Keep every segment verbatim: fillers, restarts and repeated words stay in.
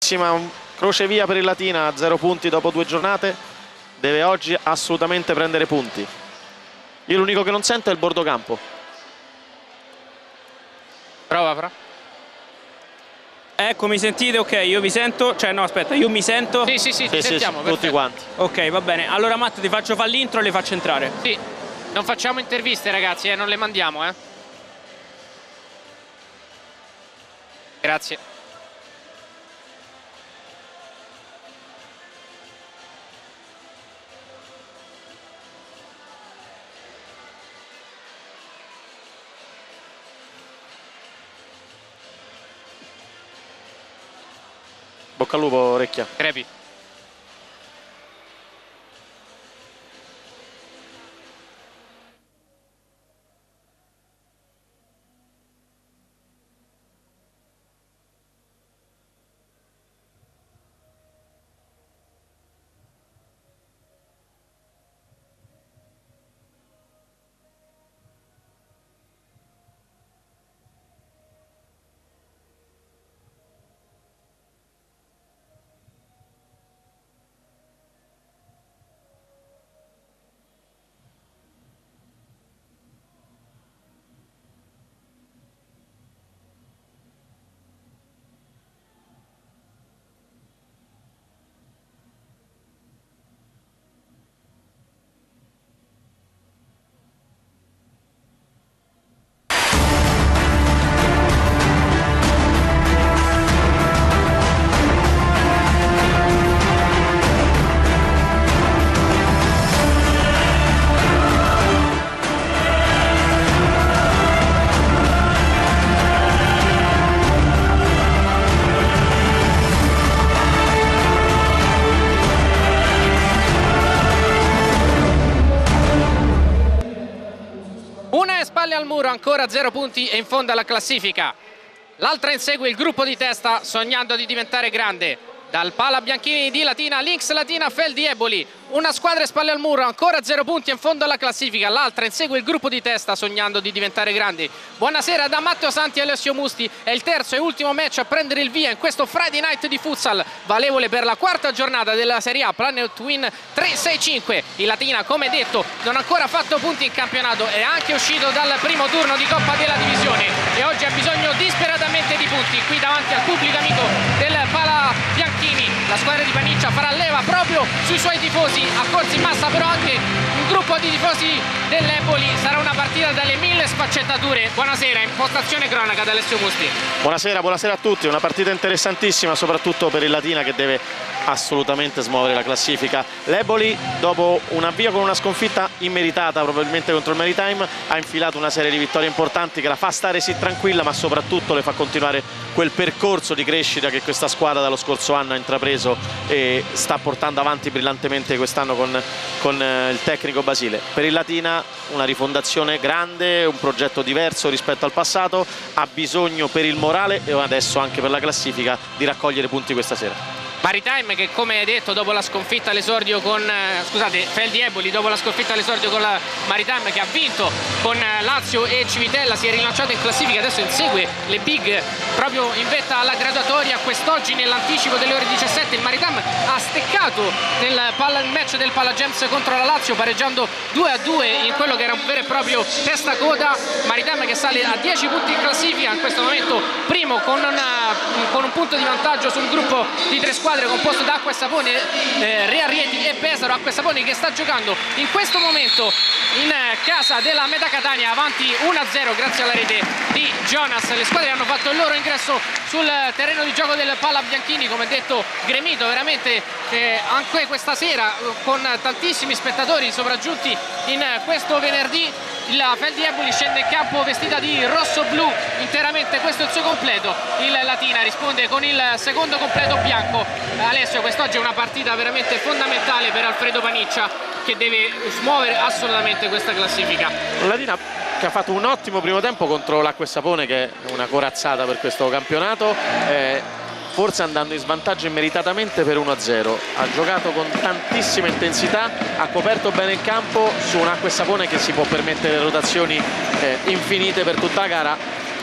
Croce via per il Latina, a zero punti dopo due giornate, deve oggi assolutamente prendere punti. Io l'unico che non sento è il bordocampo. Prova, prova. Ecco, mi sentite? Ok, io vi sento. Cioè no, aspetta, io mi sento. Sì, sì, sì, ti sì, sentiamo, sì, tutti quanti. Ok, va bene. Allora Matt, ti faccio fare l'intro e le faccio entrare. Sì, non facciamo interviste ragazzi, eh, non le mandiamo, eh. Grazie. Bocca al lupo, Orecchia. Crepi. Spalle al muro, ancora zero punti e in fondo alla classifica. L'altra insegue il gruppo di testa sognando di diventare grande. Dal Pala Bianchini di Latina, Lynx Latina, Feldi Eboli. Una squadra spalle al muro, ancora zero punti in fondo alla classifica. L'altra insegue il gruppo di testa sognando di diventare grandi. Buonasera da Matteo Santi e Alessio Musti. È il terzo e ultimo match a prendere il via in questo Friday Night di futsal, valevole per la quarta giornata della Serie A Planet Win tre sei cinque. Il Latina, come detto, non ha ancora fatto punti in campionato, è anche uscito dal primo turno di Coppa della Divisione e oggi ha bisogno disperatamente di punti qui davanti al pubblico amico del Pala Bianchini. La squadra di Paniccia farà leva proprio sui suoi tifosi, a corsi in massa però anche un gruppo di tifosi dell'Eboli. Sarà una partita dalle mille sfaccettature. Buonasera, impostazione cronaca da Alessio Musti. Buonasera, buonasera a tutti, una partita interessantissima soprattutto per il Latina che deve assolutamente smuovere la classifica. L'Eboli, dopo un avvio con una sconfitta immeritata probabilmente contro il Maritime, ha infilato una serie di vittorie importanti che la fa stare sì tranquilla, ma soprattutto le fa continuare quel percorso di crescita che questa squadra dallo scorso anno ha intrapreso e sta portando avanti brillantemente quest'anno con, con eh, il tecnico Basile. Per il Latina una rifondazione grande, un progetto diverso rispetto al passato, ha bisogno per il morale e adesso anche per la classifica di raccogliere punti questa sera. Maritime che, come detto, dopo la sconfitta all'esordio con eh, scusate, Feldi Eboli dopo la sconfitta all'esordio con la Maritime che ha vinto con eh, Lazio e Civitella, si è rilanciato in classifica, adesso insegue le big proprio in vetta alla graduatoria. Quest'oggi nell'anticipo delle ore diciassette il Maritime ha steccato nel match del Pala Gems contro la Lazio, pareggiando due a due in quello che era un vero e proprio testa coda. Maritime che sale a dieci punti in classifica, in questo momento primo con, una, con un punto di vantaggio sul gruppo di tre squadre composto da Acqua e Sapone, eh, Rea Rieti e Pesaro. Acqua e Sapone che sta giocando in questo momento in casa della Meta Catania avanti uno a zero grazie alla rete di Jonas. Le squadre hanno fatto il loro ingresso sul terreno di gioco del Pala Bianchini, come detto gremito veramente eh, anche questa sera con tantissimi spettatori sopraggiunti in questo venerdì. Il Feldi Eboli scende in campo vestita di rosso-blu interamente, questo è il suo completo. Il Latina risponde con il secondo completo bianco. Alessio, quest'oggi è una partita veramente fondamentale per Alfredo Paniccia che deve smuovere assolutamente questa classifica. Latina che ha fatto un ottimo primo tempo contro l'Acqua e Sapone, che è una corazzata per questo campionato, eh, forse andando in svantaggio immeritatamente per uno a zero. Ha giocato con tantissima intensità, ha coperto bene il campo su un Acqua e Sapone che si può permettere rotazioni eh, infinite per tutta la gara.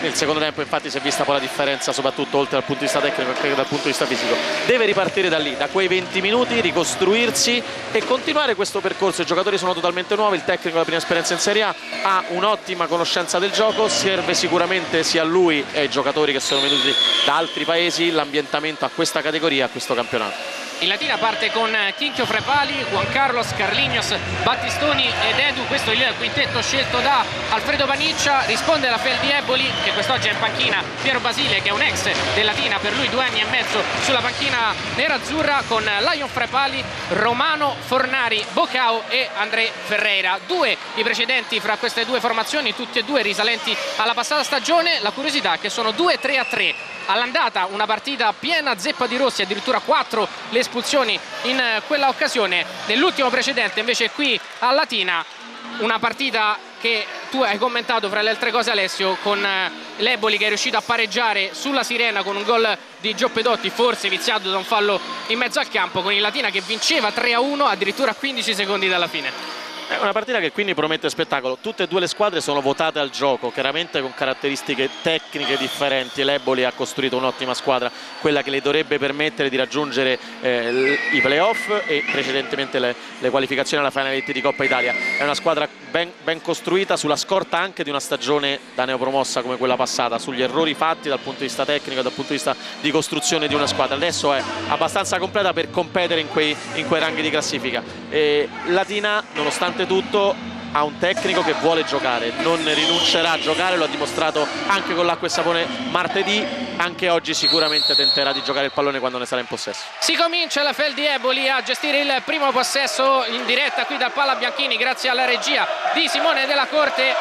nel secondo tempo infatti si è vista poi la differenza, soprattutto oltre dal punto di vista tecnico che dal punto di vista fisico. Deve ripartire da lì, da quei venti minuti, ricostruirsi e continuare questo percorso. I giocatori sono totalmente nuovi, il tecnico la prima esperienza in Serie A, ha un'ottima conoscenza del gioco, serve sicuramente sia a lui e ai giocatori che sono venuti da altri paesi l'ambientamento a questa categoria, a questo campionato. In Latina parte con Chinchio Frepali, Juan Carlos, Carlignos, Battistoni ed Edu. Questo è il quintetto scelto da Alfredo Paniccia. Risponde la Fel di Eboli, che quest'oggi è in panchina, Piero Basile, che è un ex del Latina, per lui due anni e mezzo sulla panchina nerazzurra, con Lion Frepali, Romano, Fornari, Bocao e André Ferreira. Due i precedenti fra queste due formazioni, tutti e due risalenti alla passata stagione. La curiosità è che sono due tre a tre. All'andata una partita piena zeppa di rossi, addirittura quattro le espulsioni in quella occasione. Nell'ultimo precedente invece qui a Latina una partita che tu hai commentato fra le altre cose, Alessio, con l'Eboli che è riuscito a pareggiare sulla Sirena con un gol di Gio Pedotti, forse viziato da un fallo in mezzo al campo, con il Latina che vinceva tre a uno addirittura a quindici secondi dalla fine. È una partita che quindi promette spettacolo. Tutte e due le squadre sono votate al gioco, chiaramente con caratteristiche tecniche differenti. L'Eboli ha costruito un'ottima squadra, quella che le dovrebbe permettere di raggiungere eh, i playoff e precedentemente le, le qualificazioni alla finality di Coppa Italia. È una squadra ben, ben costruita sulla scorta anche di una stagione da neopromossa come quella passata, sugli errori fatti dal punto di vista tecnico e dal punto di vista di costruzione di una squadra. Adesso è abbastanza completa per competere in quei, in quei ranghi di classifica. E Latina, nonostante tutto, ha un tecnico che vuole giocare, non rinuncerà a giocare, lo ha dimostrato anche con l'acqua e sapone martedì, anche oggi sicuramente tenterà di giocare il pallone quando ne sarà in possesso. Si comincia la Fel di Eboli a gestire il primo possesso in diretta qui dal Pala Bianchini grazie alla regia di Simone Della Corte.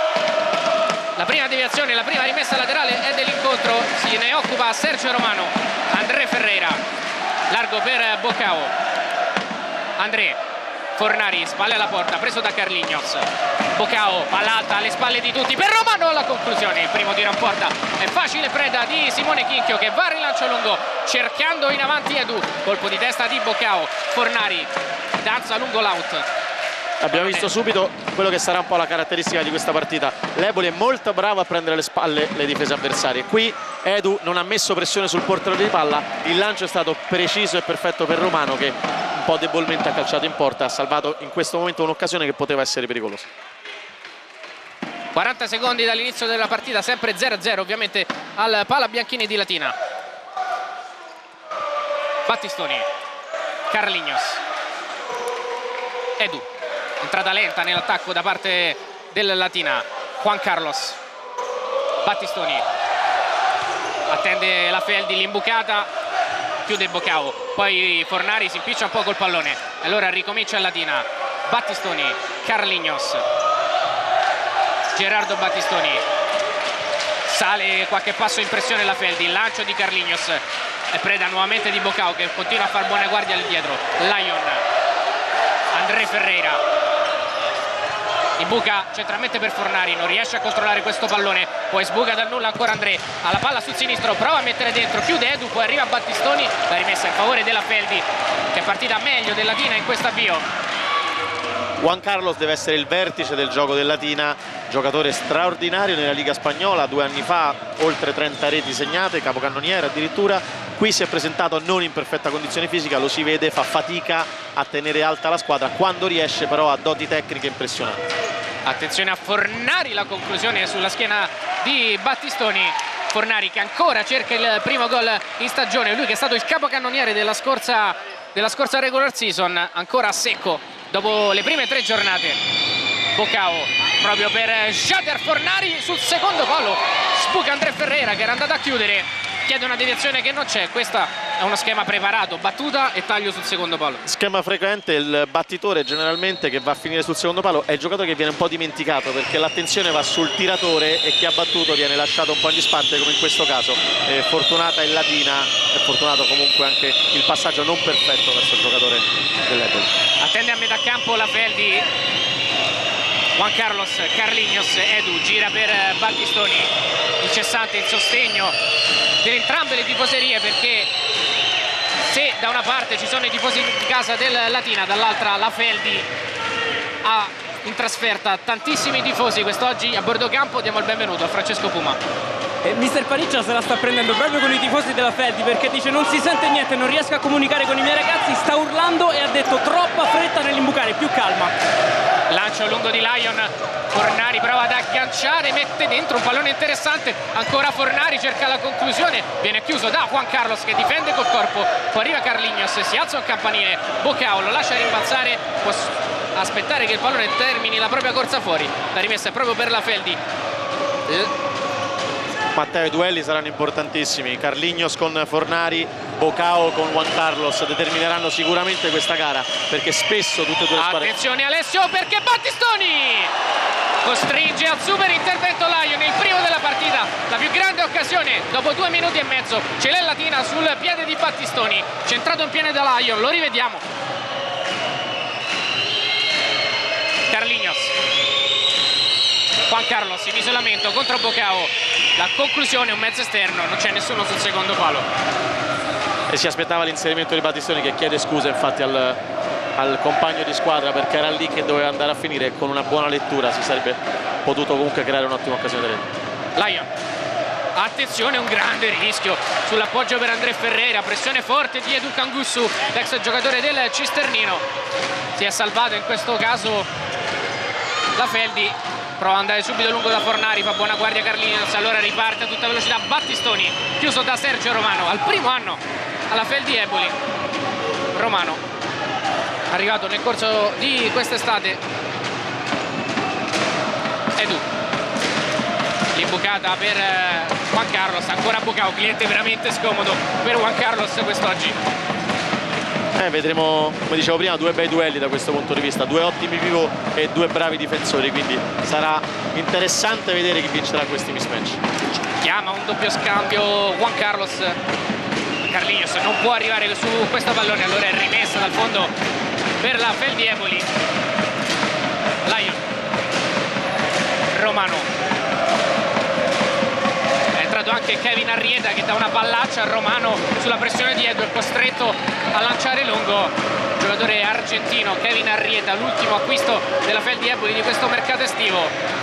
La prima deviazione, la prima rimessa laterale è dell'incontro, se ne occupa Sergio Romano. André Ferreira, largo per Bocao. André Fornari, spalle alla porta, preso da Carlignos. Bocao, palla alta alle spalle di tutti per Romano, alla conclusione. Il primo tiro a porta è facile preda di Simone Chinchio, che va a rilancio lungo cercando in avanti Edu. Colpo di testa di Bocao. Fornari danza lungo l'out. Abbiamo visto subito quello che sarà un po' la caratteristica di questa partita. L'Eboli è molto bravo a prendere le spalle le difese avversarie. Qui Edu non ha messo pressione sul portiere di palla, il lancio è stato preciso e perfetto per Romano, che un po' debolmente ha calciato in porta, ha salvato in questo momento un'occasione che poteva essere pericolosa. quaranta secondi dall'inizio della partita, sempre zero a zero ovviamente al Pala Bianchini di Latina. Battistoni, Carlignos, Edu, entrata lenta nell'attacco da parte del Latina. Juan Carlos, Battistoni, attende la Fel di l'imbucata, chiude Bocao, poi Fornari si impiccia un po' col pallone, allora ricomincia il Latina. Battistoni, Carlignos, Gerardo Battistoni, sale qualche passo in pressione la Feldi, il lancio di Carlignos e preda nuovamente di Bocao, che continua a far buona guardia lì dietro. Lion, André Ferreira, imbuca centralmente per Fornari, non riesce a controllare questo pallone, poi sbuca dal nulla ancora André, alla palla sul sinistro, prova a mettere dentro, chiude Edu, poi arriva Battistoni, la rimessa in favore della Feldi, che è partita meglio del Latina in questo avvio. Juan Carlos deve essere il vertice del gioco del Latina, giocatore straordinario nella Liga Spagnola, due anni fa oltre trenta reti segnate, capocannoniere addirittura. Qui si è presentato non in perfetta condizione fisica, lo si vede, fa fatica a tenere alta la squadra, quando riesce però ha doti tecniche impressionanti. Attenzione a Fornari, la conclusione sulla schiena di Battistoni. Fornari che ancora cerca il primo gol in stagione, lui che è stato il capocannoniere della scorsa, della scorsa regular season, ancora a secco dopo le prime tre giornate. Bocao proprio per Jader Fornari sul secondo palo, sbuca André Ferreira che era andato a chiudere, chiede una deviazione che non c'è. Questo è uno schema preparato, battuta e taglio sul secondo palo. Schema frequente, il battitore generalmente che va a finire sul secondo palo è il giocatore che viene un po' dimenticato, perché l'attenzione va sul tiratore e chi ha battuto viene lasciato un po' in disparte, come in questo caso. Eh, fortunata il Latina, è fortunato comunque anche il passaggio non perfetto verso il giocatore dell'Eboli. Attende a metà campo la Feldi. Juan Carlos, Carlignos, Edu gira per Battistoni, incessante il sostegno di entrambe le tifoserie, perché se da una parte ci sono i tifosi di casa del Latina, dall'altra la Feldi ha in trasferta tantissimi tifosi quest'oggi a bordo campo. Diamo il benvenuto a Francesco Puma. E mister Paniccia se la sta prendendo proprio con i tifosi della Feldi, perché dice non si sente niente, non riesco a comunicare con i miei ragazzi, sta urlando e ha detto troppa fretta nell'imbucare, più calma. Lancio lungo di Lion, Fornari prova ad agganciare, mette dentro un pallone interessante, ancora Fornari cerca la conclusione, viene chiuso da Juan Carlos che difende col corpo, poi arriva Carlinhos, si alza un campanile, Bocao lo lascia rimbalzare, può aspettare che il pallone termini la propria corsa fuori, la rimessa è proprio per la Feldi. Matteo, i duelli saranno importantissimi, Carlinhos con Fornari, Bocao con Juan Carlos determineranno sicuramente questa gara, perché spesso tutte e due le squadre... Attenzione Alessio, perché Battistoni costringe al super intervento Lion, il primo della partita, la più grande occasione dopo due minuti e mezzo, ce l'è Latina sul piede di Battistoni, centrato in piede da Lion, lo rivediamo. Carlinhos, Juan Carlos in isolamento contro Bocao, la conclusione un mezzo esterno, non c'è nessuno sul secondo palo. E si aspettava l'inserimento di Battistoni, che chiede scusa infatti al, al compagno di squadra, perché era lì che doveva andare a finire e con una buona lettura si sarebbe potuto comunque creare un'ottima occasione da rete. Lion, attenzione, un grande rischio sull'appoggio per André Ferreira, pressione forte di Edu Cangusu, l'ex giocatore del Cisternino, si è salvato in questo caso la Feldi, prova ad andare subito lungo da Fornari, fa buona guardia Carlinhos, allora riparte a tutta velocità Battistoni, chiuso da Sergio Romano, al primo anno alla Feldi Eboli. Romano, arrivato nel corso di quest'estate. Edu, l'imbucata per Juan Carlos, ancora Bocao, cliente veramente scomodo per Juan Carlos quest'oggi. Eh, vedremo, come dicevo prima, due bei duelli da questo punto di vista, due ottimi pivot e due bravi difensori, quindi sarà interessante vedere chi vincerà questi mismatch. Chiama un doppio scambio Juan Carlos, Carlinhos non può arrivare su questo pallone, allora è rimessa dal fondo per la Feldi Eboli. Lion, Romano, anche Kevin Arrieta che dà una pallaccia a Romano sulla pressione di Edu, è costretto a lanciare lungo, giocatore argentino Kevin Arrieta, l'ultimo acquisto della Feldi Eboli di questo mercato estivo.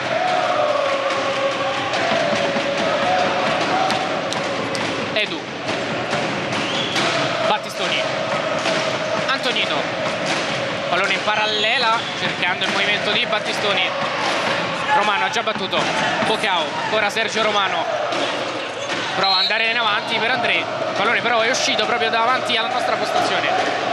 Edu, Battistoni, Antonino, pallone in parallela cercando il movimento di Battistoni. Romano ha già battuto Bocao, ancora Sergio Romano, prova ad andare in avanti per André, il pallone però è uscito proprio davanti alla nostra postazione.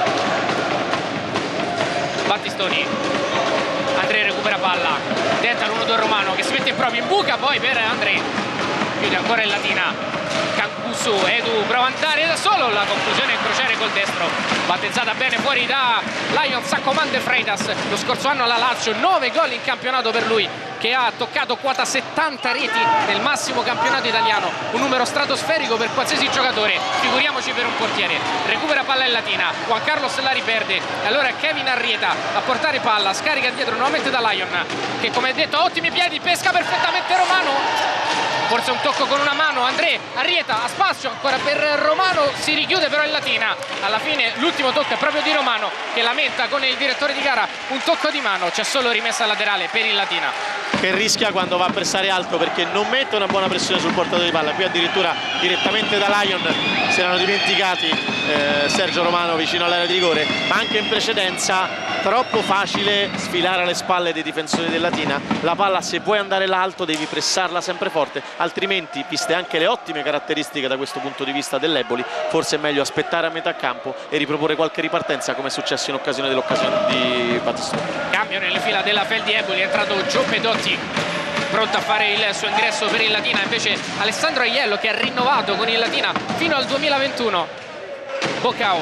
Battistoni, André recupera palla, detta l'uno due Romano che si mette proprio in buca poi per André, chiude ancora in Latina. Cangusu, Edu prova ad andare da solo, la conclusione è incrociare col destro, battezzata bene fuori da Lions a comando Freitas, lo scorso anno alla Lazio, nove gol in campionato per lui, che ha toccato quota settanta reti nel massimo campionato italiano, un numero stratosferico per qualsiasi giocatore, figuriamoci per un portiere. Recupera palla in Latina, Juan Carlos la riperde e allora Kevin Arrieta a portare palla, scarica dietro nuovamente da Lion che, come detto, ha ottimi piedi, pesca perfettamente Romano, forse un tocco con una mano, André Arrieta a spazio ancora per Romano, si richiude però in Latina, alla fine l'ultimo tocco è proprio di Romano che lamenta con il direttore di gara un tocco di mano, c'è solo rimessa laterale per il Latina, che rischia quando va a pressare alto perché non mette una buona pressione sul portatore di palla. Qui addirittura direttamente da Lion si erano dimenticati eh, Sergio Romano vicino all'area di rigore, ma anche in precedenza troppo facile sfilare alle spalle dei difensori del Latina. La palla, se vuoi andare là alto, devi pressarla sempre forte, altrimenti, viste anche le ottime caratteristiche da questo punto di vista dell'Eboli, forse è meglio aspettare a metà campo e riproporre qualche ripartenza, come è successo in occasione dell'occasione di Battistoni. Cambio nelle fila della Feldi Eboli, è entrato Gio Pedotti pronto a fare il suo ingresso per il Latina, invece Alessandro Aiello che ha rinnovato con il Latina fino al duemilaventuno. Bocao,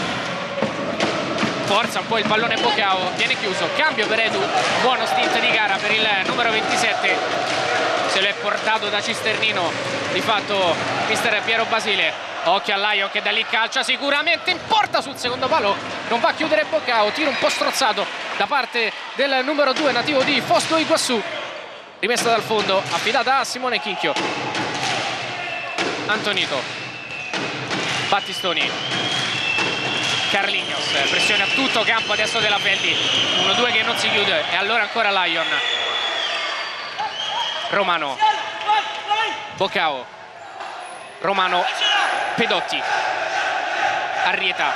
forza un po' il pallone Bocao, viene chiuso, cambio per Edu, buono stint di gara per il numero ventisette, se lo è portato da Cisternino di fatto mister Piero Basile. Occhio a Lion che da lì calcia sicuramente in porta sul secondo palo, non va a chiudere Bocao, tiro un po' strozzato da parte del numero due nativo di Foz do Iguaçu, rimessa dal fondo, affidata a Simone Chinchio. Antonito, Battistoni, Carlinhos, pressione a tutto campo adesso della Feldi, uno due che non si chiude e allora ancora Lion. Romano, Boccao, Romano, Pedotti, Arrieta.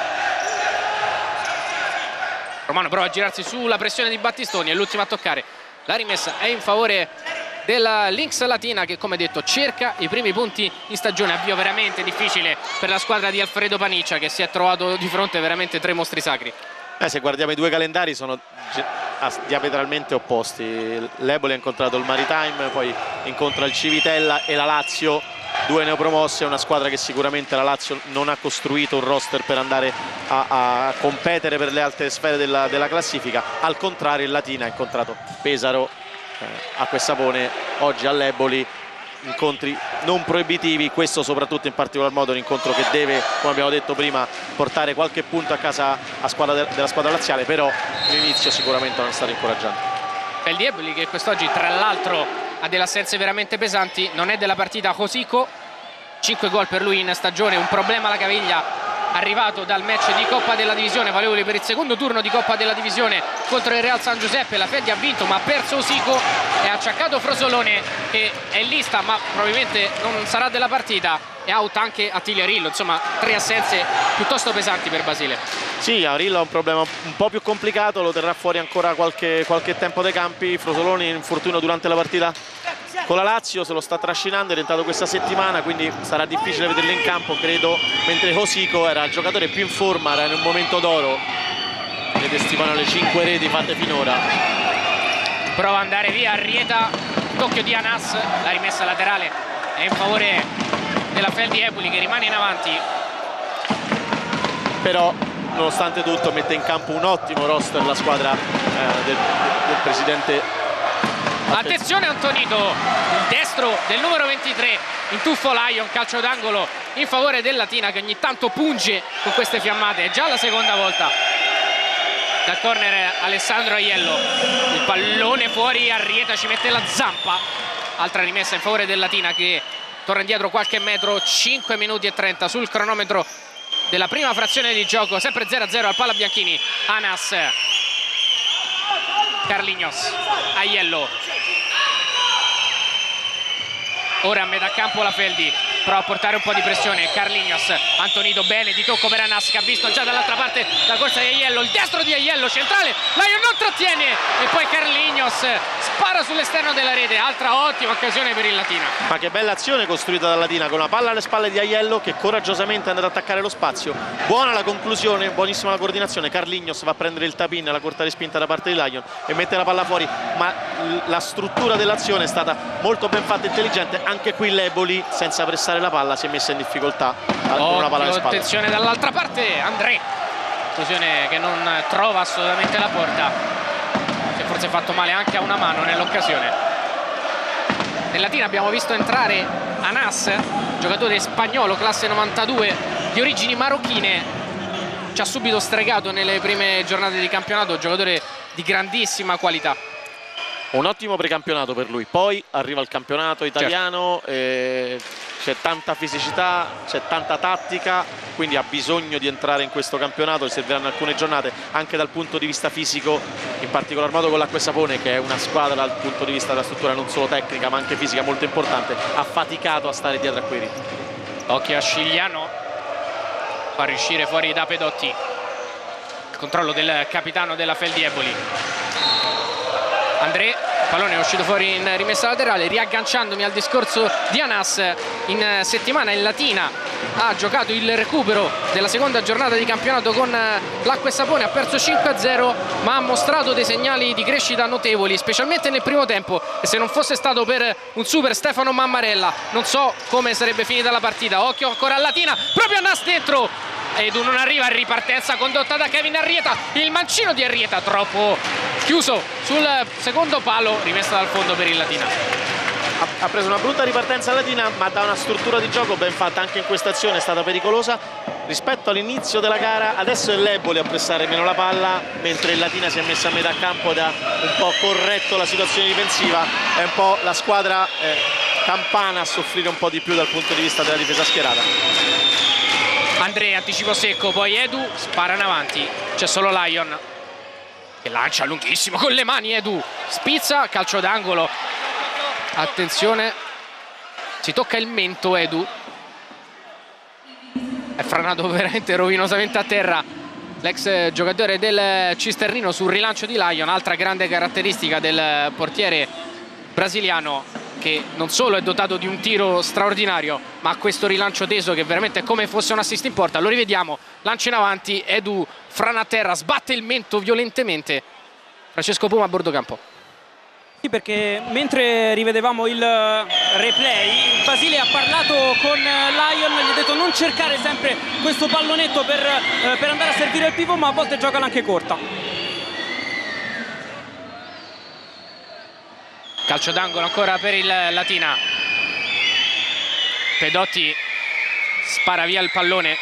Romano prova a girarsi sulla pressione di Battistoni, è l'ultimo a toccare. La rimessa è in favore della Lynx Latina, che come detto cerca i primi punti in stagione. Avvio veramente difficile per la squadra di Alfredo Paniccia, che si è trovato di fronte veramente tre mostri sacri. Eh, se guardiamo i due calendari sono diametralmente opposti. L'Eboli ha incontrato il Maritime, poi incontra il Civitella e la Lazio, due neopromosse. È una squadra che sicuramente la Lazio non ha costruito un roster per andare a, a competere per le alte sfere della, della classifica. Al contrario, il Latina ha incontrato Pesaro, eh, Acquasapone, oggi all'Eboli. Incontri non proibitivi, questo soprattutto in particolar modo un incontro che deve, come abbiamo detto prima, portare qualche punto a casa a squadra de della squadra laziale, però l'inizio sicuramente non è stato incoraggiante. Feldi Eboli, che quest'oggi tra l'altro ha delle assenze veramente pesanti, non è della partita Cosico, cinque gol per lui in stagione, un problema alla caviglia arrivato dal match di Coppa della Divisione, valevole per il secondo turno di Coppa della Divisione contro il Real San Giuseppe. La Feldi ha vinto ma ha perso Osico e ha acciaccato Frosolone, che è in lista ma probabilmente non sarà della partita, e out anche Attilio Arillo. Insomma, tre assenze piuttosto pesanti per Basile. Sì, Arillo ha un problema un po' più complicato, lo terrà fuori ancora qualche, qualche tempo dai campi. Frosolone, infortunio durante la partita con la Lazio, se lo sta trascinando, è rientrato questa settimana, quindi sarà difficile vederlo in campo, credo, mentre Cosico era il giocatore più in forma, era in un momento d'oro, ne testimoniano le cinque reti fatte finora. Prova ad andare via Arrieta, tocchio di Anas, la rimessa laterale è in favore della Feldi Eboli, che rimane in avanti. Però nonostante tutto mette in campo un ottimo roster la squadra eh, del, del presidente. Attenzione Antonito, il destro del numero ventitré, in tuffo Lion, calcio d'angolo in favore del Latina, che ogni tanto punge con queste fiammate, è già la seconda volta. Dal corner Alessandro Aiello, il pallone fuori, Arrieta ci mette la zampa, altra rimessa in favore del Latina, che torna indietro qualche metro. Cinque minuti e trenta sul cronometro della prima frazione di gioco, sempre zero a zero al Pala Bianchini. Anas, Carlignos, Aiello, ora a metà campo la Feldi, prova a portare un po' di pressione. Carlignos, Antonito, bene di tocco per Anas, che ha visto già dall'altra parte la corsa di Aiello, il destro di Aiello, centrale, Lion non trattiene e poi Carlignos spara sull'esterno della rete. Altra ottima occasione per il Latina. Ma che bella azione costruita dal Latina, con la palla alle spalle di Aiello, che coraggiosamente è andato ad attaccare lo spazio. Buona la conclusione, buonissima la coordinazione. Carlignos va a prendere il tapin, la corta respinta da parte di Lion e mette la palla fuori, ma la struttura dell'azione è stata molto ben fatta e intelligente. Anche qui l'Eboli, senza pressare la palla, si è messa in difficoltà con una palla alle spalle. Attenzione dall'altra parte, André, occasione che non trova assolutamente la porta, si è forse fatto male anche a una mano nell'occasione. Nel Latina abbiamo visto entrare Anas, giocatore spagnolo, classe novantadue, di origini marocchine, ci ha subito stregato nelle prime giornate di campionato, giocatore di grandissima qualità. Un ottimo precampionato per lui, poi arriva il campionato italiano, certo. C'è tanta fisicità, c'è tanta tattica, quindi ha bisogno di entrare in questo campionato. Gli serviranno alcune giornate anche dal punto di vista fisico, in particolar modo con l'Acquasapone, che è una squadra dal punto di vista della struttura non solo tecnica ma anche fisica molto importante. Ha faticato a stare dietro a quei ritmi. Occhio a Scigliano, fa riuscire fuori da Pedotti, il controllo del capitano della Feldi Eboli. André, pallone è uscito fuori in rimessa laterale. Riagganciandomi al discorso di Anas, in settimana il Latina ha giocato il recupero della seconda giornata di campionato con l'Acquasapone, ha perso cinque a zero ma ha mostrato dei segnali di crescita notevoli, specialmente nel primo tempo, e se non fosse stato per un super Stefano Mammarella non so come sarebbe finita la partita. Occhio ancora al Latina, proprio Anas dentro, Edu non arriva, in ripartenza condotta da Kevin Arrieta, il mancino di Arrieta troppo chiuso sul secondo palo, rimessa dal fondo per il Latina. Ha preso una brutta ripartenza Latina, ma da una struttura di gioco ben fatta anche in questa azione, è stata pericolosa rispetto all'inizio della gara. Adesso è l'Eboli a pressare meno la palla, mentre il Latina si è messa a metà campo ed ha un po' corretto la situazione difensiva. È un po' la squadra eh, campana a soffrire un po' di più dal punto di vista della difesa schierata. Andrea, anticipo secco, poi Edu spara in avanti, c'è solo Lion che lancia lunghissimo con le mani. Edu spizza, calcio d'angolo, attenzione, si tocca il mento Edu, è franato veramente rovinosamente a terra l'ex giocatore del Cisternino sul rilancio di Lion. Altra grande caratteristica del portiere brasiliano, che non solo è dotato di un tiro straordinario, ma ha questo rilancio teso che veramente è come fosse un assist in porta. Lo rivediamo, lancia in avanti, Edu frana a terra, sbatte il mento violentemente. Francesco Puma a bordo campo. Sì, perché mentre rivedevamo il replay, il Basile ha parlato con Lion, gli ha detto non cercare sempre questo pallonetto per, eh, per andare a servire il pivot, ma a volte giocano anche corta. Calcio d'angolo ancora per il Latina. Pedotti spara via il pallone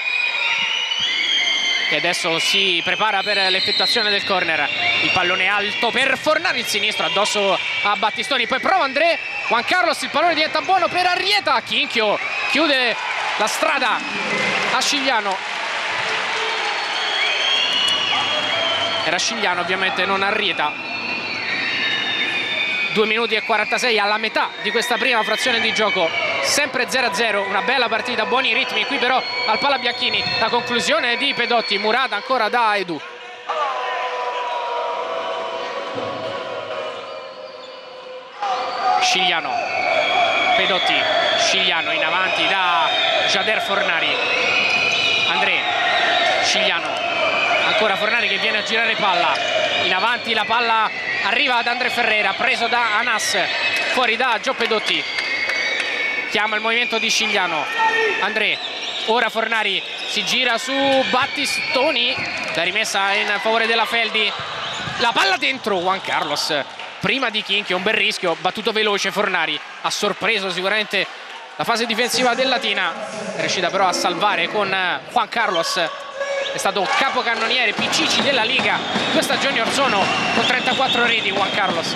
e adesso si prepara per l'effettuazione del corner. Il pallone alto per Fornari, il sinistro addosso a Battistoni, poi prova André, Juan Carlos, il pallone diventa buono per Arrieta, Chinchio chiude la strada a Scigliano. Era Scigliano ovviamente, non Arrieta. due minuti e quarantasei alla metà di questa prima frazione di gioco, sempre zero a zero, una bella partita, buoni ritmi qui però al Pala Bianchini. La conclusione di Pedotti, Murata ancora da Edu. Scigliano, Pedotti, Scigliano in avanti da Jader Fornari, André, Scigliano, ancora Fornari che viene a girare palla, in avanti la palla arriva ad André Ferreira, preso da Anas, fuori da Gio Pedotti, chiama il movimento di Scigliano, André, ora Fornari si gira su Battistoni, la rimessa in favore della Feldi, la palla dentro Juan Carlos, prima di Chinchio, un bel rischio, battuto veloce Fornari, ha sorpreso sicuramente la fase difensiva del Latina, è riuscita però a salvare con Juan Carlos, è stato capocannoniere P C C della Liga due stagioni or sono con trentaquattro reti Juan Carlos.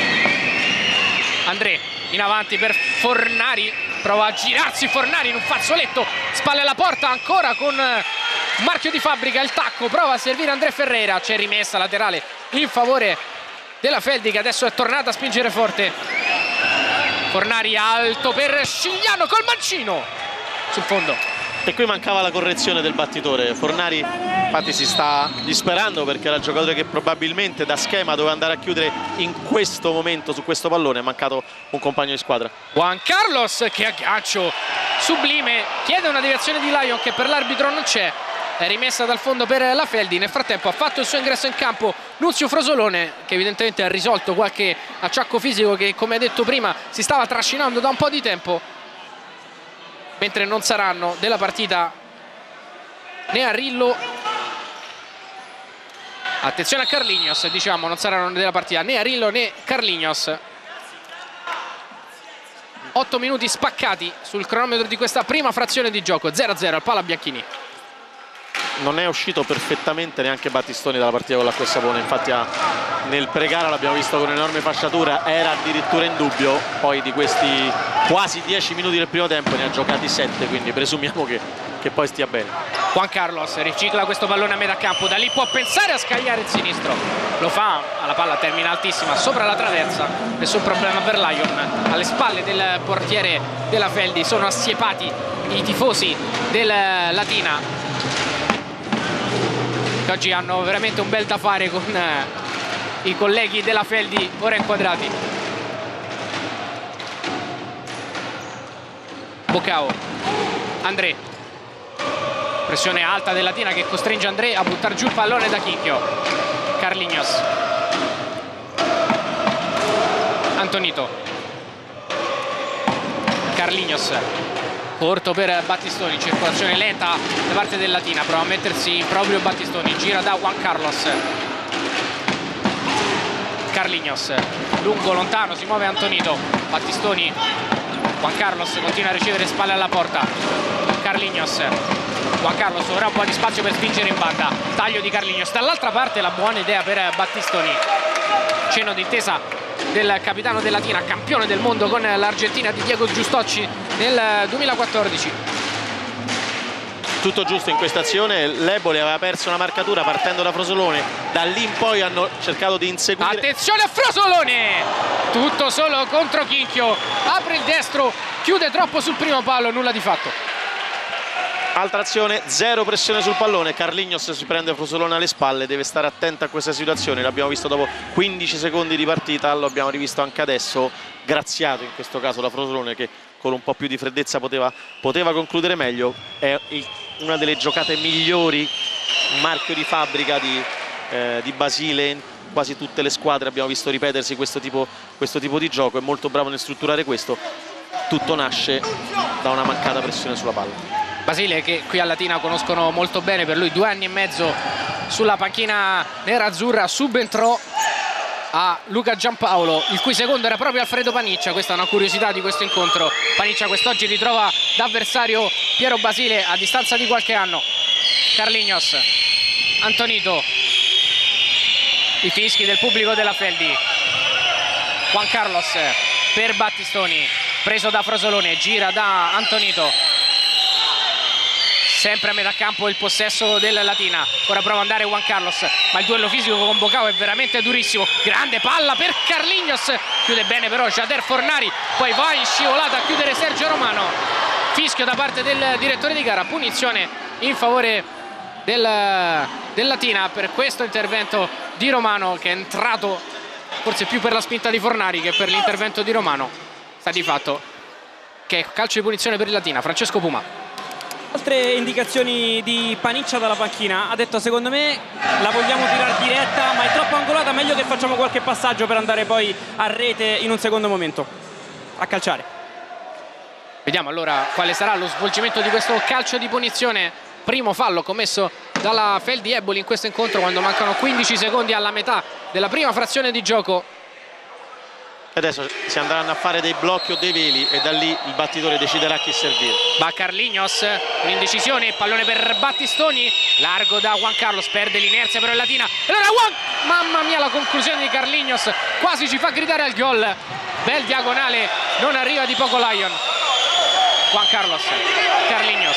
André in avanti per Fornari, prova a girarsi Fornari in un fazzoletto, spalle alla porta ancora con un marchio di fabbrica, il tacco, prova a servire André Ferreira, c'è rimessa laterale in favore della Feldi che adesso è tornata a spingere forte. Fornari alto per Scigliano col mancino sul fondo. E qui mancava la correzione del battitore. Fornari infatti si sta disperando perché era il giocatore che probabilmente da schema doveva andare a chiudere in questo momento su questo pallone, è mancato un compagno di squadra. Juan Carlos che aggancio sublime, chiede una deviazione di Lion che per l'arbitro non c'è, è rimessa dal fondo per la Feldi. Nel frattempo ha fatto il suo ingresso in campo Nunzio Frosolone, che evidentemente ha risolto qualche acciacco fisico che, come ha detto prima, si stava trascinando da un po' di tempo, mentre non saranno della partita né Arillo, attenzione a Carlignos, diciamo non saranno della partita né Arillo né Carlignos. otto minuti spaccati sul cronometro di questa prima frazione di gioco, zero a zero al Pala Bianchini. Non è uscito perfettamente neanche Battistoni dalla partita con l'acqua e sapone, infatti ha, nel pre-gara l'abbiamo visto con enorme fasciatura, era addirittura in dubbio, poi di questi quasi dieci minuti del primo tempo ne ha giocati sette, quindi presumiamo che, che poi stia bene. Juan Carlos ricicla questo pallone a metà campo, da lì può pensare a scagliare il sinistro, lo fa, la palla termina altissima sopra la traversa, nessun problema per Lion. Alle spalle del portiere della Feldi sono assiepati i tifosi del Latina, che oggi hanno veramente un bel da fare con eh, i colleghi della Feldi ora inquadrati. Bocao, André, pressione alta del Latina che costringe André a buttare giù il pallone da Chinchio. Carlignos, Antonito, Carlignos, corto per Battistoni, circolazione lenta da parte del Latina, prova a mettersi proprio Battistoni, gira da Juan Carlos, Carlignos, lungo, lontano, si muove Antonito, Battistoni, Juan Carlos continua a ricevere spalle alla porta, Carlignos, Juan Carlos ora un po' di spazio per spingere in banda, taglio di Carlignos, dall'altra parte la buona idea per Battistoni, cenno d'intesa del capitano del Latina, campione del mondo con l'Argentina di Diego Giustocci nel duemilaquattordici. tutto giusto in questa azione. L'Eboli aveva perso una marcatura partendo da Frosolone, da lì in poi hanno cercato di inseguire. Attenzione a Frosolone, tutto solo contro Chinchio, apre il destro, chiude troppo sul primo palo, nulla di fatto. Altra azione, zero pressione sul pallone. Carlignos si prende Frosolone alle spalle, deve stare attento a questa situazione. L'abbiamo visto dopo quindici secondi di partita, lo abbiamo rivisto anche adesso, graziato in questo caso da Frosolone, che con un po' più di freddezza poteva, poteva concludere meglio. È il, una delle giocate migliori, marchio di fabbrica di, eh, di Basile. In quasi tutte le squadre abbiamo visto ripetersi questo tipo, questo tipo di gioco. È molto bravo nel strutturare questo. Tutto nasce da una mancata pressione sulla palla. Basile, che qui a Latina conoscono molto bene, per lui due anni e mezzo sulla panchina nerazzurra, subentrò a Luca Giampaolo, il cui secondo era proprio Alfredo Paniccia. Questa è una curiosità di questo incontro. Paniccia quest'oggi ritrova d'avversario Piero Basile a distanza di qualche anno. Carlignos, Antonito, i fischi del pubblico della Feldi. Juan Carlos per Battistoni, preso da Frosolone, gira da Antonito. Sempre a metà campo il possesso del Latina. Ora prova ad andare Juan Carlos, ma il duello fisico con Bocao è veramente durissimo. Grande palla per Carlignos, chiude bene però Jader Fornari, poi va in scivolata a chiudere Sergio Romano. Fischio da parte del direttore di gara, punizione in favore del, del Latina per questo intervento di Romano, che è entrato forse più per la spinta di Fornari che per l'intervento di Romano. Sta di fatto che è calcio di punizione per il Latina. Francesco Puma. Altre indicazioni di Paniccia dalla panchina, ha detto secondo me la vogliamo tirare diretta ma è troppo angolata, meglio che facciamo qualche passaggio per andare poi a rete in un secondo momento a calciare. Vediamo allora quale sarà lo svolgimento di questo calcio di punizione. Primo fallo commesso dalla Feldi Eboli in questo incontro quando mancano quindici secondi alla metà della prima frazione di gioco. Adesso si andranno a fare dei blocchi o dei veli e da lì il battitore deciderà chi servire. Va Carlignos, un'indecisione, pallone per Battistoni, largo da Juan Carlos, perde l'inerzia però il Latina. E allora Juan, mamma mia la conclusione di Carlignos, quasi ci fa gridare al gol. Bel diagonale, non arriva di poco Lion. Juan Carlos, Carlignos,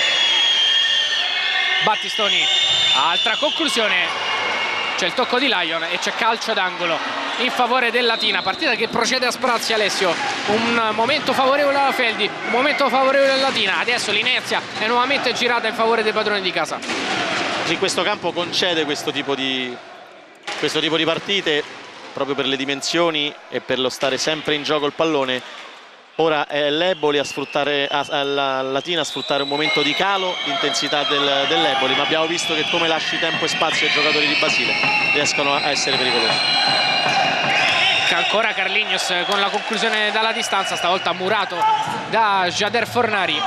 Battistoni, altra conclusione. C'è il tocco di Lion e c'è calcio d'angolo in favore del Latina. Partita che procede a sprazzi, Alessio. Un momento favorevole alla Feldi, un momento favorevole alla Latina. Adesso l'inerzia è nuovamente girata in favore dei padroni di casa. In questo campo concede questo tipo di, questo tipo di partite proprio per le dimensioni e per lo stare sempre in gioco il pallone. Ora è l'Eboli a sfruttare, alla Latina a sfruttare un momento di calo di intensità del, dell'Eboli, ma abbiamo visto che come lasci tempo e spazio ai giocatori di Basile riescono a essere pericolosi. Ancora Carlignos con la conclusione dalla distanza, stavolta murato da Jader Fornari.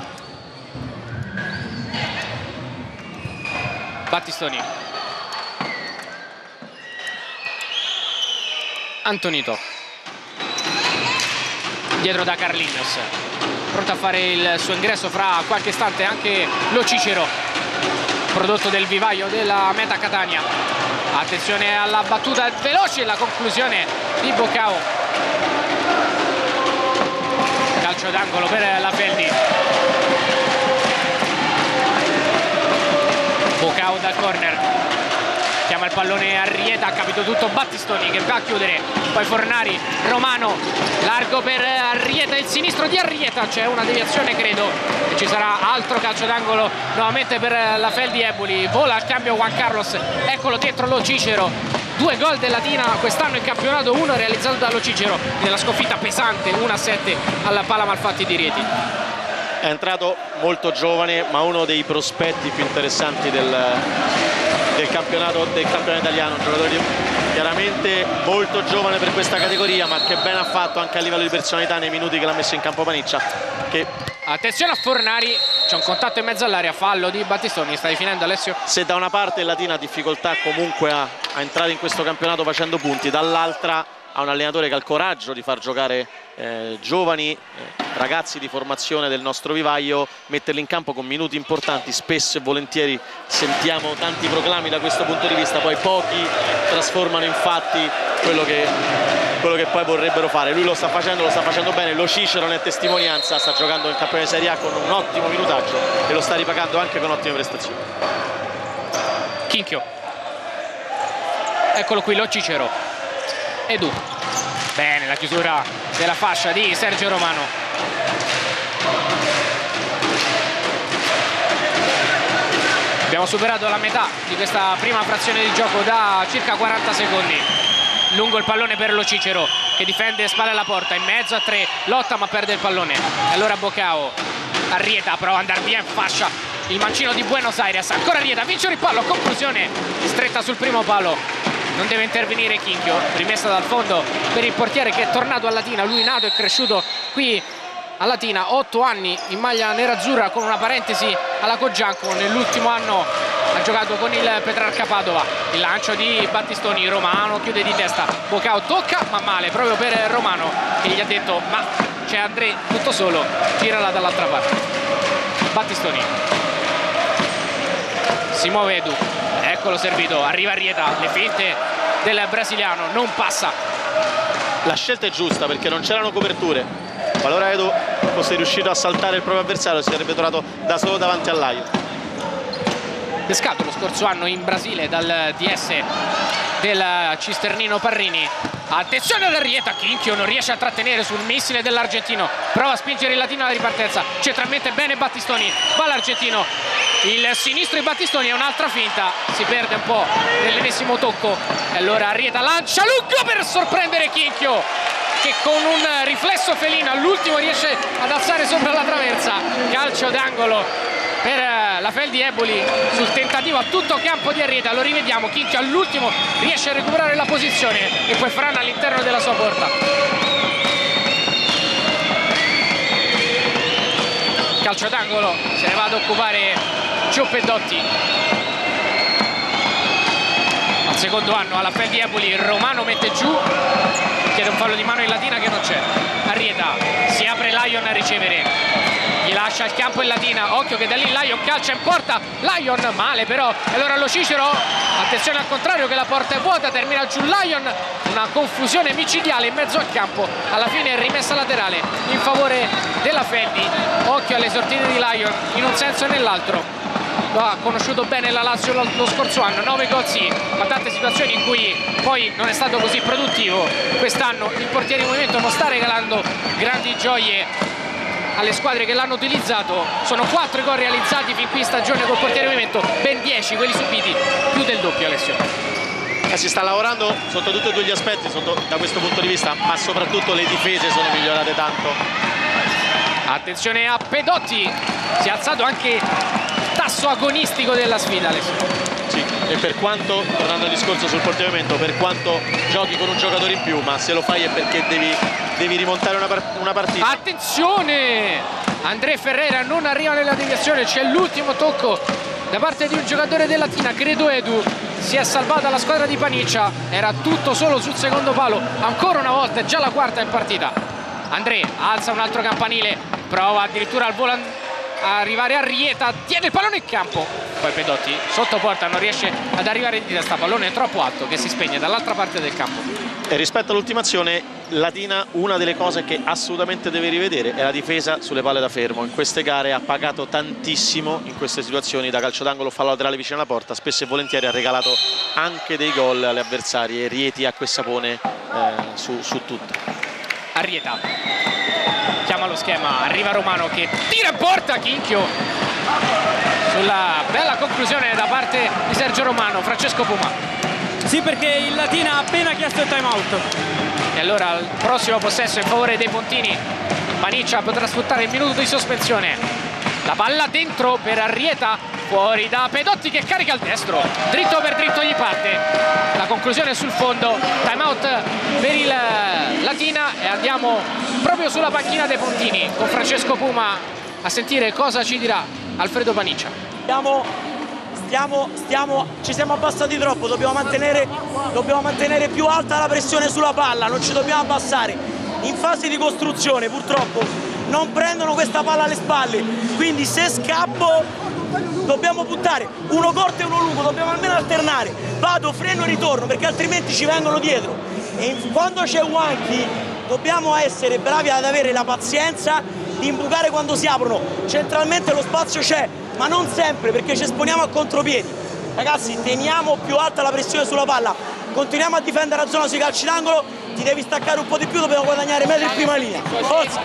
Battistoni, Antonito, dietro da Carlignos, pronto a fare il suo ingresso fra qualche istante anche Lo Cicero, prodotto del vivaio della Meta Catania. Attenzione alla battuta veloce e la conclusione di Bocao. Calcio d'angolo per la Feldi. Bocao dal corner, chiama il pallone a Arrieta, ha capito tutto Battistoni che va a chiudere, poi Fornari, Romano, largo per Arrieta, il sinistro di Arrieta, c'è una deviazione credo e ci sarà altro calcio d'angolo nuovamente per la Feldi Eboli. Vola al cambio Juan Carlos, eccolo dietro Lo Cicero. Due gol del Latina quest'anno in campionato, uno realizzato da Lo Cicero nella sconfitta pesante uno a sette alla Pala Malfatti di Rieti. È entrato molto giovane ma uno dei prospetti più interessanti del, del, campionato, del campionato italiano, un giocatore chiaramente molto giovane per questa categoria ma che bene ha fatto anche a livello di personalità nei minuti che l'ha messo in campo Paniccia. Che... Attenzione a Fornari, c'è un contatto in mezzo all'area, fallo di Battistoni. Stai finendo Alessio? Se da una parte il Latina ha difficoltà comunque a, a entrare in questo campionato facendo punti, dall'altra ha un allenatore che ha il coraggio di far giocare eh, giovani eh, ragazzi di formazione del nostro vivaio, metterli in campo con minuti importanti. Spesso e volentieri sentiamo tanti proclami da questo punto di vista, poi pochi trasformano in fatti quello che quello che poi vorrebbero fare. Lui lo sta facendo, lo sta facendo bene, lo Cicero ne è testimonianza, sta giocando in campione di Serie A con un ottimo minutaggio e lo sta ripagando anche con ottime prestazioni. Chinchio, eccolo qui lo Cicero, Edu, bene la chiusura della fascia di Sergio Romano. Abbiamo superato la metà di questa prima frazione di gioco da circa quaranta secondi. Lungo il pallone per lo Cicero che difende spalle alla porta, in mezzo a tre, lotta ma perde il pallone. E allora Bocao, Arrieta prova ad andare via in fascia il mancino di Buenos Aires, ancora Arrieta, vince il palo, conclusione stretta sul primo palo. Non deve intervenire Chinchio, rimessa dal fondo per il portiere che è tornato a Latina, lui nato e cresciuto qui a Latina, otto anni in maglia nerazzurra con una parentesi alla Cogianco, nell'ultimo anno ha giocato con il Petrarca Padova. Il lancio di Battistoni, Romano chiude di testa, Bocao tocca ma male proprio per Romano che gli ha detto ma c'è André tutto solo, girala dall'altra parte. Battistoni, si muove Edu, eccolo servito, arriva Arrieta, le finte del brasiliano, non passa. La scelta è giusta perché non c'erano coperture. Qualora Edu fosse riuscito a saltare il proprio avversario si sarebbe trovato da solo davanti all'Aio. Pescato lo scorso anno in Brasile dal D S del Cisternino Parrini. Attenzione ad Arrieta, Chinchio non riesce a trattenere sul missile dell'argentino, prova a spingere il Latino alla ripartenza, centralmente bene Battistoni, va l'argentino, il sinistro di Battistoni è un'altra finta, si perde un po' nell'ennesimo tocco e allora Arrieta lancia lungo per sorprendere Chinchio che con un riflesso felino all'ultimo riesce ad alzare sopra la traversa. Calcio d'angolo per la Feldi Eboli sul tentativo a tutto campo di Arrieta. Lo rivediamo, Chinchio all'ultimo riesce a recuperare la posizione e poi Fran all'interno della sua porta. Calcio d'angolo, se ne va ad occupare Gio Pedotti. Al secondo anno alla Feldi Eboli Romano mette giù, chiede un fallo di mano in Latina che non c'è. Arrieta, si apre Lion a ricevere, gli lascia il campo in Latina, occhio che da lì Lion calcia in porta, Lion male però, e allora lo Cicero, attenzione al contrario che la porta è vuota, termina giù Lion, una confusione micidiale in mezzo al campo, alla fine è rimessa laterale in favore della Feldi. Occhio alle sortite di Lion in un senso e nell'altro. Lo ha conosciuto bene la Lazio lo, lo scorso anno, nove gol sì, ma tante situazioni in cui poi non è stato così produttivo. Quest'anno il portiere in movimento non sta regalando grandi gioie alle squadre che l'hanno utilizzato. Sono quattro i gol realizzati fin qui in stagione col portiere in movimento, ben dieci quelli subiti, più del doppio Alessio. Eh, si sta lavorando sotto tutti e due gli aspetti sotto, da questo punto di vista, ma soprattutto le difese sono migliorate tanto. Attenzione a Pedotti, si è alzato anche tasso agonistico della sfida Alessio. Sì, e per quanto, tornando al discorso sul portiere movimento, per quanto giochi con un giocatore in più, ma se lo fai è perché devi, devi rimontare una, part una partita. Attenzione, André Ferreira non arriva nella deviazione, c'è l'ultimo tocco da parte di un giocatore della Latina, credo Edu. Si è salvata la squadra di Paniccia, era tutto solo sul secondo palo, ancora una volta, è già la quarta in partita. André alza un altro campanile, prova addirittura al volo a arrivare a Arrieta, tiene il pallone in campo, poi Pedotti sotto porta non riesce ad arrivare di testa, pallone troppo alto che si spegne dall'altra parte del campo. E rispetto all'ultima azione, Latina una delle cose che assolutamente deve rivedere è la difesa sulle palle da fermo. In queste gare ha pagato tantissimo in queste situazioni, da calcio d'angolo, fallo laterale vicino alla porta, spesso e volentieri ha regalato anche dei gol alle avversarie. Rieti acqua e sapone eh, su, su tutto. Arrieta chiama lo schema, arriva Romano che tira in porta, Chinchio sulla bella conclusione da parte di Sergio Romano. Francesco Puma. Sì, perché il Latina ha appena chiesto il time out. E allora il prossimo possesso in favore dei Pontini. Paniccia potrà sfruttare il minuto di sospensione. La palla dentro per Arrieta, fuori da Pedotti che carica il destro, dritto per dritto gli parte. La conclusione sul fondo, time out per il Latina e andiamo proprio sulla panchina dei Pontini con Francesco Puma a sentire cosa ci dirà Alfredo Paniccia. Stiamo, stiamo, stiamo, ci siamo abbassati troppo, dobbiamo mantenere, dobbiamo mantenere più alta la pressione sulla palla, non ci dobbiamo abbassare. In fase di costruzione purtroppo non prendono questa palla alle spalle, quindi se scappo dobbiamo buttare uno corto e uno lungo, dobbiamo almeno alternare, vado, freno e ritorno perché altrimenti ci vengono dietro. E in, quando c'è Wanchi dobbiamo essere bravi ad avere la pazienza di imbucare quando si aprono. Centralmente lo spazio c'è, ma non sempre, perché ci esponiamo a contropiedi. Ragazzi, teniamo più alta la pressione sulla palla, continuiamo a difendere la zona sui calci d'angolo, ti devi staccare un po' di più, dobbiamo guadagnare metri in prima linea. Forza!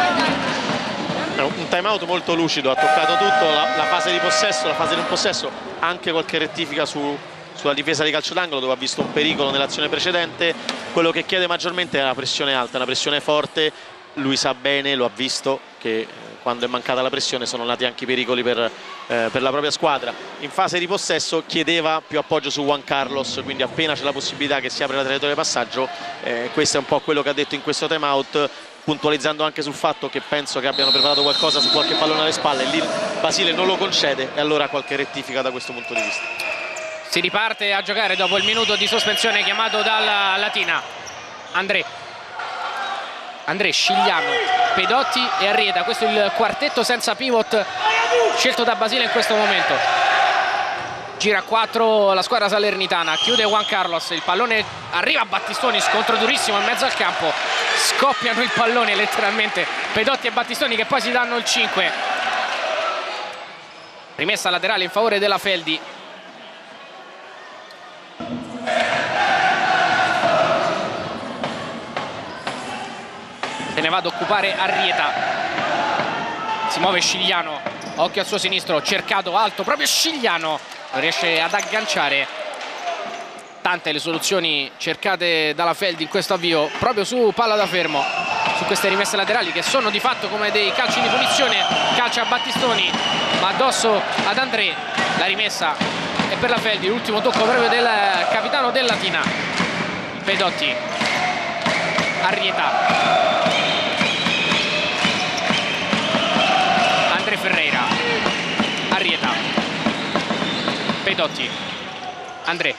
Un time out molto lucido, ha toccato tutto, la, la fase di possesso, la fase del possesso, anche qualche rettifica su, sulla difesa di calcio d'angolo dove ha visto un pericolo nell'azione precedente. Quello che chiede maggiormente è una pressione alta, una pressione forte. Lui sa bene, lo ha visto, che quando è mancata la pressione sono nati anche i pericoli per, eh, per la propria squadra. In fase di possesso chiedeva più appoggio su Juan Carlos, quindi appena c'è la possibilità che si apre la traiettoria di passaggio, eh, questo è un po' quello che ha detto in questo time out, puntualizzando anche sul fatto che penso che abbiano preparato qualcosa su qualche pallone alle spalle. Lì Basile non lo concede e allora qualche rettifica da questo punto di vista. Si riparte a giocare dopo il minuto di sospensione chiamato dalla Latina. André André, Scigliano, Pedotti e Arrieta. Questo è il quartetto senza pivot scelto da Basile in questo momento. Gira a quattro la squadra salernitana, chiude Juan Carlos, il pallone arriva a Battistoni, scontro durissimo in mezzo al campo, scoppiano il pallone letteralmente Pedotti e Battistoni, che poi si danno il cinque. Rimessa laterale in favore della Feldi. Se ne va ad occupare Arrieta, si muove Scigliano, occhio al suo sinistro, cercato alto proprio Scigliano, non riesce ad agganciare. Tante le soluzioni cercate dalla Feldi in questo avvio, proprio su palla da fermo, su queste rimesse laterali che sono di fatto come dei calci di punizione. Calcia a Battistoni, ma addosso ad André. La rimessa è per la Feldi, l'ultimo tocco proprio del capitano del Latina. Pedotti, Arrieta, André Ferreira, Arrieta, Pedotti, André,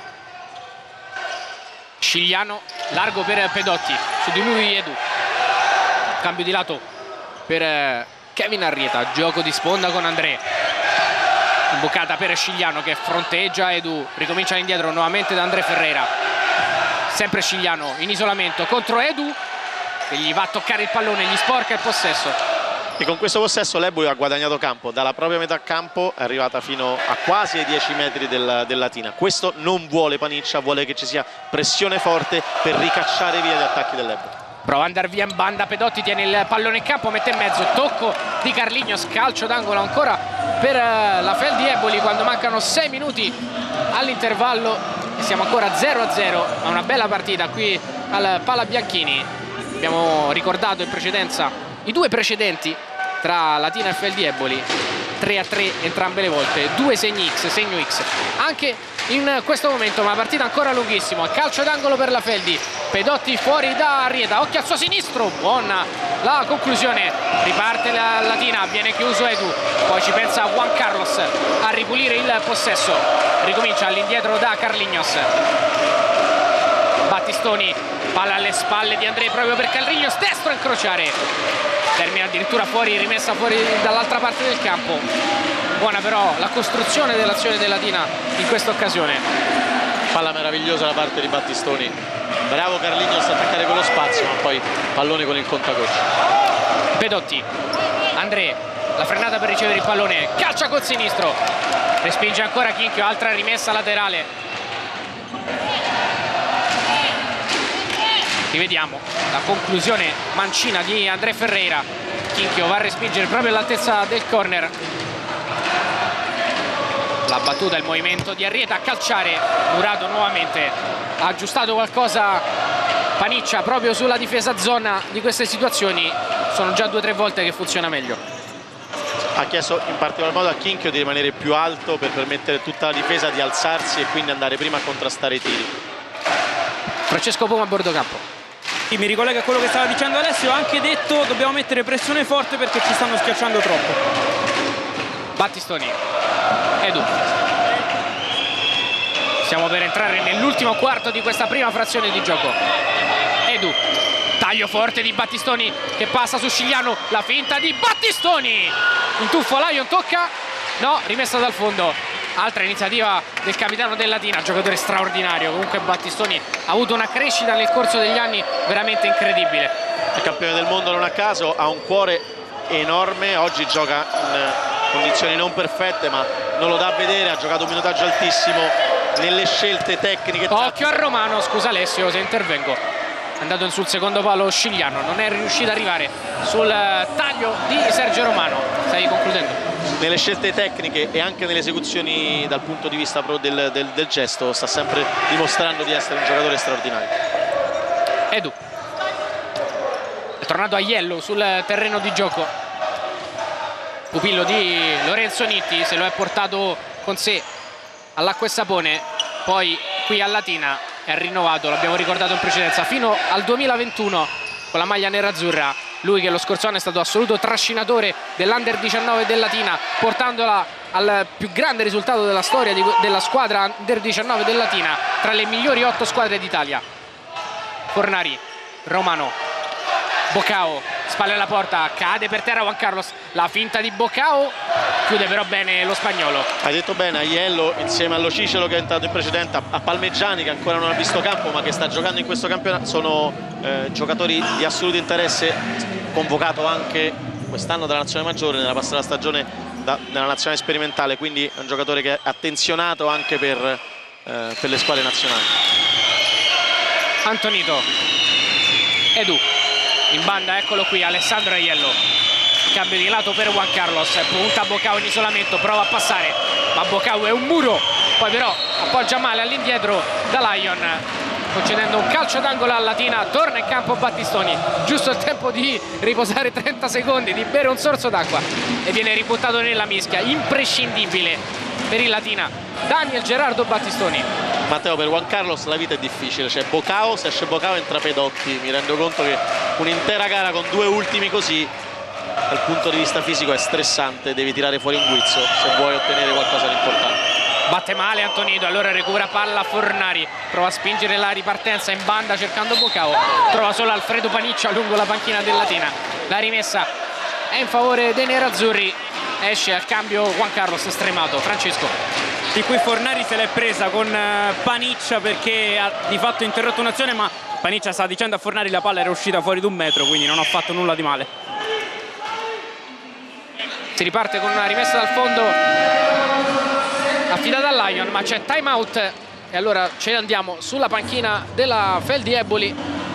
Scigliano, largo per Pedotti, su di lui Edu, cambio di lato per Kevin Arrieta, gioco di sponda con André, imboccata per Scigliano che fronteggia Edu, ricomincia indietro nuovamente da André Ferreira, sempre Scigliano in isolamento contro Edu che gli va a toccare il pallone, gli sporca il possesso. E con questo possesso l'Eboli ha guadagnato campo, dalla propria metà campo è arrivata fino a quasi ai dieci metri del, del Latina. Questo non vuole Paniccia, vuole che ci sia pressione forte per ricacciare via gli attacchi dell'Eboli. Prova ad andare via in banda, Pedotti tiene il pallone in campo, mette in mezzo, tocco di Carlignos, calcio d'angolo ancora per la Feldi Eboli quando mancano sei minuti all'intervallo e siamo ancora zero a zero, ma una bella partita qui al Pala Bianchini. Abbiamo ricordato in precedenza i due precedenti tra Latina e Feldi Eboli, tre a tre entrambe le volte, due segni X, segno X anche in questo momento, ma partita ancora lunghissima. Calcio d'angolo per la Feldi, Pedotti fuori da Arrieta, occhio al suo sinistro, buona la conclusione, riparte la Latina, viene chiuso Edu, poi ci pensa Juan Carlos a ripulire il possesso, ricomincia all'indietro da Carlignos, Battistoni, palla alle spalle di André proprio per Carlignos, destro a incrociare, termina addirittura fuori, rimessa fuori dall'altra parte del campo. Buona però la costruzione dell'azione della Latina in questa occasione. Palla meravigliosa da parte di Battistoni, bravo Carlignos a attaccare con lo spazio, ma poi pallone con il contagoccia. Pedotti, André, la frenata per ricevere il pallone, calcia col sinistro, respinge ancora Chinchio, altra rimessa laterale. Rivediamo la conclusione mancina di André Ferreira, Chinchio va a respingere proprio all'altezza del corner, la battuta, il movimento di Arrieta a calciare, Murado nuovamente ha aggiustato qualcosa Paniccia proprio sulla difesa zona di queste situazioni, sono già due o tre volte che funziona meglio. Ha chiesto in particolar modo a Chinchio di rimanere più alto per permettere a tutta la difesa di alzarsi e quindi andare prima a contrastare i tiri. Francesco Poma a bordo campo. Sì, mi ricollega a quello che stava dicendo Alessio, ho anche detto dobbiamo mettere pressione forte perché ci stanno schiacciando troppo. Battistoni, Edu, stiamo per entrare nell'ultimo quarto di questa prima frazione di gioco. Edu, taglio forte di Battistoni che passa su Scigliano, la finta di Battistoni, un tuffo Lion, tocca, no, rimessa dal fondo, altra iniziativa del capitano del Latina, giocatore straordinario. Comunque Battistoni ha avuto una crescita nel corso degli anni veramente incredibile. È campione del mondo non a caso, ha un cuore enorme, oggi gioca in condizioni non perfette ma non lo dà a vedere, ha giocato un minutaggio altissimo nelle scelte tecniche. Occhio a Romano, scusa Alessio se intervengo, è andato sul secondo palo Scigliano, non è riuscito ad arrivare sul taglio di Sergio Romano. Stai concludendo? Nelle scelte tecniche e anche nelle esecuzioni dal punto di vista del, del, del gesto sta sempre dimostrando di essere un giocatore straordinario. Edu è tornato Aiello sul terreno di gioco, pupillo di Lorenzo Nitti, se lo è portato con sé all'Acqua e Sapone, poi qui a Latina è rinnovato, l'abbiamo ricordato in precedenza, fino al duemilaventuno con la maglia nerazzurra. Lui che lo scorso anno è stato assoluto trascinatore dell'Under diciannove del Latina, portandola al più grande risultato della storia di, della squadra Under diciannove del Latina, tra le migliori otto squadre d'Italia. Fornari, Romano, Bocao, spalle alla porta, cade per terra Juan Carlos, la finta di Bocao, chiude però bene lo spagnolo. Hai detto bene, Aiello insieme allo Cicelo che è entrato in precedenza, a Palmeggiani che ancora non ha visto campo ma che sta giocando in questo campionato, sono eh, giocatori di assoluto interesse, convocato anche quest'anno dalla nazionale maggiore, nella passata stagione da, nella nazionale sperimentale, quindi è un giocatore che è attenzionato anche per, eh, per le squadre nazionali. Antonito, Edu in banda, eccolo qui Alessandro Aiello, cambio di lato per Juan Carlos, punta Bocao in isolamento, prova a passare ma Bocao è un muro, poi però appoggia male all'indietro da Lion, concedendo un calcio d'angolo a Latina. Torna in campo Battistoni, giusto il tempo di riposare trenta secondi, di bere un sorso d'acqua e viene ributtato nella mischia. Imprescindibile per il Latina Daniel Gerardo Battistoni. Matteo, per Juan Carlos la vita è difficile, c'è Bocao, se esce Bocao entra Pedotti, mi rendo conto che un'intera gara con due ultimi così dal punto di vista fisico è stressante, devi tirare fuori un guizzo se vuoi ottenere qualcosa di importante. Batte male Antonito, allora recupera palla Fornari, prova a spingere la ripartenza in banda cercando Bocao, trova solo Alfredo Paniccia lungo la panchina del Latina. La rimessa è in favore dei nerazzurri, esce al cambio Juan Carlos stremato. Francesco. Di cui Fornari se l'è presa con Paniccia perché ha di fatto interrotto un'azione, ma Paniccia sta dicendo a Fornari la palla era uscita fuori di un metro, quindi non ha fatto nulla di male. Si riparte con una rimessa dal fondo affidata a Lion, ma c'è time out e allora ce ne andiamo sulla panchina della Feldi Eboli.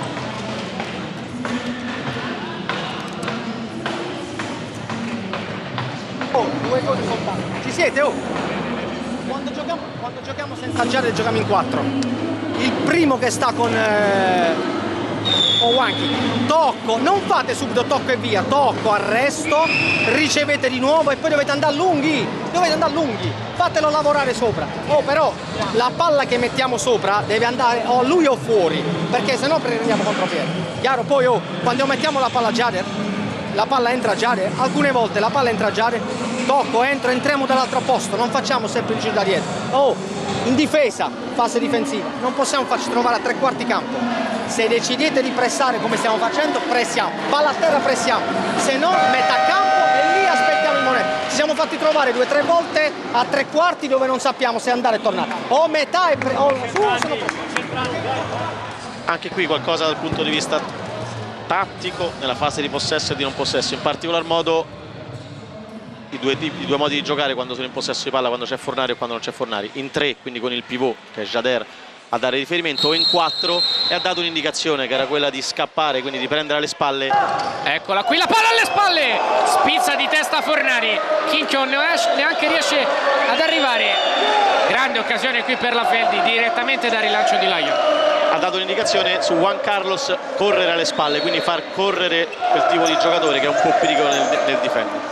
Oh, due gol soltanto. Ci siete? Oh! Quando giochiamo, quando giochiamo senza Jared giochiamo in quattro. Il primo che sta con eh, Owanki, tocco, non fate subito tocco e via, tocco, arresto, ricevete di nuovo e poi dovete andare lunghi, dovete andare lunghi, fatelo lavorare sopra. Oh, però la palla che mettiamo sopra deve andare o lui o fuori, perché sennò prendiamo contropiede. Chiaro? Poi oh, quando mettiamo la palla a Jader, la palla entra a Jader, alcune volte la palla entra a Jader, tocco, entro, entriamo dall'altro posto, non facciamo sempre il giro da dietro. Oh, in difesa, fase difensiva, non possiamo farci trovare a tre quarti campo. Se decidete di pressare come stiamo facendo, pressiamo, palla a terra pressiamo, se no metà campo e lì aspettiamo il momento. Ci siamo fatti trovare due o tre volte a tre quarti dove non sappiamo se andare e tornare, o metà e pre- o su, sono anche qui qualcosa dal punto di vista tattico nella fase di possesso e di non possesso, in particolar modo I due, tipi, i due modi di giocare quando sono in possesso di palla, quando c'è Fornari e quando non c'è Fornari, in tre, quindi con il pivot che è Jader a dare riferimento, o in quattro e ha dato un'indicazione che era quella di scappare, quindi di prendere alle spalle. Eccola qui la palla alle spalle, spizza di testa Fornari, Chinchon neanche riesce ad arrivare. Grande occasione qui per la Feldi, direttamente da rilancio di Lion. Ha dato un'indicazione su Juan Carlos, correre alle spalle, quindi far correre quel tipo di giocatore che è un po' pericolo nel, nel difendere.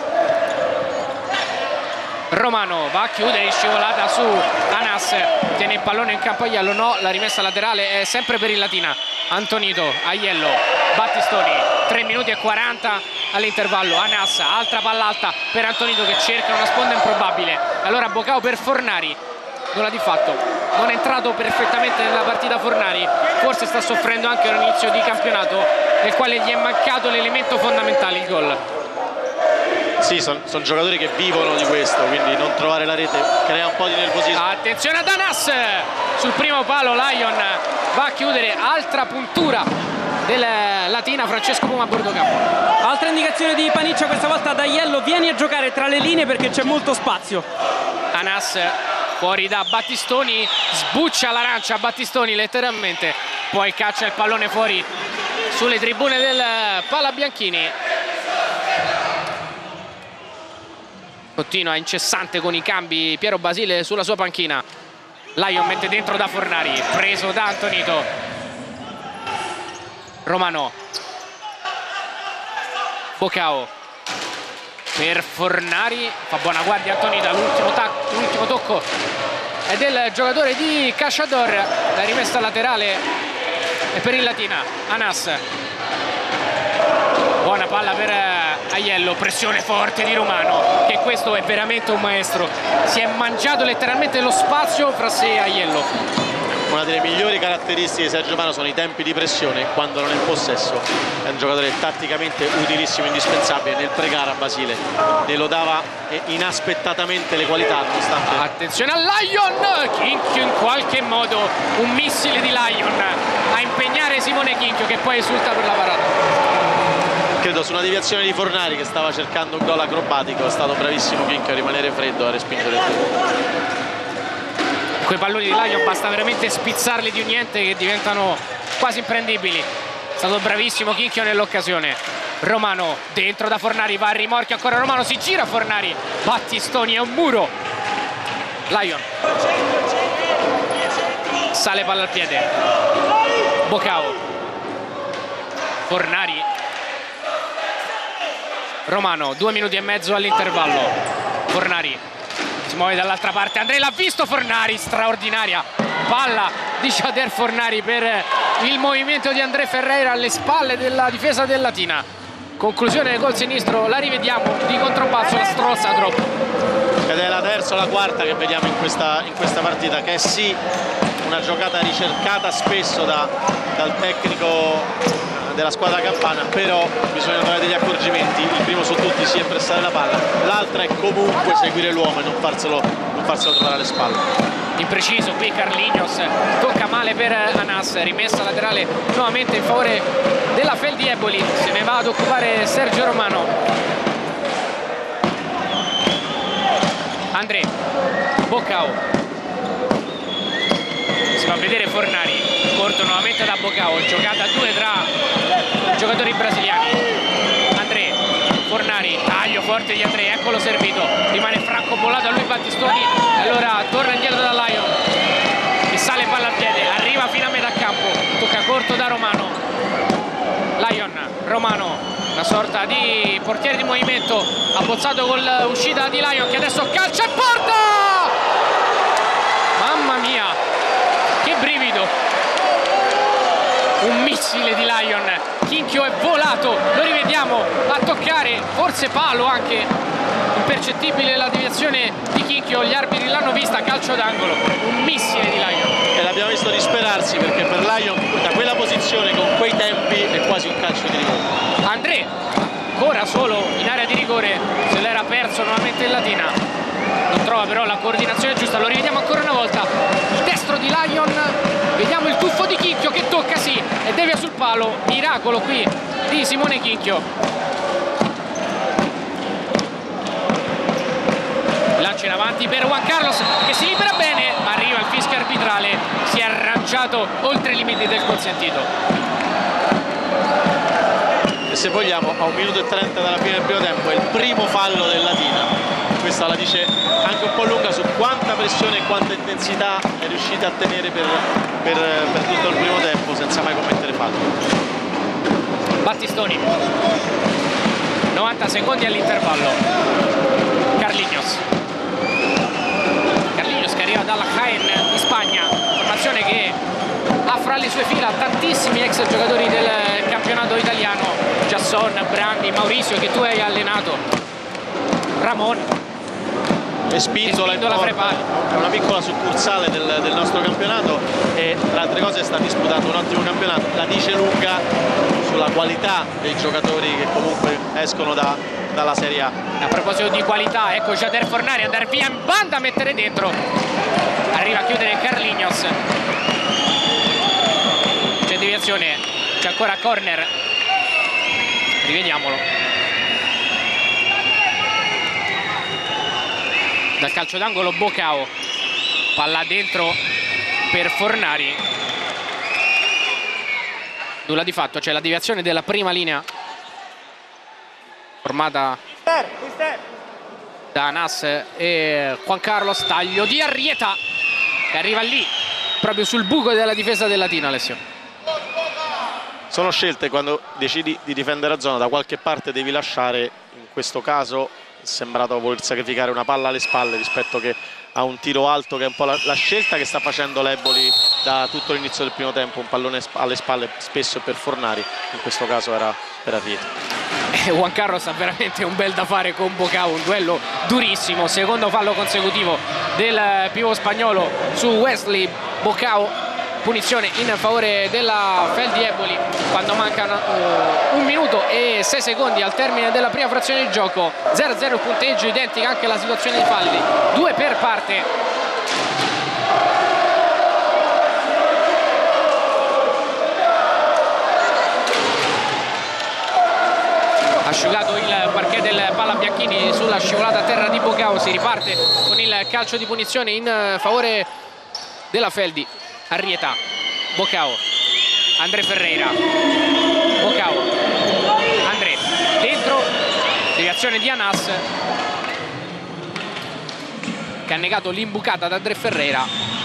Romano va a chiudere in scivolata su Anas, tiene il pallone in campo Aiello, no, la rimessa laterale è sempre per il Latina. Antonito, Aiello, Battistoni, tre minuti e quaranta all'intervallo. Anas, altra palla alta per Antonito che cerca una sponda improbabile. Allora Bocao per Fornari, nulla di fatto, non è entrato perfettamente nella partita Fornari, forse sta soffrendo anche un inizio di campionato nel quale gli è mancato l'elemento fondamentale, il gol. Sì, Sì, sono son giocatori che vivono di questo, quindi non trovare la rete crea un po' di nervosismo. Attenzione ad Anas sul primo palo, Lion va a chiudere, altra puntura del Latina, Francesco Puma a bordo campo. Altra indicazione di Paniccia, questa volta da Aiello: vieni a giocare tra le linee perché c'è molto spazio. Anas fuori da Battistoni, sbuccia l'arancia a Battistoni letteralmente, poi caccia il pallone fuori sulle tribune del Palabianchini. Continua incessante con i cambi Piero Basile sulla sua panchina. Lion mette dentro da Fornari, preso da Antonito. Romano, Bocao per Fornari, fa buona guardia Antonito, l'ultimo tocco è del giocatore di Cacciador, la rimessa laterale è per il Latina. Anas, buona palla per Aiello, pressione forte di Romano, che questo è veramente un maestro, si è mangiato letteralmente lo spazio fra sé e Aiello. Una delle migliori caratteristiche di Sergio Romano sono i tempi di pressione quando non è in possesso. È un giocatore tatticamente utilissimo, indispensabile. Nel pre-gara Basile ne lo dava inaspettatamente le qualità, nonostante... Attenzione al Lion! Chinchio in qualche modo, un missile di Lion a impegnare Simone Chinchio, che poi esulta per la parata. Credo su una deviazione di Fornari che stava cercando un gol acrobatico, è stato bravissimo Chinchio a rimanere freddo, a respingere il gol. Quei palloni di Lion basta veramente spizzarli di un niente che diventano quasi imprendibili. È stato bravissimo Chinchio nell'occasione. Romano dentro da Fornari, va a rimorchio ancora Romano, si gira Fornari, Battistoni è un muro. Lion sale palla al piede, Bocao, Fornari, Romano, due minuti e mezzo all'intervallo. Fornari si muove dall'altra parte, Andrei l'ha visto Fornari, straordinaria palla di Jader Fornari per il movimento di André Ferreira alle spalle della difesa del Latina. Conclusione col sinistro, la rivediamo di contropasso, la strozza troppo. Ed è la terza o la quarta che vediamo in questa, in questa partita, che è sì una giocata ricercata spesso da, dal tecnico della squadra campana, però bisogna trovare degli accorgimenti. Il primo su tutti sia pressare la palla, l'altra è comunque seguire l'uomo e non farselo, non farselo trovare alle spalle. Impreciso qui Carlignos, tocca male per Anas, rimessa laterale nuovamente in favore della Feldi Eboli, se ne va ad occupare Sergio Romano. André, Bocao, si fa vedere Fornari, corto nuovamente da Bocao, giocata a due tra giocatori brasiliani. André, Fornari, taglio forte di André, eccolo servito, rimane franco bollato a lui Battistoni, allora torna indietro da Lion e sale palla al piede, arriva fino a metà campo, tocca corto da Romano. Lion, Romano, una sorta di portiere di movimento, abbozzato con l'uscita di Lion che adesso calcia in porta! Mamma mia, che brivido! Un missile di Lion, Chinchio è volato, lo rivediamo a toccare, forse palo anche, impercettibile la deviazione di Chinchio, gli arbitri l'hanno vista, calcio d'angolo, un missile di Lion. E l'abbiamo visto disperarsi perché per Lion da quella posizione con quei tempi è quasi un calcio di rigore. André, ancora solo in area di rigore, se l'era perso nuovamente il Latina, non trova però la coordinazione giusta, lo rivediamo ancora una volta, il destro di Lion, vediamo il tuffo di Chinchio che tocca sì e devia sul palo, miracolo qui di Simone Chinchio. Lancia in avanti per Juan Carlos che si libera bene, ma arriva il fischio arbitrale, si è arrangiato oltre i limiti del consentito. E se vogliamo a un minuto e trenta dalla fine del primo tempo è il primo fallo del Latina. Questa la dice anche un po' lunga su quanta pressione e quanta intensità è riuscita a tenere per, per, per tutto il primo tempo senza mai commettere fallo. Battistoni, novanta secondi all'intervallo. Carlignos, Carlignos che arriva dalla Jaén di Spagna, formazione che ha fra le sue fila tantissimi ex giocatori del campionato italiano, Giasson, Brandi, Maurizio che tu hai allenato, Ramon, e spintola, e spintola fra i pali. È una piccola succursale del, del nostro campionato e tra altre cose sta disputando un ottimo campionato. La dice lunga sulla qualità dei giocatori che comunque escono da, dalla Serie A. A proposito di qualità, ecco Jader Fornari andare via in banda a mettere dentro, arriva a chiudere Carlignos, c'è deviazione, c'è ancora corner, rivediamolo. Dal calcio d'angolo Bocao, palla dentro per Fornari, nulla di fatto, c'è la deviazione della prima linea formata da Anas e Juan Carlos, taglio di Arrieta che arriva lì proprio sul buco della difesa del Latina. Alessio, sono scelte, quando decidi di difendere a zona da qualche parte devi lasciare. In questo caso è sembrato voler sacrificare una palla alle spalle rispetto che a un tiro alto, che è un po' la, la scelta che sta facendo l'Eboli da tutto l'inizio del primo tempo. Un pallone alle spalle spesso per Fornari, in questo caso era per Arrieta. Juan Carlos ha veramente un bel da fare con Bocao, un duello durissimo, secondo fallo consecutivo del pivot spagnolo su Wesley Bocao, punizione in favore della Feldi Eboli quando mancano uh, un minuto e sei secondi al termine della prima frazione di gioco. Zero a zero il punteggio, identica anche la situazione di falli, due per parte. Asciugato il parquet del Palla Bianchini sulla scivolata a terra di Bocao, si riparte con il calcio di punizione in favore della Feldi. Arrieta, Bocao, André Ferreira, Bocao, André dentro, deviazione di Anas che ha negato l'imbucata ad André Ferreira.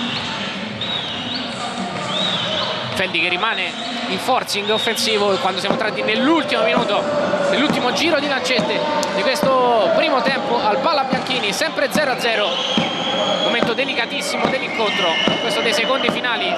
Feldi che rimane in forcing offensivo quando siamo entrati nell'ultimo minuto, nell'ultimo giro di lancette di questo primo tempo al Palla Bianchini, sempre zero a zero, momento delicatissimo dell'incontro, questo dei secondi finali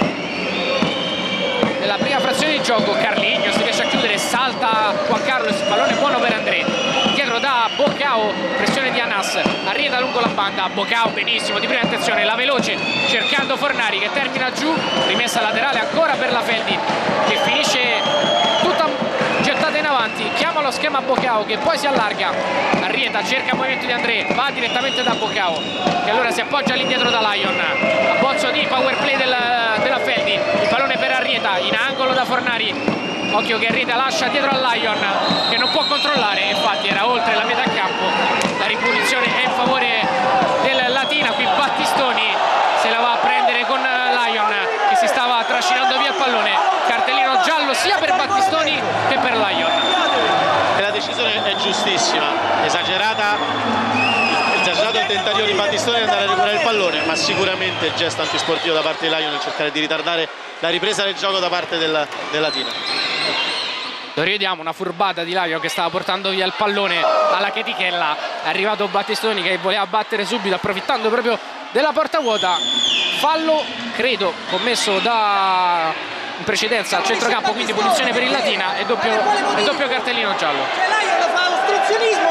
della prima frazione di gioco. Carlignos riesce a chiudere, salta Juan Carlos, pallone buono per André, dietro da Bocao, pressione di Anas, Arrieta lungo la banda, Bocao benissimo, di prima intenzione, la veloce cercando Fornari che termina giù, rimessa laterale ancora per la Feldi che finisce tutta gettata in avanti, chiama lo schema Bocao che poi si allarga. Arrieta cerca il movimento di André, va direttamente da Bocao che allora si appoggia all'indietro da Lion, abbozzo di power play della, della Feldi, il pallone per Arrieta in angolo da Fornari. Occhio che Arrieta lascia dietro al Lion che non può controllare, infatti era oltre la metà campo. La ripunizione è in favore del Latina, qui Battistoni se la va a prendere con Lion che si stava trascinando via il pallone. Cartellino giallo sia per Battistoni che per Lion. E la decisione è giustissima, esagerata, esagerato il tentativo di Battistoni di andare a recuperare il pallone, ma sicuramente il gesto antisportivo da parte di Lion nel cercare di ritardare la ripresa del gioco da parte del, del Latina. Lo rivediamo, una furbata di Lion che stava portando via il pallone alla chetichella, è arrivato Battistoni che voleva battere subito approfittando proprio della porta vuota. Fallo credo commesso da in precedenza al centrocampo, quindi punizione per il Latina e doppio, e doppio cartellino giallo. Lion fa ostruzionismo,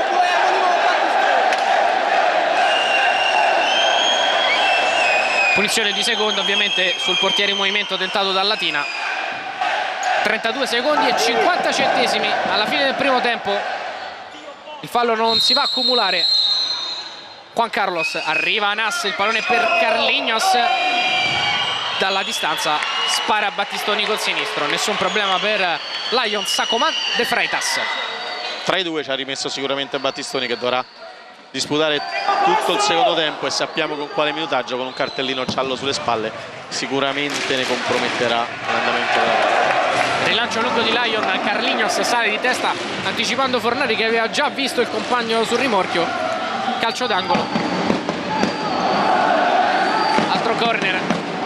punizione di secondo ovviamente sul portiere in movimento tentato dal Latina. Trentadue secondi e cinquanta centesimi alla fine del primo tempo, il fallo non si va a accumulare. Juan Carlos, arriva Anas, il pallone per Carlignos, dalla distanza spara a Battistoni col sinistro, nessun problema per Lion Sacomán de Freitas. Tra i due ci ha rimesso sicuramente Battistoni che dovrà disputare tutto il secondo tempo e sappiamo con quale minutaggio, con un cartellino giallo sulle spalle sicuramente ne comprometterà l'andamento della gara. Rilancio lungo di Lion, Carlignos sale di testa anticipando Fornari che aveva già visto il compagno sul rimorchio. Calcio d'angolo, altro corner,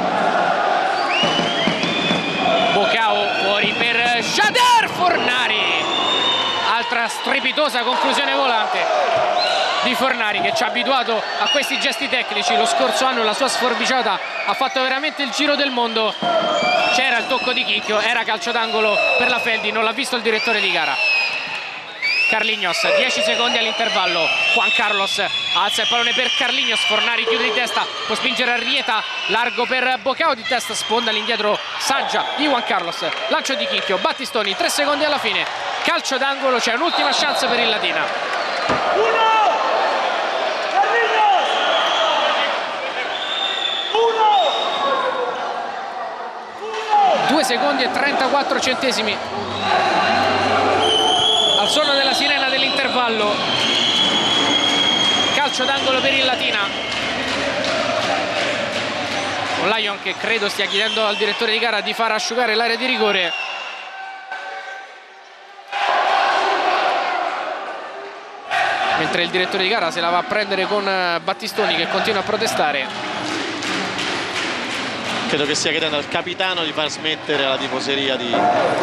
Bocao fuori per Jader Fornari, altra strepitosa conclusione volante di Fornari che ci ha abituato a questi gesti tecnici. Lo scorso anno la sua sforbiciata ha fatto veramente il giro del mondo. C'era il tocco di Chicchio, era calcio d'angolo per la Feldi, non l'ha visto il direttore di gara. Carlignos, dieci secondi all'intervallo. Juan Carlos alza il pallone per Carlignos, Fornari chiude di testa, può spingere Arrieta, largo per Bocao di testa, sponda all'indietro saggia di Juan Carlos, lancio di Chinchio, Battistoni, tre secondi alla fine, calcio d'angolo, c'è un'ultima chance per il Latina. Uno! Carlignos! Uno! due secondi e trentaquattro centesimi al suono della sirena dell'intervallo. Calcio d'angolo per il Latina. Un Lion che credo stia chiedendo al direttore di gara di far asciugare l'area di rigore. Mentre il direttore di gara se la va a prendere con Battistoni che continua a protestare. Credo che stia chiedendo al capitano di far smettere la tifoseria di,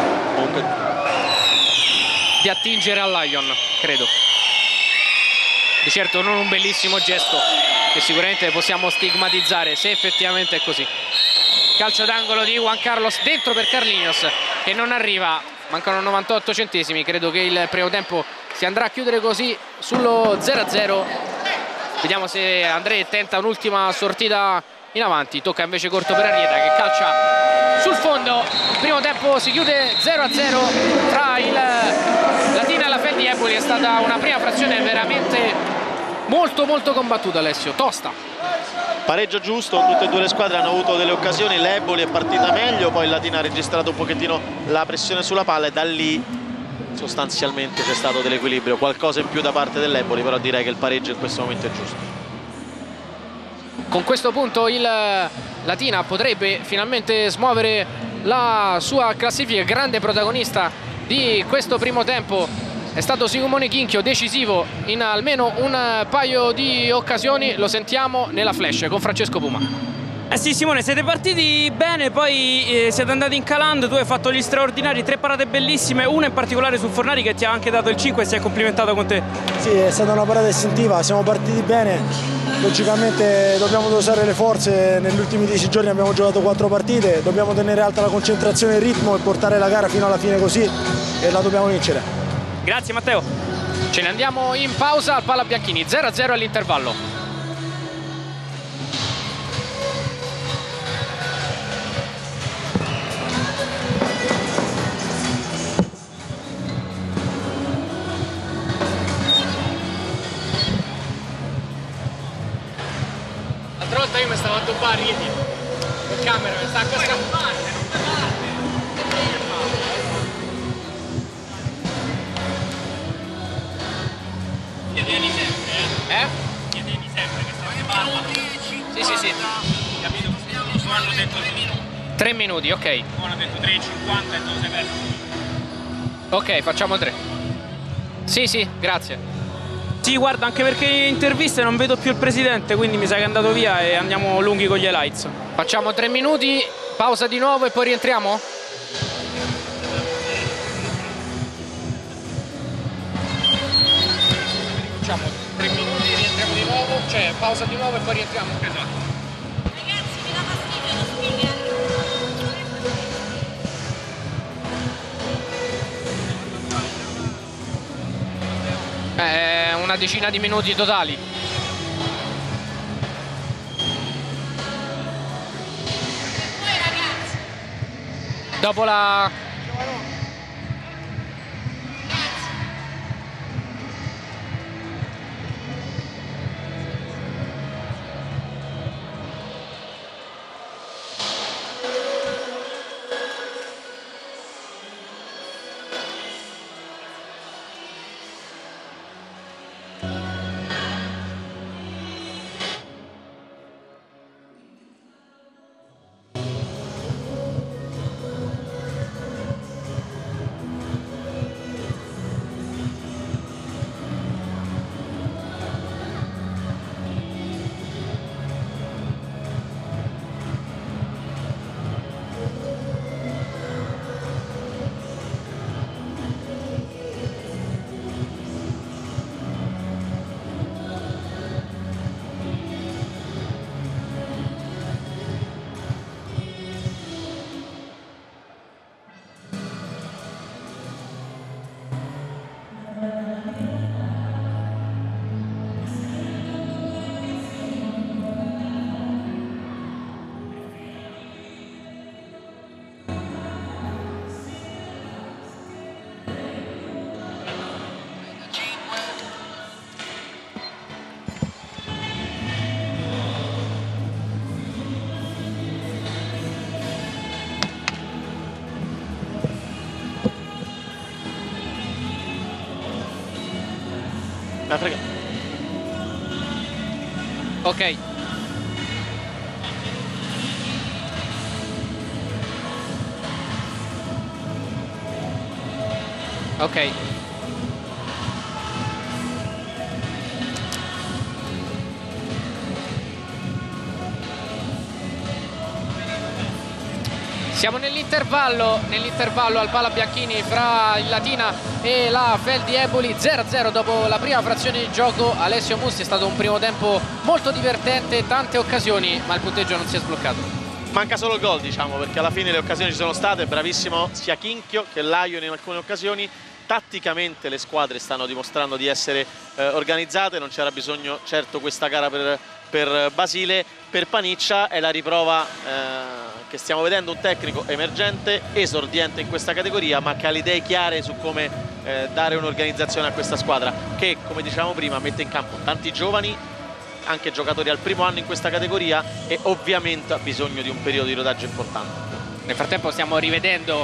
di attingere al Lion, credo. Di certo non un bellissimo gesto che sicuramente possiamo stigmatizzare se effettivamente è così. Calcio d'angolo di Juan Carlos dentro per Carlignos che non arriva, mancano novantotto centesimi, credo che il primo tempo si andrà a chiudere così sullo zero a zero. Vediamo se André tenta un'ultima sortita in avanti, tocca invece corto per Arrieta che calcia sul fondo. Il primo tempo si chiude zero a zero tra il Latina e la Fel di Eboli. È stata una prima frazione veramente molto molto combattuta, Alessio, tosta. Pareggio giusto, tutte e due le squadre hanno avuto delle occasioni, l'Eboli è partita meglio, poi il Latina ha registrato un pochettino la pressione sulla palla e da lì sostanzialmente c'è stato dell'equilibrio, qualcosa in più da parte dell'Eboli, però direi che il pareggio in questo momento è giusto. Con questo punto il Latina potrebbe finalmente smuovere la sua classifica. Grande protagonista di questo primo tempo è stato Simone Chinchio, decisivo in almeno un paio di occasioni. Lo sentiamo nella flash con Francesco Puma. Eh sì Simone, siete partiti bene, poi eh, siete andati incalando, tu hai fatto gli straordinari, tre parate bellissime, una in particolare su Fornari che ti ha anche dato il cinque e si è complimentato con te. Sì, è stata una parata istintiva, siamo partiti bene, logicamente dobbiamo dosare le forze, negli ultimi dieci giorni abbiamo giocato quattro partite, dobbiamo tenere alta la concentrazione e il ritmo e portare la gara fino alla fine così e la dobbiamo vincere. Grazie Matteo. Ce ne andiamo in pausa al Pala Bianchini, zero a zero all'intervallo. L'altra volta io mi stavo a toppare ridi con camera, mi sta a scappare. Chiedeni sempre, eh? Eh? Chiedeni sempre che stiamo in palla. Sì, sì, sì. Capito? Ora hanno detto tre minuti. Tre minuti, ok. Ora hanno detto tre e cinquanta e tu sei perso. Ok, facciamo tre. Sì, sì, grazie. Sì, guarda, anche perché in interviste non vedo più il presidente, quindi mi sa che è andato via e andiamo lunghi con gli highlights. Facciamo tre minuti, pausa di nuovo e poi rientriamo? Facciamo tre minuti, rientriamo di nuovo, cioè pausa di nuovo e poi rientriamo. Esatto. Ragazzi, mi dà fastidio lo speaker. Eh, una decina di minuti totali. Dopo la... La frega. Ok. Ok. Siamo nell'intervallo, nell'intervallo al Pala Bianchini fra il Latina e la Feldi Eboli, zero a zero dopo la prima frazione di gioco. Alessio Mussi, è stato un primo tempo molto divertente, tante occasioni, ma il punteggio non si è sbloccato. Manca solo il gol, diciamo, perché alla fine le occasioni ci sono state. Bravissimo sia Chinchio che Lion in alcune occasioni. Tatticamente le squadre stanno dimostrando di essere eh, organizzate, non c'era bisogno certo questa gara per, per Basile. Per Paniccia è la riprova eh, che stiamo vedendo un tecnico emergente, esordiente in questa categoria, ma che ha le idee chiare su come eh, dare un'organizzazione a questa squadra, che, come dicevamo prima, mette in campo tanti giovani, anche giocatori al primo anno in questa categoria, e ovviamente ha bisogno di un periodo di rodaggio importante. Nel frattempo stiamo rivedendo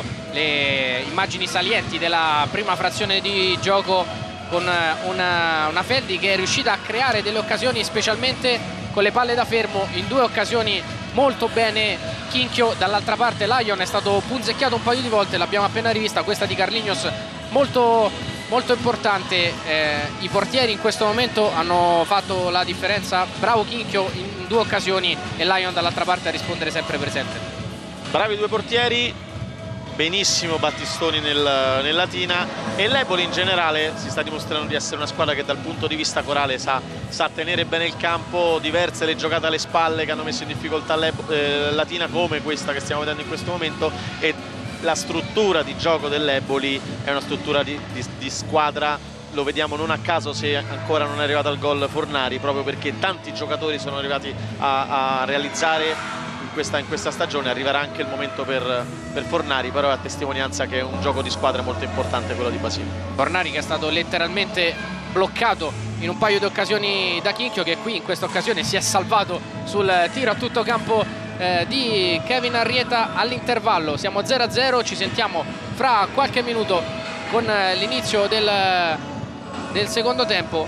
le immagini salienti della prima frazione di gioco, con una, una Feldi che è riuscita a creare delle occasioni, specialmente con le palle da fermo, in due occasioni molto bene Chinchio. Dall'altra parte Lion è stato punzecchiato un paio di volte, l'abbiamo appena rivista, questa di Carlignos molto, molto importante. Eh, i portieri in questo momento hanno fatto la differenza, bravo Chinchio in due occasioni e Lion dall'altra parte a rispondere sempre presente. Bravi due portieri, benissimo Battistoni nel, nel Latina, e l'Eboli in generale si sta dimostrando di essere una squadra che dal punto di vista corale sa, sa tenere bene il campo. Diverse le giocate alle spalle che hanno messo in difficoltà la eh, Latina, come questa che stiamo vedendo in questo momento, e la struttura di gioco dell'Eboli è una struttura di, di, di squadra. Lo vediamo non a caso se ancora non è arrivato al gol Fornari, proprio perché tanti giocatori sono arrivati a, a realizzare Questa, in questa stagione. Arriverà anche il momento per, per Fornari, però è a testimonianza che è un gioco di squadra molto importante quello di Basile. Fornari che è stato letteralmente bloccato in un paio di occasioni da Chinchio, che qui in questa occasione si è salvato sul tiro a tutto campo eh, di Kevin Arrieta. All'intervallo siamo zero a zero, ci sentiamo fra qualche minuto con l'inizio del, del secondo tempo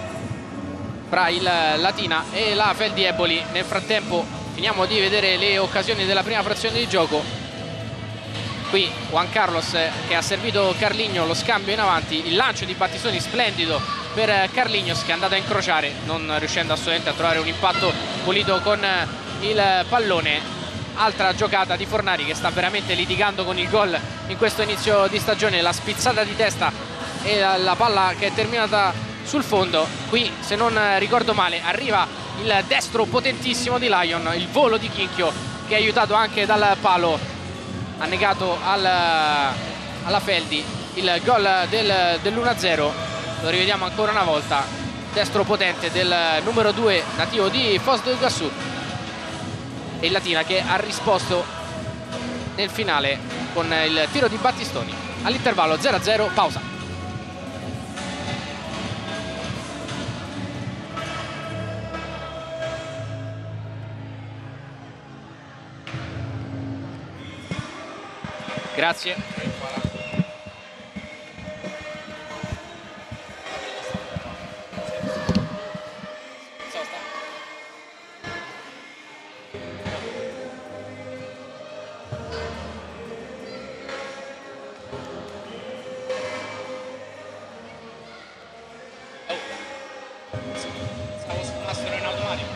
fra il Latina e la Feldi Eboli. Nel frattempo finiamo di vedere le occasioni della prima frazione di gioco. Qui Juan Carlos che ha servito Carligno, lo scambio in avanti, il lancio di Battistoni splendido per Carlignos, che è andato a incrociare, non riuscendo assolutamente a trovare un impatto pulito con il pallone. Altra giocata di Fornari che sta veramente litigando con il gol in questo inizio di stagione, la spizzata di testa e la palla che è terminata sul fondo. Qui, se non ricordo male, arriva il destro potentissimo di Lion, il volo di Chinchio che è aiutato anche dal palo, ha negato al, alla Feldi il gol del, dell'uno a zero. Lo rivediamo ancora una volta, destro potente del numero due nativo di Foz do Iguaçu, e il Latina che ha risposto nel finale con il tiro di Battistoni. All'intervallo zero a zero, pausa. Grazie. Stavo sul nastro in automatico.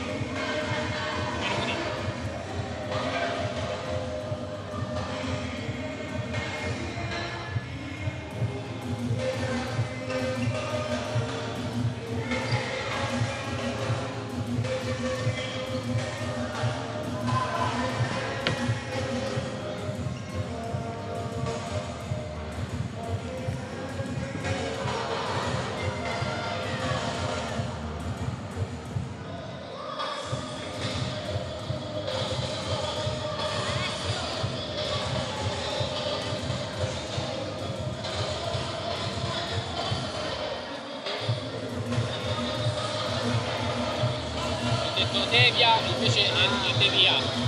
Devia, invece è deviato.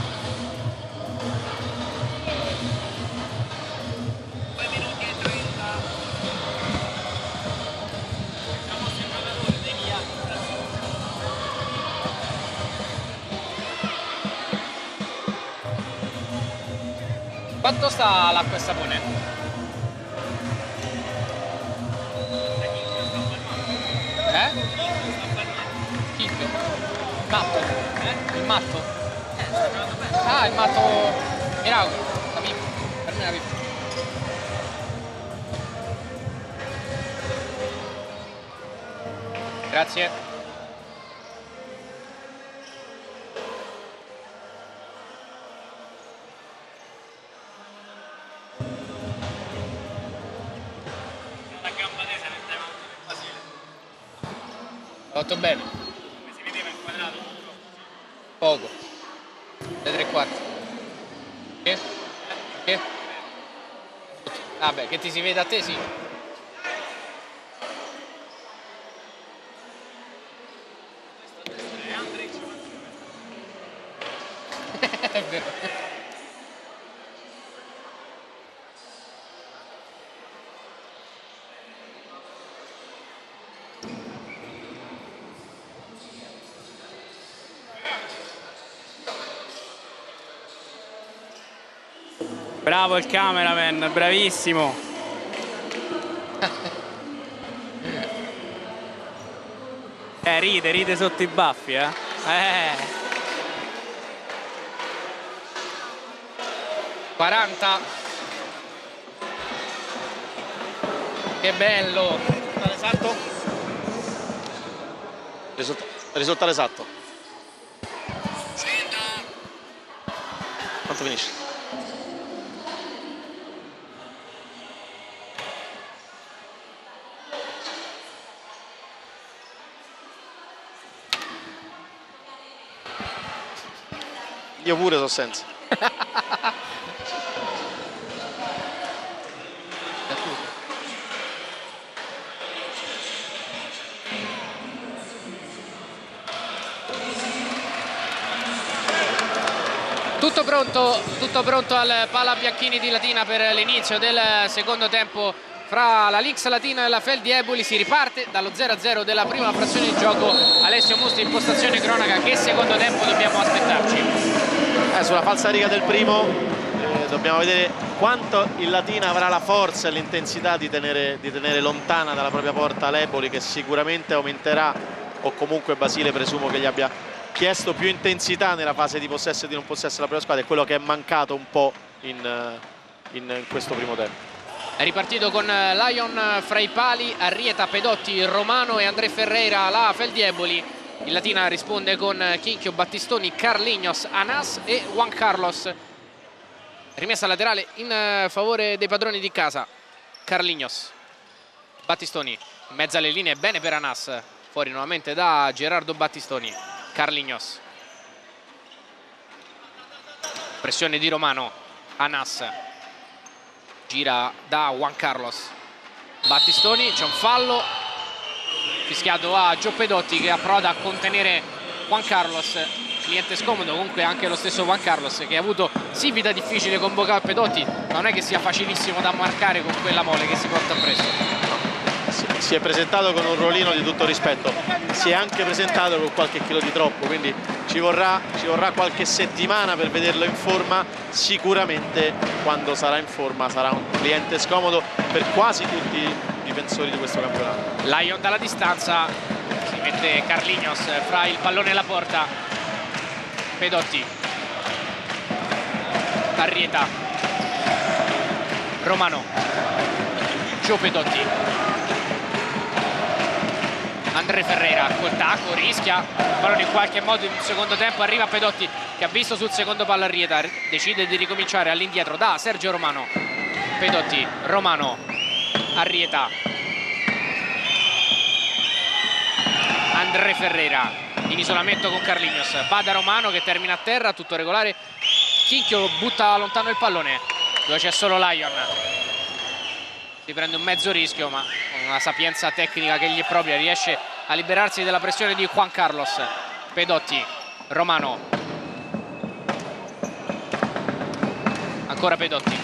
due minuti e trenta. Siamo osservatori dei Quanto sta l'acqua e sapone? Eh? Chicchio? Il matto? Eh? Il matto? Ah, il matto Miracolo, la pippa, per me la pippa. Grazie. Fatto bene. Come si vedeva inquadrato? Poco. Da tre quarti. Che? Che? Vabbè, che ti si vede a te, sì. È vero. Bravo il cameraman, bravissimo. Eh, ride, ride sotto i baffi, eh. Eh. quaranta. Che bello. Risultato esatto? Risulta risultato esatto. Quanto finisce? Io pure sono senza. Tutto pronto, tutto pronto al Pala Bianchini di Latina per l'inizio del secondo tempo fra la Lynx Latina e la Feldi Eboli. Si riparte dallo zero a zero della prima frazione di gioco. Alessio Musti in postazione cronaca. Che secondo tempo dobbiamo aspettarci? Eh, sulla falsariga del primo eh, dobbiamo vedere quanto il Latina avrà la forza e l'intensità di tenere, di tenere lontana dalla propria porta l'Eboli, che sicuramente aumenterà, o comunque Basile presumo che gli abbia chiesto più intensità nella fase di possesso e di non possesso della propria squadra. È quello che è mancato un po' in, in, in questo primo tempo. È ripartito con Lion fra i pali, Arrieta, Pedotti, Romano e André Ferreira la Feldi Eboli. Il Latina risponde con Chinchio, Battistoni, Carlignos, Anas e Juan Carlos. Rimessa laterale in favore dei padroni di casa. Carlignos, Battistoni, in mezzo alle linee, bene per Anas. Fuori nuovamente da Gerardo Battistoni. Carlignos. Pressione di Romano. Anas. Gira da Juan Carlos. Battistoni, c'è un fallo fischiato a Gio Pedotti che approda a contenere Juan Carlos. Cliente scomodo comunque anche lo stesso Juan Carlos, che ha avuto sì vita difficile con Boca Pedotti, ma non è che sia facilissimo da marcare con quella mole che si porta appresso. Si è presentato con un ruolino di tutto rispetto, si è anche presentato con qualche chilo di troppo, quindi ci vorrà, ci vorrà qualche settimana per vederlo in forma. Sicuramente quando sarà in forma sarà un cliente scomodo per quasi tutti i difensori di questo campionato. Lion dalla distanza, si mette Carlignos fra il pallone e la porta. Pedotti, Arrieta, Romano, Gio Pedotti, André Ferreira col tacco, rischia il pallone in qualche modo. In un secondo tempo arriva Pedotti che ha visto sul secondo palo Arrieta, decide di ricominciare all'indietro da Sergio Romano. Pedotti, Romano, Arrieta, André Ferreira in isolamento con Carlignos, va da Romano che termina a terra, tutto regolare. Chinchio butta lontano il pallone dove c'è solo Lion. Si prende un mezzo rischio, ma con una sapienza tecnica che gli è propria riesce a liberarsi della pressione di Juan Carlos. Pedotti, Romano, ancora Pedotti,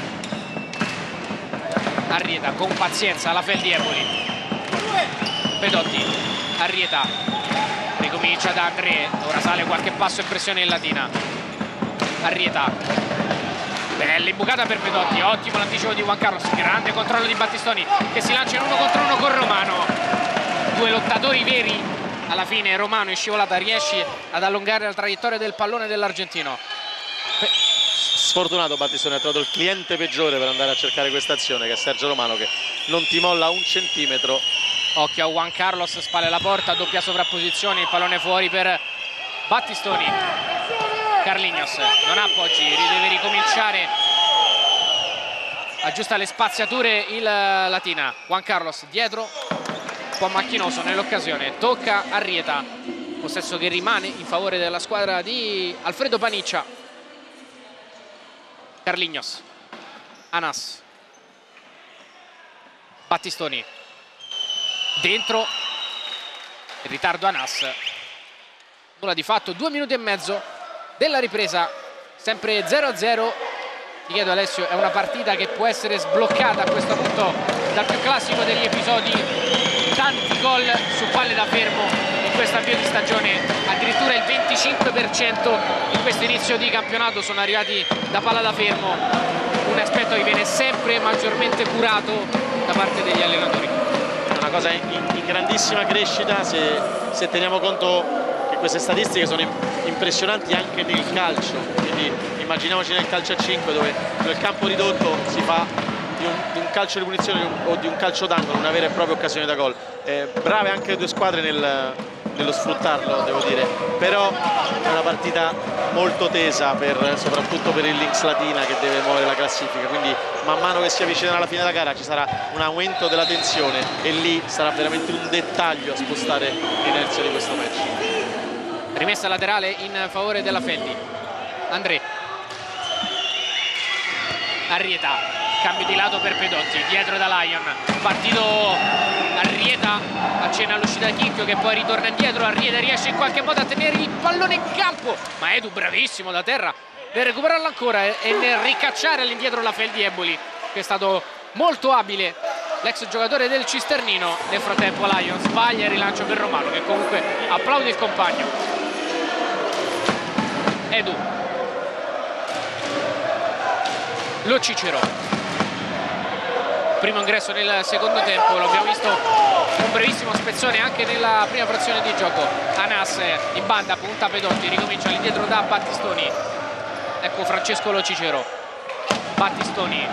Arrieta con pazienza la Feldi Eboli. Pedotti, Arrieta, ricomincia da André, ora sale qualche passo in pressione in Latina. Arrieta, Bella imbucata per Pedotti, ottimo l'anticipo di Juan Carlos, grande controllo di Battistoni che si lancia in uno contro uno con Romano. Due lottatori veri, alla fine Romano in scivolata riesce ad allungare la traiettoria del pallone dell'argentino. Sfortunato Battistoni, ha trovato il cliente peggiore per andare a cercare questa azione, che è Sergio Romano, che non ti molla un centimetro. Occhio a Juan Carlos, spalle alla porta, doppia sovrapposizione, il pallone fuori per Battistoni. Carlinhos non ha appoggi, deve ricominciare, aggiusta le spaziature il Latina. Juan Carlos dietro, un po' macchinoso nell'occasione, tocca a Rieta, possesso che rimane in favore della squadra di Alfredo Paniccia. Carlinhos, Anas, Battistoni dentro, in ritardo Anas, nulla di fatto. Due minuti e mezzo della ripresa, sempre zero a zero. Ti chiedo Alessio, è una partita che può essere sbloccata a questo punto dal più classico degli episodi, tanti gol su palle da fermo in questo avvio di stagione, addirittura il venticinque per cento in questo inizio di campionato sono arrivati da palla da fermo, un aspetto che viene sempre maggiormente curato da parte degli allenatori. È una cosa in, in grandissima crescita, se, se teniamo conto che queste statistiche sono impressionanti anche nel calcio, quindi immaginiamoci nel calcio a cinque dove nel campo ridotto si fa di un, di un calcio di punizione o di un calcio d'angolo una vera e propria occasione da gol. Eh, brave anche le due squadre nel, nello sfruttarlo, devo dire, però è una partita molto tesa per, soprattutto per il Lynx Latina che deve muovere la classifica, quindi man mano che si avvicina alla fine della gara ci sarà un aumento della tensione e lì sarà veramente un dettaglio a spostare l'inerzia di questo match. Rimessa laterale in favore della Feldi. André, Arrieta, cambio di lato per Pedotti, dietro da Lion, partito Arrieta, accenna all'uscita di Chinchio che poi ritorna indietro. Arrieta riesce in qualche modo a tenere il pallone in campo, ma Edu bravissimo da terra nel recuperarlo ancora e nel ricacciare all'indietro la Feldi Eboli, che è stato molto abile l'ex giocatore del Cisternino. Nel frattempo Lion sbaglia il rilancio per Romano che comunque applaude il compagno. Edu, Lo Cicero, primo ingresso nel secondo tempo, lo abbiamo visto un brevissimo spezzone anche nella prima frazione di gioco. Anas in banda, punta Pedotti, ricomincia all'indietro da Battistoni, ecco Francesco Lo Cicero, Battistoni,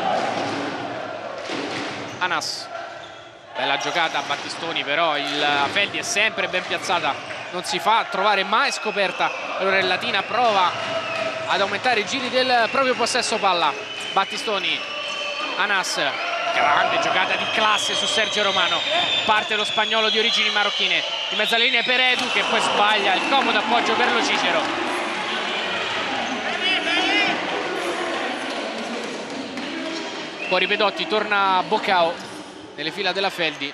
Anas, bella giocata a Battistoni, però il Feldi è sempre ben piazzata, non si fa trovare mai scoperta. Allora il Latina prova ad aumentare i giri del proprio possesso palla. Battistoni, Anas, grande giocata di classe su Sergio Romano, parte lo spagnolo di origini marocchine, in mezza linea per Edu che poi sbaglia, il comodo appoggio per Lo Cicero. Fuori Pedotti, torna Boccao nelle fila della Feldi.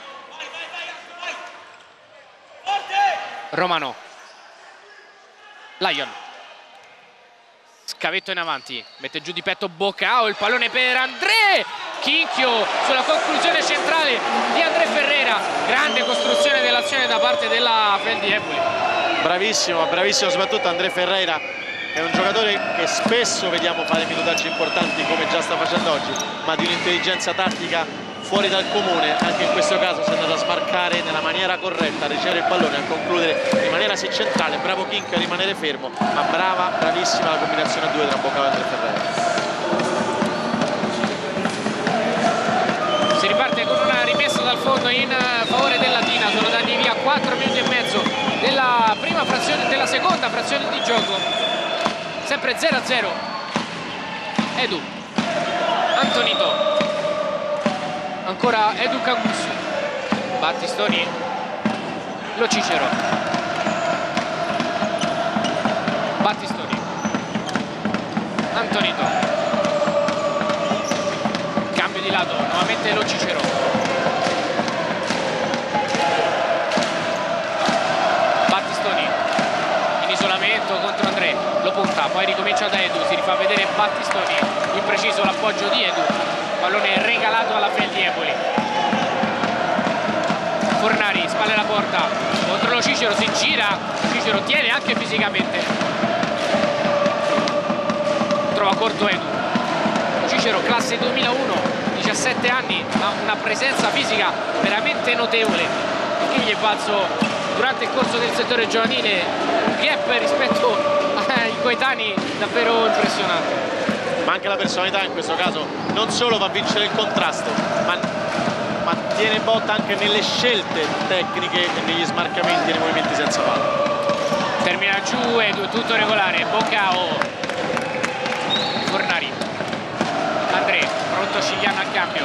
Romano, Lion, scavetto in avanti, mette giù di petto Boccao, il pallone per André, Chinchio sulla conclusione centrale di André Ferreira, grande costruzione dell'azione da parte della Feldi Eboli. Bravissimo, bravissimo soprattutto André Ferreira, è un giocatore che spesso vediamo fare minutaggi importanti come già sta facendo oggi, ma di un'intelligenza tattica fuori dal comune. Anche in questo caso si è andato a smarcare nella maniera corretta, a ricevere il pallone, a concludere in maniera sì centrale. Bravo Chinchio a rimanere fermo, ma brava, bravissima la combinazione a due tra Boccao e André Ferreira. Si riparte con una rimessa dal fondo in favore del Latina, sono dati via quattro minuti e mezzo della prima frazione, della seconda frazione di gioco, sempre zero a zero. Edu, Antonito, ancora Edu Cangusso, Battistoni, Lo Cicero, Battistoni, Antonito, cambio di lato, nuovamente Lo Cicero, Battistoni in isolamento contro André, lo punta, poi ricomincia da Edu, si rifà vedere Battistoni, impreciso l'appoggio di Edu, pallone regalato alla Feldi Eboli. Fornari, spalle alla porta, contro Lo Cicero, si gira, Cicero tiene anche fisicamente, trova corto Edu, Cicero, classe duemilauno, diciassette anni, ha una presenza fisica veramente notevole, che gli è valso durante il corso del settore giovanile un gap rispetto ai coetanei davvero impressionante. Ma anche la personalità in questo caso non solo va a vincere il contrasto, ma, ma tiene botta anche nelle scelte tecniche e negli smarcamenti e nei movimenti senza palla. Termina giù e tutto regolare. Boccao, Fornari, André, pronto Scigliano al cambio.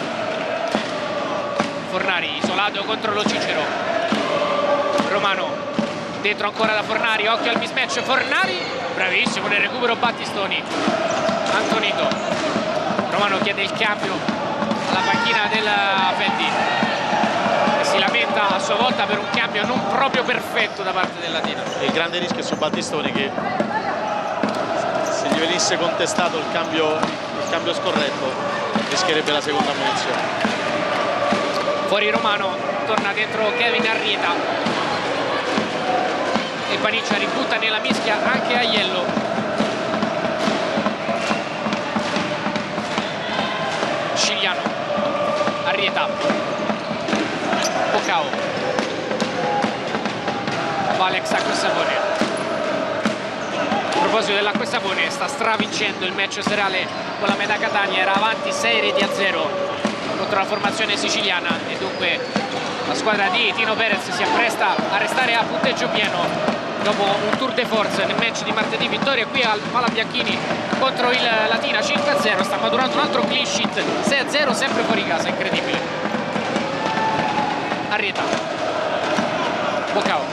Fornari isolato contro lo Cicero. Romano dentro ancora da Fornari, occhio al mismatch. Fornari bravissimo nel recupero. Battistoni, Antonito. Romano chiede il cambio alla panchina della Feldi, che si lamenta a sua volta per un cambio non proprio perfetto da parte del Latina. Il grande rischio è su Battistoni, che se gli venisse contestato il cambio, il cambio scorretto rischierebbe la seconda munizione. Fuori Romano, torna dentro Kevin Arrieta e Paniccia ributta nella mischia anche Aiello. Scigliano, Arrieta, Boccao, Alex Acquasapone. A proposito dell'Acquasapone, sta stravincendo il match serale con la Meda Catania, era avanti sei reti a zero contro la formazione siciliana e dunque la squadra di Tino Perez si appresta a restare a punteggio pieno dopo un tour de force nel match di martedì. Vittoria qui al Malabianchini contro il Latina cinque a zero, sta maturando un altro clean sheet sei a zero sempre fuori casa, incredibile. Arrieta, Boccao,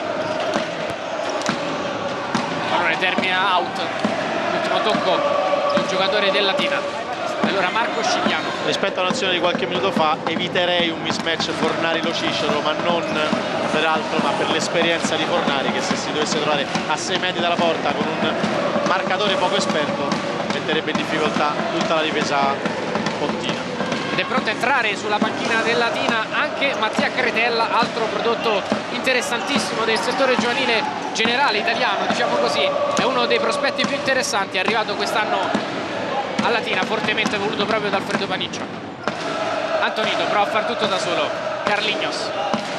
pallone termina out, l'ultimo tocco del giocatore del Latina. Allora Marco Scigliano. Rispetto all'azione di qualche minuto fa eviterei un mismatch Fornari-Lo Cicero, ma non per altro, ma per l'esperienza di Fornari, che se si dovesse trovare a sei metri dalla porta con un marcatore poco esperto metterebbe in difficoltà tutta la difesa pontina. Ed è pronto a entrare sulla panchina del Latina anche Mattia Cretella, altro prodotto interessantissimo del settore giovanile generale italiano, diciamo così. È uno dei prospetti più interessanti, è arrivato quest'anno a Latina, fortemente voluto proprio da Alfredo Paniccia. Antonito prova a far tutto da solo. Carlignos,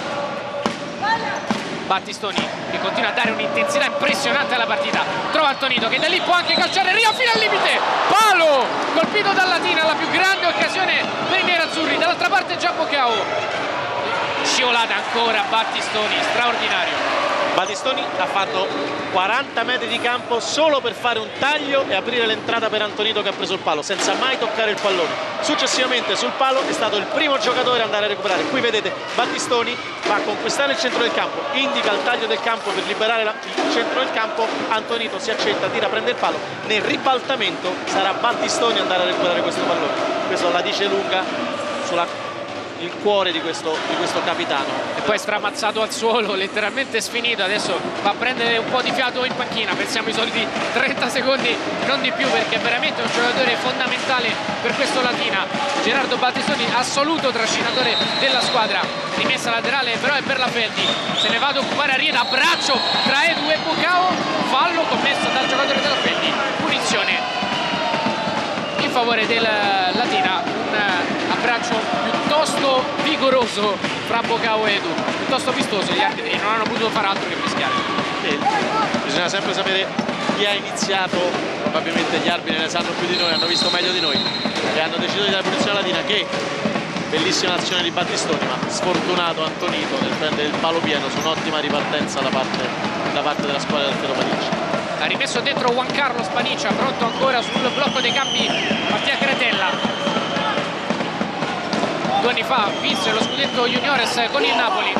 Battistoni che continua a dare un'intensità impressionante alla partita, trova Antonito che da lì può anche calciare, arriva fino al limite, palo colpito dal Latina, la più grande occasione per i nerazzurri. Dall'altra parte già Boccao, scivolata ancora Battistoni, straordinario. Battistoni ha fatto quaranta metri di campo solo per fare un taglio e aprire l'entrata per Antonito, che ha preso il palo senza mai toccare il pallone. Successivamente sul palo è stato il primo giocatore ad andare a recuperare. Qui vedete Battistoni va a conquistare il centro del campo, indica il taglio del campo per liberare la, il centro del campo. Antonito si accetta, tira, prende il palo. Nel ribaltamento sarà Battistoni ad andare a recuperare questo pallone. Questo la dice lunga sulla il cuore di questo, di questo capitano. E poi stramazzato al suolo, letteralmente sfinito. Adesso va a prendere un po' di fiato in panchina, pensiamo ai soliti trenta secondi, non di più, perché è veramente un giocatore fondamentale per questo Latina. Gerardo Battistoni, assoluto trascinatore della squadra. Rimessa laterale però è per la Feldi, se ne va ad occupare Arrieta, abbraccio tra Edu e Boccao, fallo commesso dal giocatore della Feldi, punizione in favore del Latina. Un abbraccio piuttosto vigoroso fra Boccao e Edu, piuttosto vistoso. Gli arbitri non hanno potuto fare altro che fischiare. Sì, bisogna sempre sapere chi ha iniziato, probabilmente gli arbitri ne sanno più di noi, hanno visto meglio di noi e hanno deciso di dare punizione alla Latina. Che bellissima azione di Battistoni, ma sfortunato Antonito nel prendere il palo pieno su un'ottima ripartenza da parte, da parte della squadra del Alfredo Paniccia. Ha rimesso dentro Juan Carlos Paniccia, pronto ancora sul blocco dei campi Mattia Cretella. Due anni fa vinse lo scudetto juniores con il Napoli.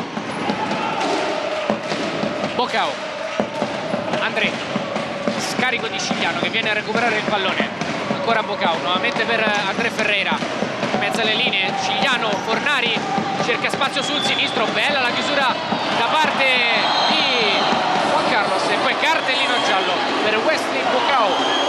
Boccao, André, scarico di Scigliano che viene a recuperare il pallone. Ancora Boccao, nuovamente per André Ferreira, in mezzo alle linee. Scigliano, Fornari cerca spazio sul sinistro, bella la chiusura da parte di Juan Carlos e poi cartellino giallo per Wesley Boccao.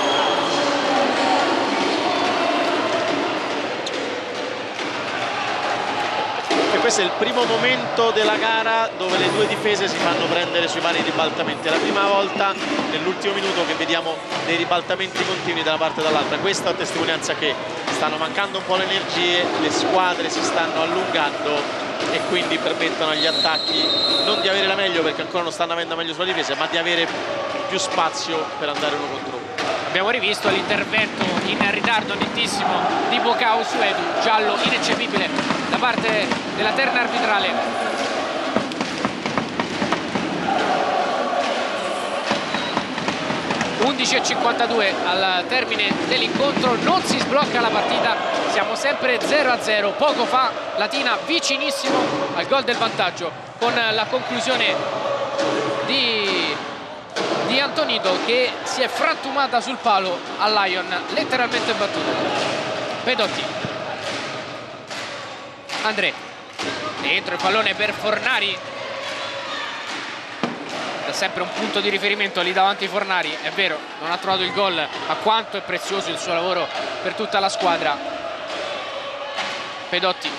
questo è il primo momento della gara dove le due difese si fanno prendere sui vari ribaltamenti. È la prima volta nell'ultimo minuto che vediamo dei ribaltamenti continui da una parte e dall'altra. Questa è testimonianza che stanno mancando un po' le energie, le squadre si stanno allungando e quindi permettono agli attacchi non di avere la meglio, perché ancora non stanno avendo meglio sulla difesa, ma di avere più spazio per andare uno contro uno. Abbiamo rivisto l'intervento in ritardo nettissimo di Bocao su Edu, giallo ineccepibile da parte della terna arbitrale. undici e cinquantadue al termine dell'incontro, non si sblocca la partita, siamo sempre zero a zero. Poco fa Latina vicinissimo al gol del vantaggio con la conclusione di, di Antonito, che si è frantumata sul palo a Lion, letteralmente battuto. Pedotti, André, dentro il pallone per Fornari, è sempre un punto di riferimento lì davanti Fornari, è vero, non ha trovato il gol, ma quanto è prezioso il suo lavoro per tutta la squadra. Pedotti,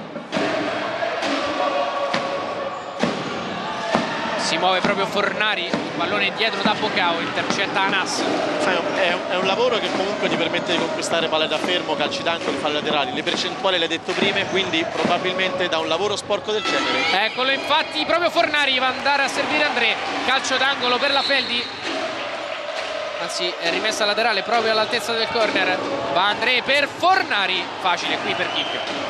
si muove proprio Fornari, il pallone dietro da Bocao, intercetta Anas. È un, è un lavoro che comunque ti permette di conquistare palle da fermo, calci d'angolo, falli laterali. Le percentuali le hai detto prima, quindi probabilmente da un lavoro sporco del genere. Eccolo infatti proprio Fornari va ad andare a servire André, calcio d'angolo per la Feldi, anzi è rimessa laterale proprio all'altezza del corner. Va André per Fornari, facile qui per Chicchio.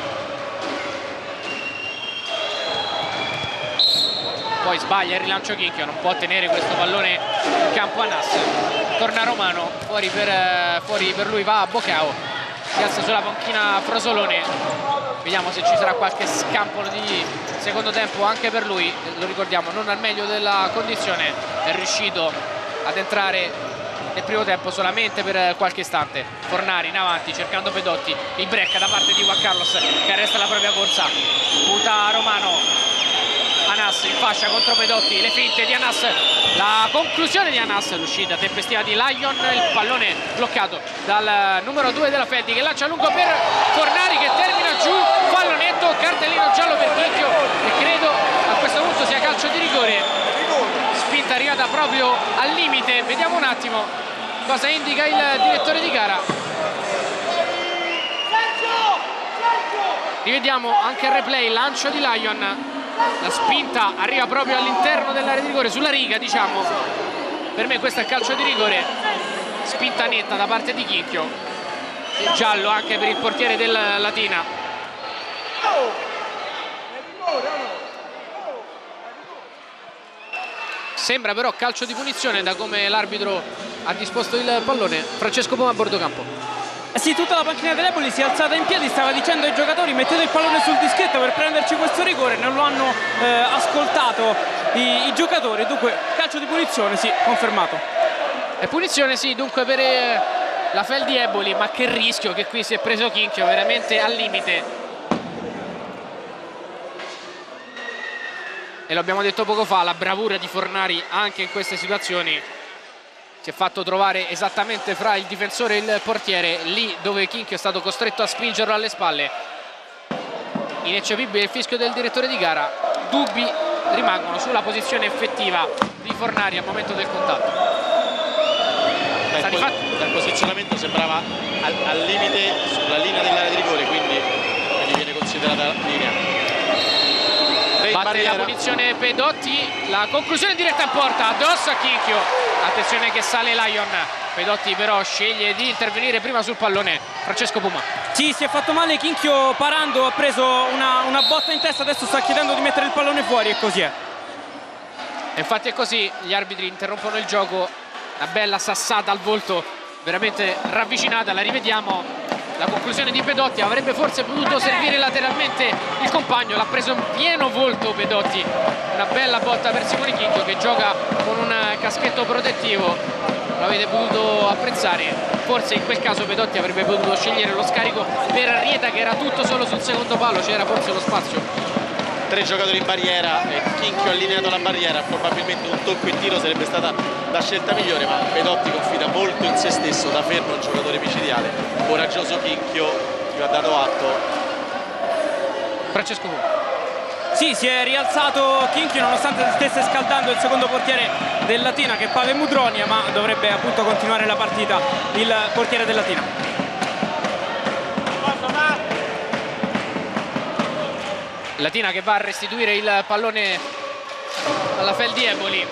Poi sbaglia il rilancio Chicchio, non può tenere questo pallone in campo a Nas. Torna Romano, fuori per, fuori per lui va Bocao, si alza sulla panchina Frosolone. Vediamo se ci sarà qualche scampolo di secondo tempo anche per lui. Lo ricordiamo, non al meglio della condizione, è riuscito ad entrare nel primo tempo solamente per qualche istante. Fornari in avanti cercando Pedotti, il break da parte di Juan Carlos che arresta la propria corsa, punta Romano. Anas in fascia contro Pedotti, le finte di Anas, la conclusione di Anas, l'uscita tempestiva di Lion, il pallone bloccato dal numero due della Feldi che lancia lungo per Fornari che termina giù, fallo netto, cartellino giallo per Chicchio e credo a questo punto sia calcio di rigore. Spinta arrivata proprio al limite, vediamo un attimo cosa indica il direttore di gara. Rivediamo anche il replay, lancio di Lion, la spinta arriva proprio all'interno dell'area di rigore, sulla riga diciamo. Per me questo è calcio di rigore, spinta netta da parte di Chicchio, il giallo anche per il portiere del Latina. Sembra però calcio di punizione da come l'arbitro ha disposto il pallone. Francesco Poma a bordo campo. Eh sì, tutta la panchina dell'Eboli si è alzata in piedi, stava dicendo ai giocatori mettete il pallone sul dischetto per prenderci questo rigore, non lo hanno eh, ascoltato i, i giocatori, dunque calcio di punizione, sì, confermato. E punizione sì, dunque per eh, la Feldi Eboli, ma che rischio che qui si è preso Chicchio, veramente al limite. E lo abbiamo detto poco fa, la bravura di Fornari anche in queste situazioni. Si è fatto trovare esattamente fra il difensore e il portiere, lì dove Chicchio è stato costretto a spingerlo alle spalle. Ineccepibile il fischio del direttore di gara, dubbi rimangono sulla posizione effettiva di Fornari al momento del contatto. Dal, po dal posizionamento sembrava al, al limite sulla linea dell'area di rigore, quindi, quindi viene considerata linea. Batte la punizione Pedotti, la conclusione diretta in porta, addosso a Chicchio. Attenzione che sale Lion, Pedotti però sceglie di intervenire prima sul pallone. Francesco Puma. Sì, si è fatto male Chicchio parando, ha preso una, una botta in testa, adesso sta chiedendo di mettere il pallone fuori e così è. E infatti è così, gli arbitri interrompono il gioco, una bella sassata al volto, veramente ravvicinata, la rivediamo. La conclusione di Pedotti, avrebbe forse potuto servire lateralmente il compagno, l'ha preso in pieno volto Pedotti. Una bella botta per Simone Chicchio che gioca con un caschetto protettivo, lo avete potuto apprezzare. Forse in quel caso Pedotti avrebbe potuto scegliere lo scarico per Arrieta che era tutto solo sul secondo palo, c'era forse lo spazio. Tre giocatori in barriera e Chicchio ha allineato la barriera, probabilmente un tocco e tiro sarebbe stata la scelta migliore, ma Pedotti confida molto in se stesso, da fermo un giocatore micidiale, coraggioso Chicchio, gli ha dato atto. Francesco Puma. Sì, si è rialzato Chinchio nonostante stesse scaldando il secondo portiere del Latina, che è Pave Mudronia, ma dovrebbe appunto continuare la partita il portiere del Latina. Latina che va a restituire il pallone alla Feldi Eboli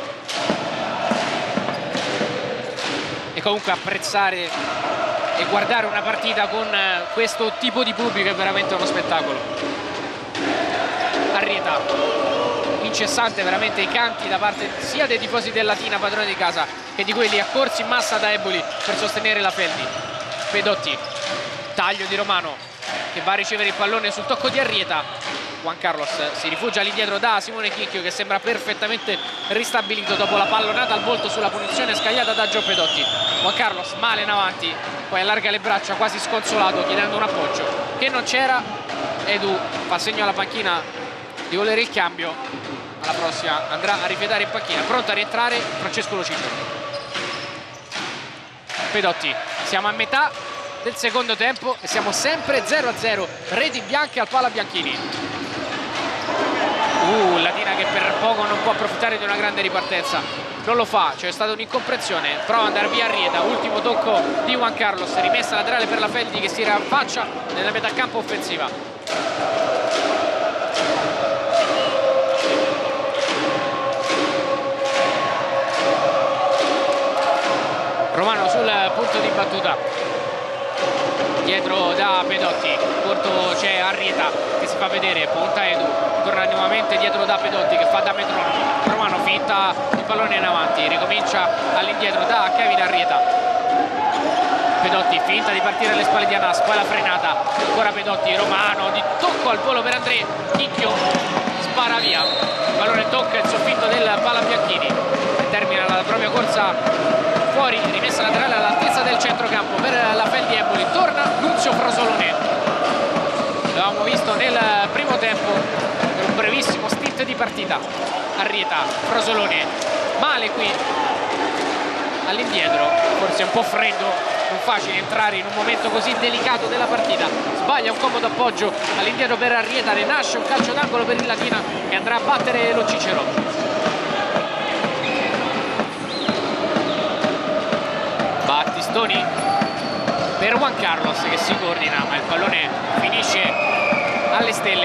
e comunque apprezzare e guardare una partita con questo tipo di pubblico è veramente uno spettacolo. Arrieta, incessante veramente i canti da parte sia dei tifosi del Latina, padrone di casa, che di quelli accorsi in massa da Eboli per sostenere la Feldi. Pedotti, taglio di Romano che va a ricevere il pallone sul tocco di Arrieta. Juan Carlos si rifugia all'indietro da Simone Chinchio, che sembra perfettamente ristabilito dopo la pallonata al volto sulla punizione scagliata da Gio Pedotti. Juan Carlos male in avanti, poi allarga le braccia quasi sconsolato chiedendo un appoggio che non c'era. Edu fa segno alla panchina di volere il cambio, alla prossima andrà a rifiatare in panchina, pronto a rientrare Francesco Lo Cicero. Pedotti, siamo a metà del secondo tempo e siamo sempre zero a zero, reti bianche al Pala Bianchini. Uh, Latina che per poco non può approfittare di una grande ripartenza, non lo fa, c'è stata un'incomprensione, prova ad andare via Arrieta, ultimo tocco di Juan Carlos, rimessa laterale per la Feldi che si riaffaccia nella metà campo offensiva. Romano sul punto di battuta, dietro da Pedotti, corto c'è Arrieta che si fa vedere, punta Edu, torna nuovamente dietro da Pedotti che fa da metronomo. Romano finta il pallone in avanti, ricomincia all'indietro da Kevin Arrieta. Pedotti finta di partire alle spalle di Anas, poi la frenata, ancora Pedotti, Romano di tocco al volo per André, Chinchio spara via, il pallone tocca il soffitto del Pala Bianchini e termina la propria corsa fuori, rimessa laterale all'altezza del centrocampo per la Feldi Eboli. Torna Nunzio Frosolone, l'avevamo visto nel primo tempo per un brevissimo stint di partita. Arrieta, Frosolone male qui all'indietro, forse un po' freddo, non facile entrare in un momento così delicato della partita. Sbaglia un comodo appoggio all'indietro per Arrieta, ne nasce un calcio d'angolo per il Latina che andrà a battere Lo Cicero. Battistoni per Juan Carlos che si coordina, ma il pallone finisce alle stelle.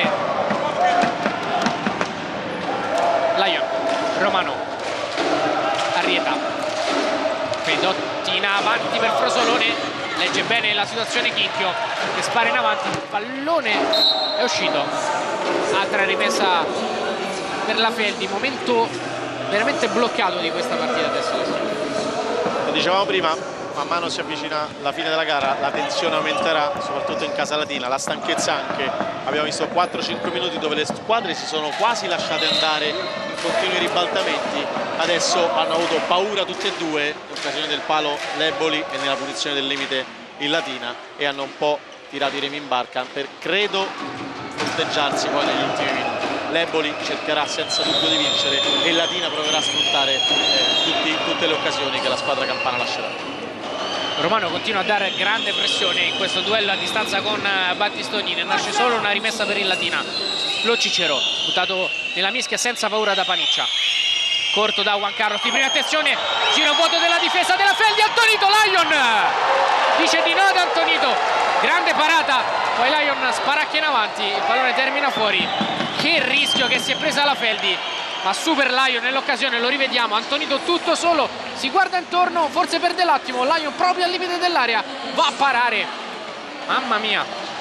Lion, Romano, Arrieta, Pedotti in avanti per Frosolone, legge bene la situazione Chinchio che spara in avanti, il pallone è uscito. Altra rimessa per la Feldi, momento veramente bloccato di questa partita adesso. Lo dicevamo prima, man mano si avvicina la fine della gara, la tensione aumenterà, soprattutto in casa Latina, la stanchezza anche. Abbiamo visto quattro cinque minuti dove le squadre si sono quasi lasciate andare in continui ribaltamenti, adesso hanno avuto paura tutte e due, in occasione del palo l'Eboli e nella punizione del limite il Latina, e hanno un po' tirato i remi in barca per, credo, fronteggiarsi poi negli ultimi minuti. L'Eboli cercherà senza dubbio di vincere e il Latina proverà a sfruttare eh, tutti, tutte le occasioni che la squadra campana lascerà. Romano continua a dare grande pressione in questo duello a distanza con Battistoni, ne nasce solo una rimessa per il Latina. Lo Cicero buttato nella mischia senza paura da Paniccia, corto da Juan Carlos, di prima attenzione, giro vuoto della difesa della Feldi, Antonito Lion dice di no ad Antonito, grande parata, poi Lion sparacchia in avanti, il pallone termina fuori. Che rischio che si è presa la Feldi, ma super Lion nell'occasione, lo rivediamo, Antonito tutto solo, si guarda intorno, forse perde l'attimo, Lion proprio al limite dell'area, va a parare, mamma mia,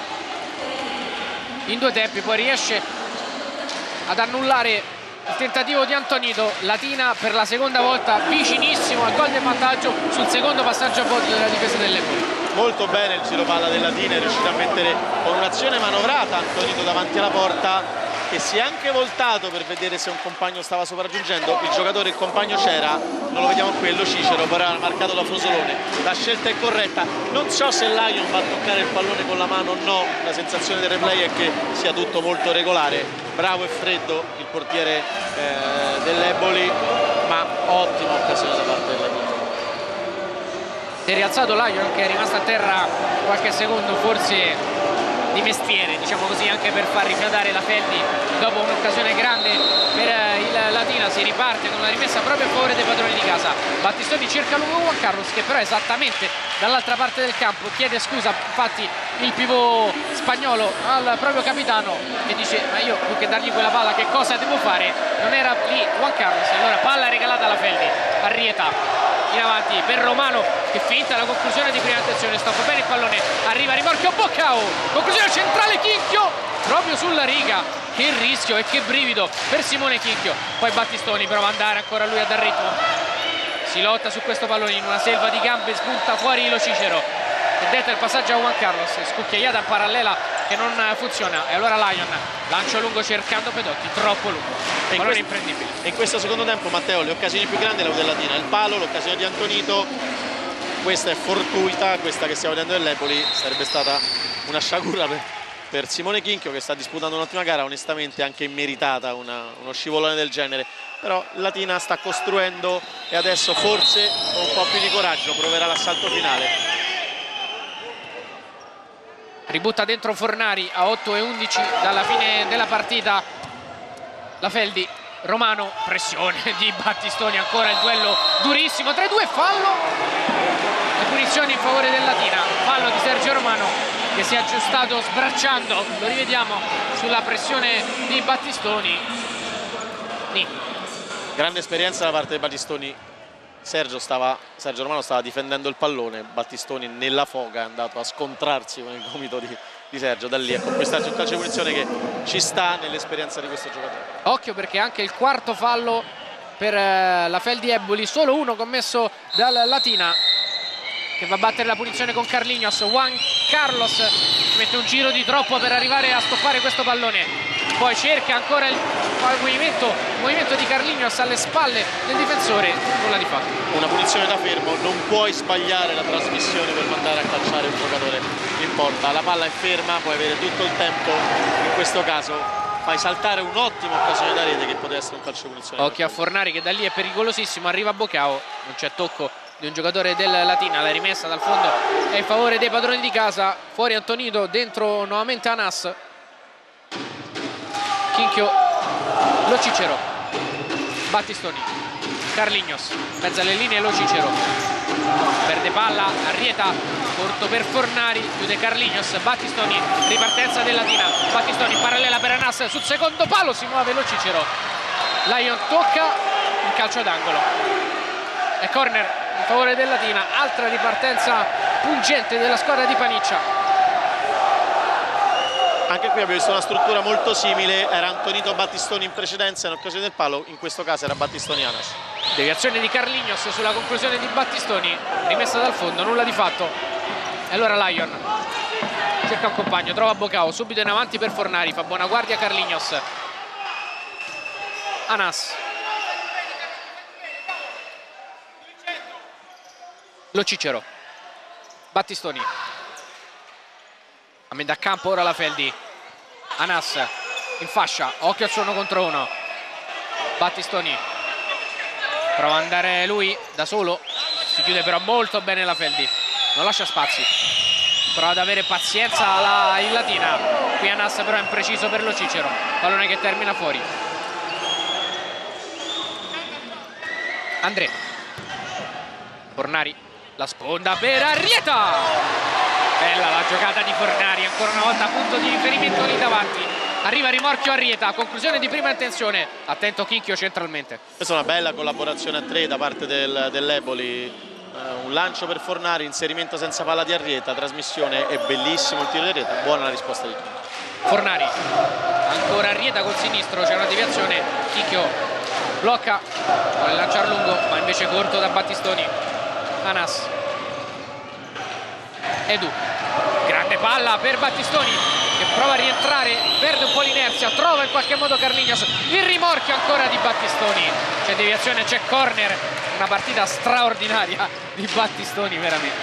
in due tempi, poi riesce ad annullare il tentativo di Antonito. Latina per la seconda volta vicinissimo al gol del vantaggio sul secondo passaggio a vuoto della difesa dell'Eboli. Molto bene il giro palla del Latina, è riuscito a mettere con un'azione manovrata Antonito davanti alla porta, che si è anche voltato per vedere se un compagno stava sopraggiungendo, il giocatore, il compagno c'era, non lo vediamo qui, Lo Cicero, però era marcato da Frosolone, la scelta è corretta, non so se Lion va a toccare il pallone con la mano o no, la sensazione del replay è che sia tutto molto regolare, bravo e freddo il portiere eh, dell'Eboli, ma ottima occasione da parte del Latina. Si è rialzato Lion che è rimasto a terra qualche secondo, forse di mestiere, diciamo così, anche per far rifiatare la Feldi dopo un'occasione grande per il Latina. Si riparte con una rimessa proprio a favore dei padroni di casa. Battistoni cerca lungo Juan Carlos, che però è esattamente dall'altra parte del campo, chiede scusa infatti il pivot spagnolo al proprio capitano, che dice ma io più che dargli quella palla che cosa devo fare, non era lì Juan Carlos. Allora palla regalata alla Feldi, Arrieta in avanti per Romano, che finta la conclusione di prima attenzione, stoppa bene il pallone, arriva a rimorchio Boccao, conclusione centrale Chinchio proprio sulla riga. Che rischio e che brivido per Simone Chinchio. Poi Battistoni prova ad andare ancora lui a dar ritmo, si lotta su questo pallone in una selva di gambe, spunta fuori Lo Cicero e detta il passaggio a Juan Carlos, scucchiaiata in parallela che non funziona, e allora Lion lancio lungo cercando Pedotti, troppo lungo, e pallone questo, imprendibile. e in questo secondo tempo, Matteo, le occasioni più grandi la del Latina, il palo, l'occasione di Antonito, questa è fortuita, questa che stiamo vedendo dell'Empoli sarebbe stata una sciagura per, per Simone Chinchio, che sta disputando un'ottima gara, onestamente anche immeritata una, uno scivolone del genere, però Latina sta costruendo e adesso forse con un po' più di coraggio proverà l'assalto finale. Ributta dentro Fornari a otto e undici dalla fine della partita la Feldi. Romano, pressione di Battistoni, ancora il duello durissimo tra i due, fallo e punizioni in favore del Latina, fallo di Sergio Romano che si è aggiustato sbracciando, lo rivediamo sulla pressione di Battistoni. Nì. Grande esperienza da parte di Battistoni. Sergio, stava, Sergio Romano stava difendendo il pallone, Battistoni nella foga è andato a scontrarsi con il gomito di, di Sergio, da lì a conquistarsi un calcio di punizione che ci sta nell'esperienza di questo giocatore. Occhio perché anche il quarto fallo per eh, la Feldi Eboli, solo uno commesso dal Latina, che va a battere la punizione con Carlinhos. Juan Carlos mette un giro di troppo per arrivare a stoppare questo pallone, poi cerca ancora il, il, movimento, il movimento di Carlinhos alle spalle del difensore, nulla di fatto. Una punizione da fermo, non puoi sbagliare la trasmissione per mandare a calciare un giocatore in porta, la palla è ferma, puoi avere tutto il tempo, in questo caso fai saltare un'ottima occasione da rete che poteva essere un calcio di punizione. Occhio a Fornari che da lì è pericolosissimo, arriva Boccao, non c'è tocco di un giocatore del Latina, la rimessa dal fondo è in favore dei padroni di casa, fuori Antonito, dentro nuovamente Anas. Chinchio, Lo Cicero, Battistoni, Carlinhos, mezzo alle linee Lo Cicero, perde palla, Arrieta, corto per Fornari, chiude Carlinhos, Battistoni, ripartenza del Latina, Battistoni parallela per Anas, sul secondo palo si muove Lo Cicero, Lion tocca, il calcio d'angolo, è corner in favore del Latina, altra ripartenza pungente della squadra di Paniccia. Anche qui abbiamo visto una struttura molto simile, era Antonito Battistoni in precedenza in occasione del palo, in questo caso era Battistoni Anas. Deviazione di Carlinhos sulla conclusione di Battistoni, rimessa dal fondo, nulla di fatto. E allora Lion cerca un compagno, trova Boccao, subito in avanti per Fornari, fa buona guardia Carlinhos. Anas, Lo Cicero, Battistoni, a metà campo ora la Feldi. Anas in fascia, occhio al suono contro uno, Battistoni prova ad andare lui da solo, si chiude però molto bene la Feldi, non lascia spazi, prova ad avere pazienza la, in Latina, qui Anas però è impreciso per Lo Cicero, pallone che termina fuori. André, Fornari, la sponda per Arrieta. Bella la giocata di Fornari, ancora una volta punto di riferimento lì davanti. Arriva rimorchio Arrieta, conclusione di prima intenzione. Attento Chinchio centralmente. Questa è una bella collaborazione a tre da parte del, dell'Eboli. Uh, un lancio per Fornari, inserimento senza palla di Arrieta, trasmissione e bellissimo il tiro di Arrieta. Buona la risposta di Chinchio. Fornari, ancora Arrieta col sinistro, c'è una deviazione. Chinchio blocca, vuole lanciare lungo, ma invece corto da Battistoni. Anas, Edu, grande palla per Battistoni che prova a rientrare, perde un po' l'inerzia, trova in qualche modo Carlinhos, il rimorchio ancora di Battistoni, c'è deviazione, c'è corner, una partita straordinaria di Battistoni veramente.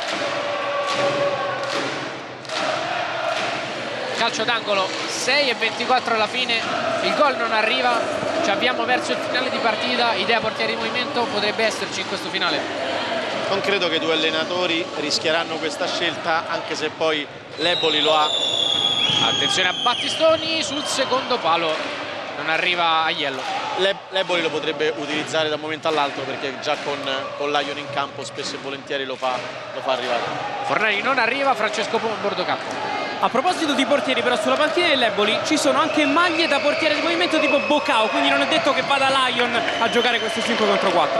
Calcio d'angolo, sei e ventiquattro alla fine, il gol non arriva, ci avviamo verso il finale di partita, idea portiere in movimento potrebbe esserci in questo finale. Non credo che i due allenatori rischieranno questa scelta, anche se poi l'Eboli lo ha Attenzione a Battistoni sul secondo palo, non arriva Aiello. L'Eboli lo potrebbe utilizzare da un momento all'altro, perché già con, con Lion in campo spesso e volentieri lo fa, lo fa arrivare. Fornari non arriva, Francesco Pomo a bordo campo. A proposito di portieri, però sulla panchina dell'Eboli ci sono anche maglie da portiere di movimento tipo Bocao, quindi non è detto che vada Lion a giocare questo cinque contro quattro.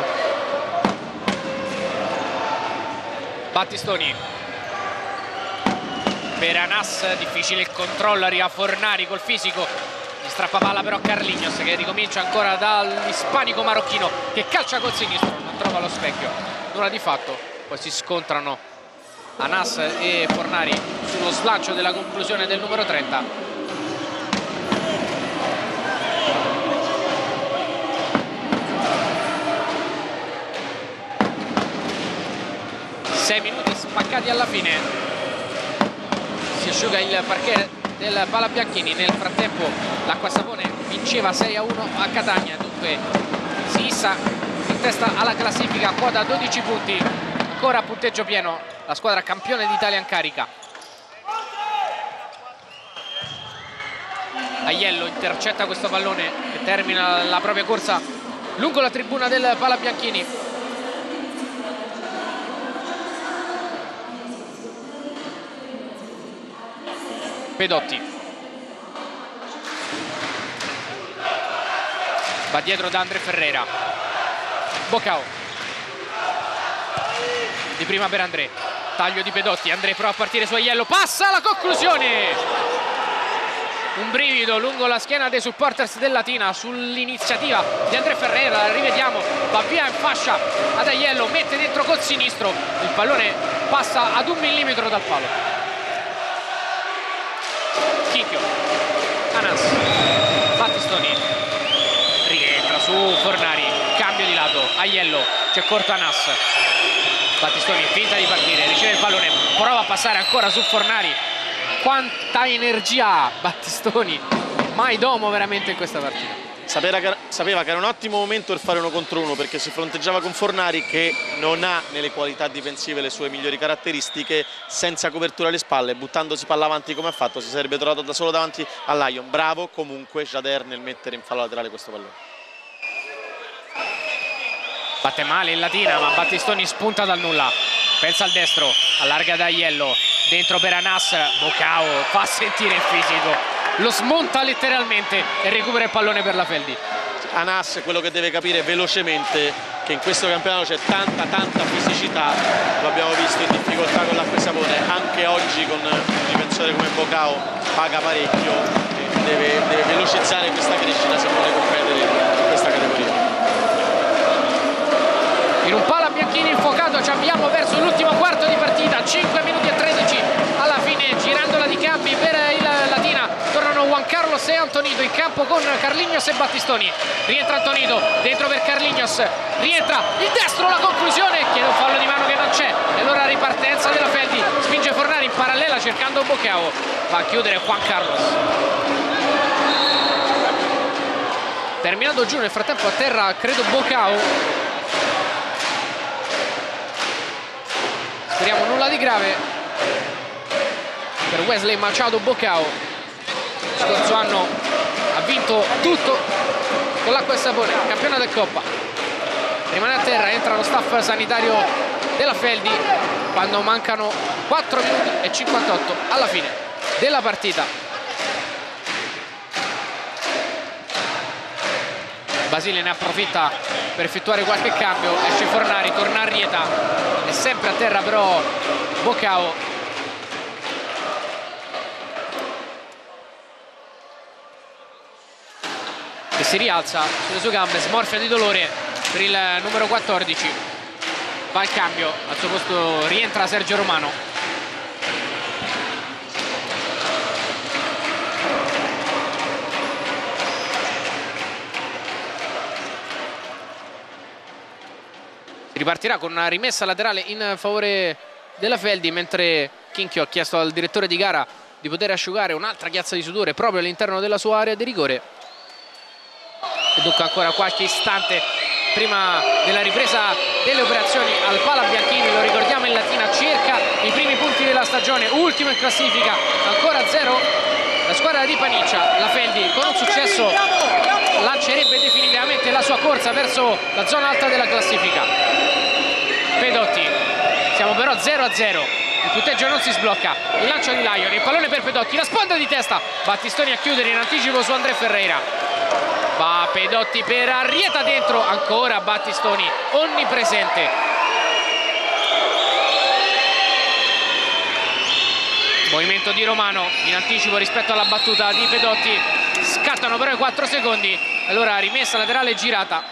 Battistoni per Anas, difficile il controllo, arriva Fornari col fisico, gli strappa palla però Carlignos che ricomincia ancora dall'ispanico marocchino che calcia col sinistro, non trova lo specchio, nulla di fatto, poi si scontrano Anas e Fornari sullo slancio della conclusione del numero trenta. sei minuti spaccati alla fine, si asciuga il parquet del Palabianchini. Nel frattempo l'Acqua Sapone vinceva sei a uno a Catania, dunque si issa in testa alla classifica, quota dodici punti, ancora a punteggio pieno la squadra campione d'Italia in carica. Aiello intercetta questo pallone e termina la propria corsa lungo la tribuna del Palabianchini. Pedotti va dietro da André Ferreira. Bocao di prima per André, taglio di Pedotti, André prova a partire su Aiello, passa alla conclusione, un brivido lungo la schiena dei supporters del Latina sull'iniziativa di André Ferreira. Rivediamo, va via in fascia ad Aiello, mette dentro col sinistro, il pallone passa ad un millimetro dal palo. Chinchio, Anas, Battistoni, rientra su Fornari, cambio di lato, Aiello, c'è corto Anas, Battistoni finta di partire, riceve il pallone, prova a passare ancora su Fornari. Quanta energia ha Battistoni, mai domo veramente in questa partita. Sapeva che, sapeva che era un ottimo momento per fare uno contro uno, perché si fronteggiava con Fornari che non ha nelle qualità difensive le sue migliori caratteristiche. Senza copertura alle spalle, buttandosi palla avanti come ha fatto, si sarebbe trovato da solo davanti a Lion. Bravo comunque Jader nel mettere in fallo laterale questo pallone. Batte male in Latina, ma Battistoni spunta dal nulla, pensa al destro, allarga da Aiello, dentro per Anas, Bocao fa sentire il fisico, lo smonta letteralmente e recupera il pallone per la Feldi. Anas quello che deve capire velocemente che in questo campionato c'è tanta tanta fisicità, lo abbiamo visto in difficoltà con l'Acqua Sapone, anche oggi con un difensore come Bocao paga parecchio, deve, deve velocizzare questa crescita se vuole competere in questa categoria. In un Palabianchini infuocato ci avviamo verso l'ultimo quarto di partita, cinque minuti e tredici alla fine, girandola di cambi per il Latina, tornano Juan Carlos e Antonito in campo con Carlignos e Battistoni. Rientra Antonito, dentro per Carlignos, rientra il destro, la conclusione, chiede un fallo di mano che non c'è, e allora ripartenza della Feldi, spinge Fornari in parallela cercando Bocao, va a chiudere Juan Carlos. Terminato giù nel frattempo a terra credo Bocao, speriamo nulla di grave per Wesley Machado Bocao. Scorso anno ha vinto tutto con l'Acqua e Sapone, campione del Coppa. Rimane a terra, entra lo staff sanitario della Feldi quando mancano quattro minuti e cinquantotto alla fine della partita. Basile ne approfitta per effettuare qualche cambio, esce Fornari, torna Arrieta, è sempre a terra però Bocao. Che si rialza sulle sue gambe, smorfia di dolore per il numero quattordici, va al cambio, al suo posto rientra Sergio Romano. Ripartirà con una rimessa laterale in favore della Feldi, mentre Chinchio ha chiesto al direttore di gara di poter asciugare un'altra chiazza di sudore proprio all'interno della sua area di rigore. E dunque ancora qualche istante prima della ripresa delle operazioni al Palabianchini, lo ricordiamo in Latina cerca i primi punti della stagione, ultimo in classifica, ancora a zero la squadra di Paniccia. La Feldi con un successo lancerebbe definitivamente la sua corsa verso la zona alta della classifica. Pedotti, siamo però zero a zero, il punteggio non si sblocca, il lancio di Lion, il pallone per Pedotti, la sponda di testa, Battistoni a chiudere in anticipo su André Ferreira. Va Pedotti per Arrieta dentro, ancora Battistoni onnipresente. Movimento di Romano in anticipo rispetto alla battuta di Pedotti, scattano però i quattro secondi, allora rimessa laterale girata.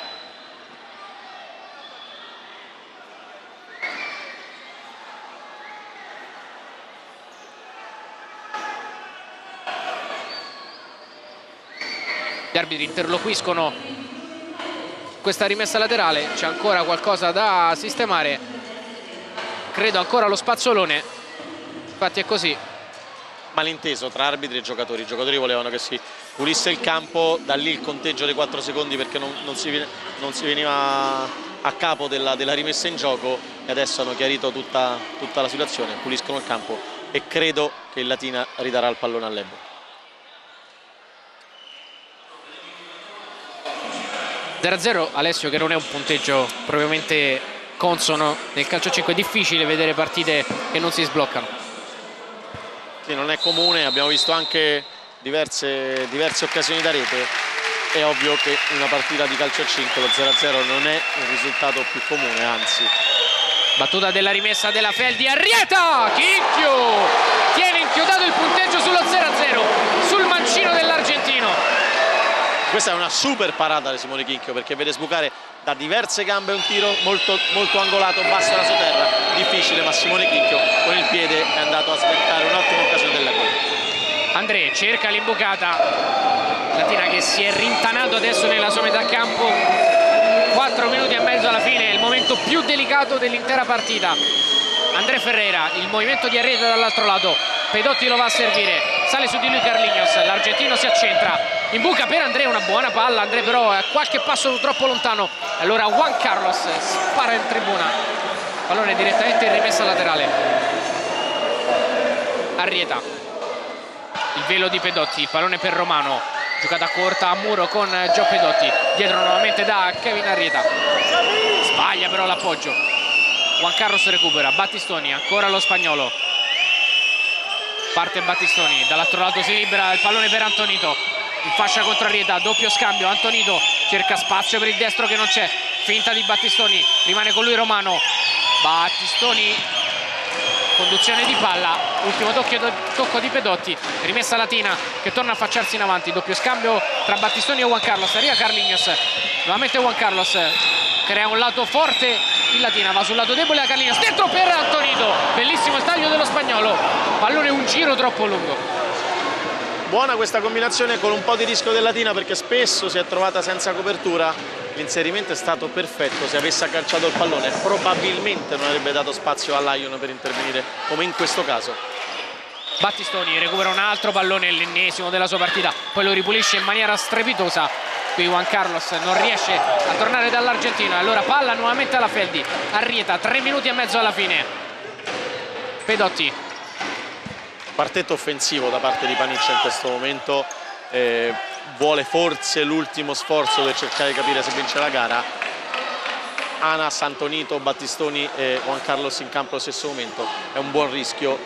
Gli arbitri interloquiscono questa rimessa laterale, c'è ancora qualcosa da sistemare, credo ancora lo spazzolone, infatti è così. Malinteso tra arbitri e giocatori, i giocatori volevano che si pulisse il campo, da lì il conteggio dei quattro secondi perché non, non, si, non si veniva a capo della, della rimessa in gioco, e adesso hanno chiarito tutta, tutta la situazione, puliscono il campo e credo che il Latina ridarà il pallone all'Eboli. zero a zero, Alessio, che non è un punteggio propriamente consono nel calcio cinque, è difficile vedere partite che non si sbloccano. Sì, non è comune, abbiamo visto anche diverse, diverse occasioni da rete, è ovvio che in una partita di calcio a cinque lo zero a zero non è un risultato più comune, anzi. Battuta della rimessa della Feldi, Arrieta, Chicchio tiene inchiodato il punteggio sullo zero a zero, sul mancino dell'argentino. Questa è una super parata di Simone Chinchio, perché vede sbucare da diverse gambe un tiro molto, molto angolato, basso alla sotterra, difficile, ma Simone Chinchio con il piede è andato a sventare un'ottima occasione dell'Eboli. André cerca l'imbucata, Latina che si è rintanato adesso nella sua metà campo, quattro minuti e mezzo alla fine, il momento più delicato dell'intera partita. André Ferreira, il movimento di Arrieta dall'altro lato, Pedotti lo va a servire, sale su di lui Carlignos, l'argentino si accentra, imbuca per André, una buona palla, André però è qualche passo troppo lontano, allora Juan Carlos spara in tribuna, pallone direttamente in rimessa laterale. Arrieta, il velo di Pedotti, il pallone per Romano, giocata corta a muro con Gio Pedotti, dietro nuovamente da Kevin Arrieta, sbaglia però l'appoggio, Juan Carlos recupera, Battistoni, ancora lo spagnolo, parte Battistoni, dall'altro lato si libera il pallone per Antonito, in fascia contro Arrieta, doppio scambio, Antonito cerca spazio per il destro che non c'è, finta di Battistoni, rimane con lui Romano, Battistoni, conduzione di palla, ultimo tocchio, tocco di Pedotti, rimessa Latina che torna a affacciarsi in avanti, doppio scambio tra Battistoni e Juan Carlos, arriva Carlignos, nuovamente Juan Carlos, crea un lato forte in Latina, va sul lato debole a Carlignos, dentro per Antonito, bellissimo il taglio dello spagnolo, pallone un giro troppo lungo. Buona questa combinazione con un po' di rischio della Latina, perché spesso si è trovata senza copertura, l'inserimento è stato perfetto, se avesse agganciato il pallone probabilmente non avrebbe dato spazio a Lion per intervenire come in questo caso. Battistoni recupera un altro pallone, l'ennesimo della sua partita, poi lo ripulisce in maniera strepitosa, qui Juan Carlos non riesce a tornare dall'argentino, allora palla nuovamente alla Feldi, Arrieta, tre minuti e mezzo alla fine. Pedotti, Quartetto offensivo da parte di Paniccia in questo momento, eh, vuole forse l'ultimo sforzo per cercare di capire se vince la gara. Anas, Antonito, Battistoni e Juan Carlos in campo allo stesso momento, è un buon rischio.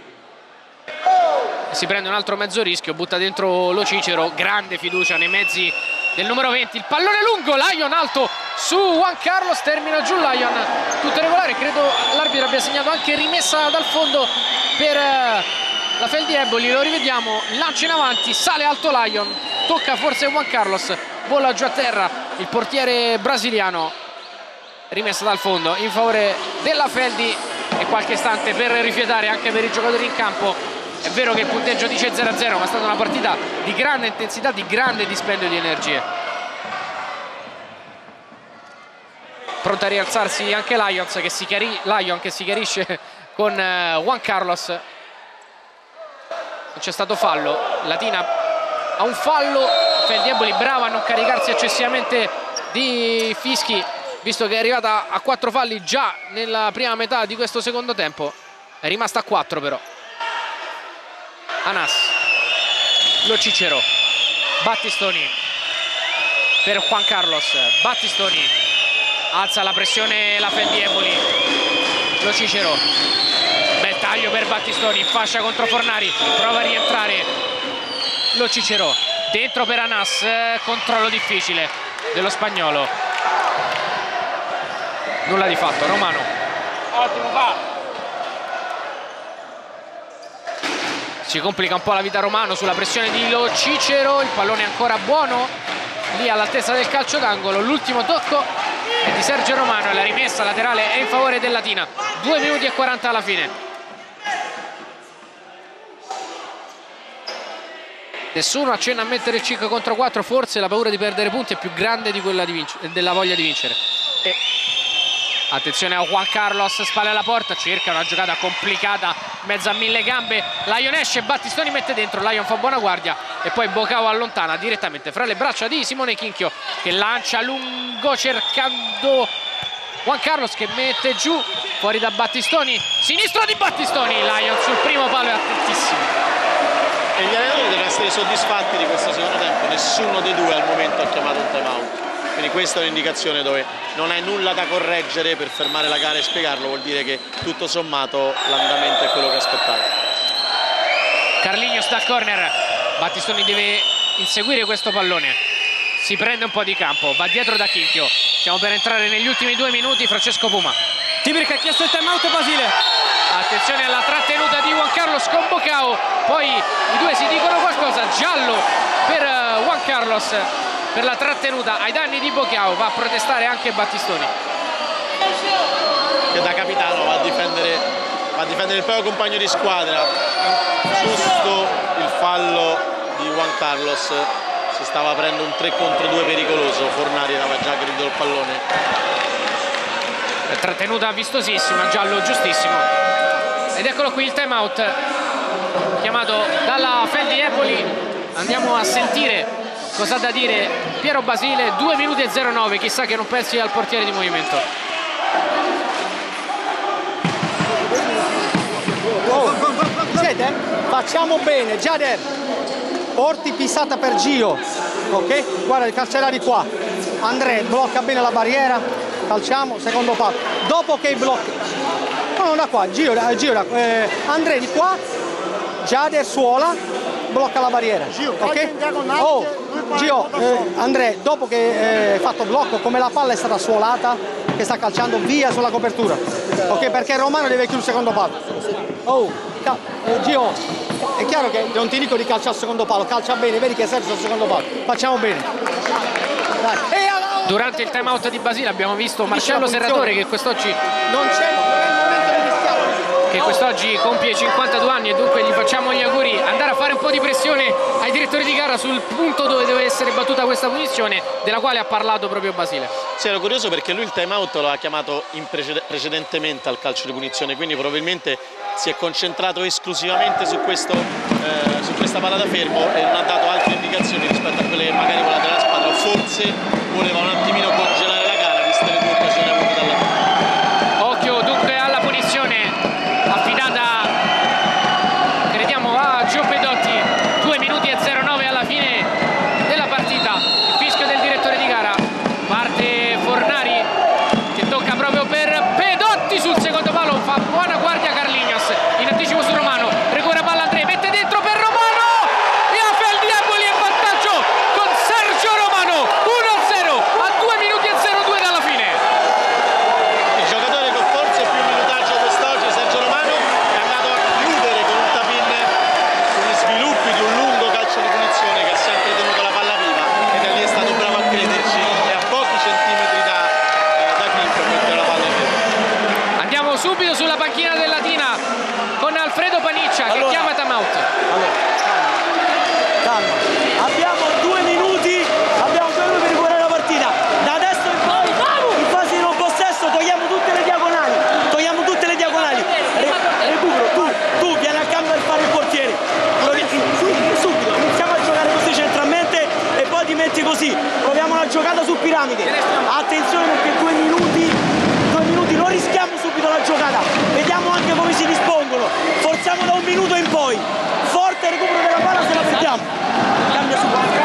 Si prende un altro mezzo rischio, butta dentro lo Cicero, grande fiducia nei mezzi del numero venti, il pallone lungo, Lion alto su Juan Carlos, termina giù Lion, tutto regolare, credo l'arbitro abbia segnato anche rimessa dal fondo per la Feldi Eboli, lo rivediamo, lancio in avanti, sale alto Lion, tocca forse Juan Carlos, vola giù a terra il portiere brasiliano, rimessa dal fondo in favore della Feldi e qualche istante per rifiatare anche per i giocatori in campo. È vero che il punteggio dice zero a zero, ma è stata una partita di grande intensità, di grande dispendio di energie. Pronta a rialzarsi anche Lions, che si chiari... Lion che si chiarisce con uh, Juan Carlos. Non c'è stato fallo, Latina ha un fallo, Feldi Eboli brava a non caricarsi eccessivamente di fischi, visto che è arrivata a quattro falli già nella prima metà di questo secondo tempo. È rimasta a quattro però. Anas, Lo Cicero, Battistoni per Juan Carlos. Battistoni alza la pressione la Fendi Eboli. Lo Cicero, bel taglio per Battistoni, in fascia contro Fornari, prova a rientrare Lo Cicero, dentro per Anas, controllo difficile dello spagnolo, nulla di fatto. Romano, ottimo va. Si complica un po' la vita Romano sulla pressione di Lo Cicero, il pallone è ancora buono lì all'altezza del calcio d'angolo. L'ultimo tocco è di Sergio Romano e la rimessa laterale è in favore del Latina. due minuti e quaranta alla fine. Nessuno accenna a mettere il cinque contro quattro, forse la paura di perdere punti è più grande di quella di vincere, della voglia di vincere. E attenzione a Juan Carlos, spalle alla porta, cerca una giocata complicata, mezzo a mille gambe. Lion esce, Battistoni mette dentro, Lion fa buona guardia e poi Bocao allontana direttamente fra le braccia di Simone Chinchio, che lancia lungo cercando Juan Carlos, che mette giù, fuori da Battistoni, sinistro di Battistoni. Lion sul primo palo è attentissimo. E gli allenatori devono essere soddisfatti di questo secondo tempo, nessuno dei due al momento ha chiamato un time out. Quindi questa è un'indicazione dove non hai nulla da correggere per fermare la gara e spiegarlo, vuol dire che tutto sommato l'andamento è quello che aspettavi. Carligno sta a corner, Battistoni deve inseguire questo pallone, si prende un po' di campo, va dietro da Chinchio. Stiamo per entrare negli ultimi due minuti. Francesco Puma. Tibric ha chiesto il time out, Basile. Attenzione alla trattenuta di Juan Carlos con Bocao, poi i due si dicono qualcosa, giallo per Juan Carlos per la trattenuta ai danni di Bocao, va a protestare anche Battistoni, che da capitano va a difendere, va a difendere il proprio compagno di squadra. Giusto il fallo di Juan Carlos, si stava aprendo un tre contro due pericoloso, Fornari aveva già aggredito il pallone. Trattenuta vistosissima, giallo giustissimo. Ed eccolo qui il time out chiamato dalla Fendi Eboli. Andiamo a sentire cosa ha da dire Piero Basile. Due minuti e zero nove, chissà che non pensi al portiere di movimento. Oh, siete? Facciamo bene, Jader, porti pisata per Gio, ok? Guarda il calciare di qua, André blocca bene la barriera, calciamo, secondo palo, dopo che blocca, no, no, da qua, Gio, Gio eh, André di qua, Jader suola, blocca la barriera, ok? Oh, Gio, eh, André, dopo che hai eh, fatto blocco, come la palla è stata suolata, che sta calciando via sulla copertura, ok? Perché Romano deve chiudere il secondo palo. Oh, eh, Gio, è chiaro che non ti dico di calciare al secondo palo, calcia bene, vedi che Sergio al secondo palo, facciamo bene. Dai. E, uh, Durante il time out di Basile abbiamo visto Marcello Serratore che quest'oggi non c'è il momento di rischiare. che quest'oggi compie cinquantadue anni e dunque gli facciamo gli auguri, andare a fare un po' di pressione ai direttori di gara sul punto dove deve essere battuta questa punizione, della quale ha parlato proprio Basile. Sì, ero curioso perché lui il time out lo ha chiamato in precede precedentemente al calcio di punizione, quindi probabilmente si è concentrato esclusivamente su, questo, eh, su questa palla da fermo e non ha dato altre indicazioni rispetto a quelle che magari voleva della squadra, o forse voleva un attimino congelare la gara viste le due occasioni avute dalla palla. Occhio dunque alla punizione affidata, crediamo, a Gio Pedotti. Due minuti e zero nove alla fine della partita, il fischio del direttore di gara, parte Fornari che tocca proprio per Pedotti sul secondo palo, fa buona guardia Carlignos, in anticipo su Romano, recupera palla Andrea, mette dentro per Romano e a Fendi Eboli in vantaggio con Sergio Romano, uno a zero a due minuti e zero due dalla fine. Il giocatore con forse più minutaggio quest'oggi, Sergio Romano, è andato a chiudere con un tapin sugli sviluppi di un lungo calcio di punizione che ha sempre tenuto la palla viva e da lì è stato bravo a crederci e a pochi centimetri da, eh, da Clinton mettere la palla in rete. Andiamo subito sulla panchina del Latina con Alfredo Paniccia che Allora. chiama time out. Allora, calma, calma. Abbiamo due minuti, abbiamo due minuti per recuperare la partita. Da adesso in poi, in fase di non possesso, togliamo tutte le diagonali. Togliamo tutte le diagonali. Re- recupero, tu, tu vieni al campo per fare il portiere. Lo ri- subito, subito, iniziamo a giocare così centralmente e poi ti metti così. Proviamo una giocata su piramide. Attenzione perché due minuti, due minuti, non rischiamo subito la giocata. Vediamo anche come si dispongono. lotta e recupero della palla se la perdiamo. Cambia subito.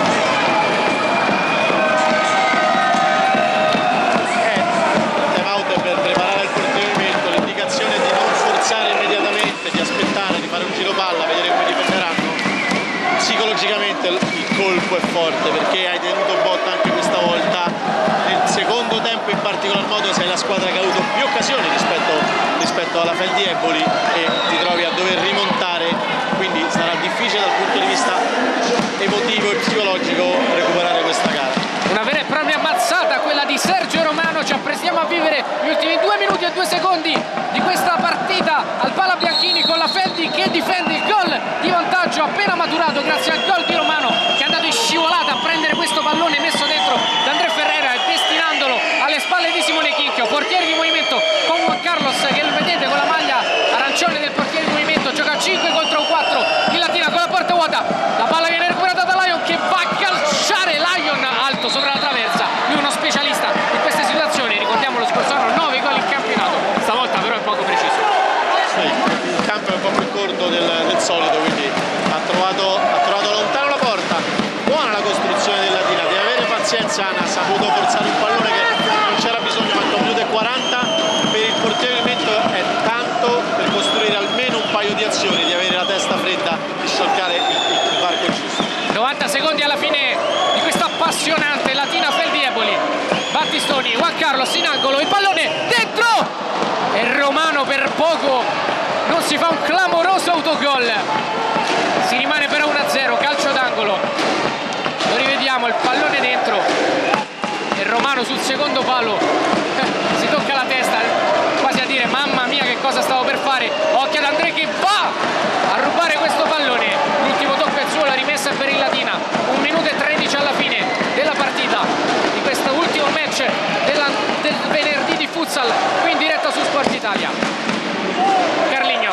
Per preparare il portamento, l'indicazione di non forzare immediatamente, di aspettare, di fare un giro palla, vedere come difenderanno. Psicologicamente il colpo è forte perché hai tenuto botta anche questa volta. Nel secondo tempo in particolar modo sei la squadra che ha avuto più occasioni rispetto, rispetto alla Fel di Eboli e ti trovi a dover rimontare, quindi sarà difficile dal punto di vista emotivo e psicologico recuperare questa gara. Una vera e propria mazzata quella di Sergio Romano, ci apprestiamo a vivere gli ultimi due minuti e due secondi di questa partita al Pala Bianchini con la Feldi che difende il gol di vantaggio appena maturato grazie al gol di Romano che è andato in scivolata a prendere questo pallone messo dentro da Andrea Ferreira e destinandolo alle spalle di Simone Chicchio, portiere di movimento con Juan Carlos che lo vedete con la maglia arancione del portiere di movimento, gioca a cinque contro quattro in Latina con la porta vuota, la palla viene recuperata da Lion che va a calciare Lion alto sopra la traversa, lui è uno specialista in queste situazioni, ricordiamo lo scorso anno nove gol in campionato, stavolta però è poco preciso. Sì, il campo è un po' più corto del, del solito, quindi ha trovato, ha trovato lontano la porta. Buona la costruzione della Latina, deve avere pazienza Anna, ha saputo forzare un pallone che non c'era bisogno, ma con minuto e quaranta per il portiere di movimento è tanto per costruire almeno un paio di azioni, di avere la testa fredda, di sciolcare il, il varco giusto. novanta secondi alla fine di questa appassionante Latina Fel di Eboli. Battistoni, Juan Carlos in angolo, il pallone dentro e Romano per poco non si fa un clamoroso autogol, si rimane però uno a zero, calcio d'angolo, lo rivediamo, il pallone dentro e Romano sul secondo palo si tocca la testa quasi a dire mamma mia che cosa stavo per fare, occhio ad Andrea che va a rubare questo pallone, l'ultimo tocco è suo, la rimessa è per il Latina, un minuto e tredici alla fine della partita di questo ultimo match della, del venerdì di futsal qui in diretta su Sport Italia. Carlignos,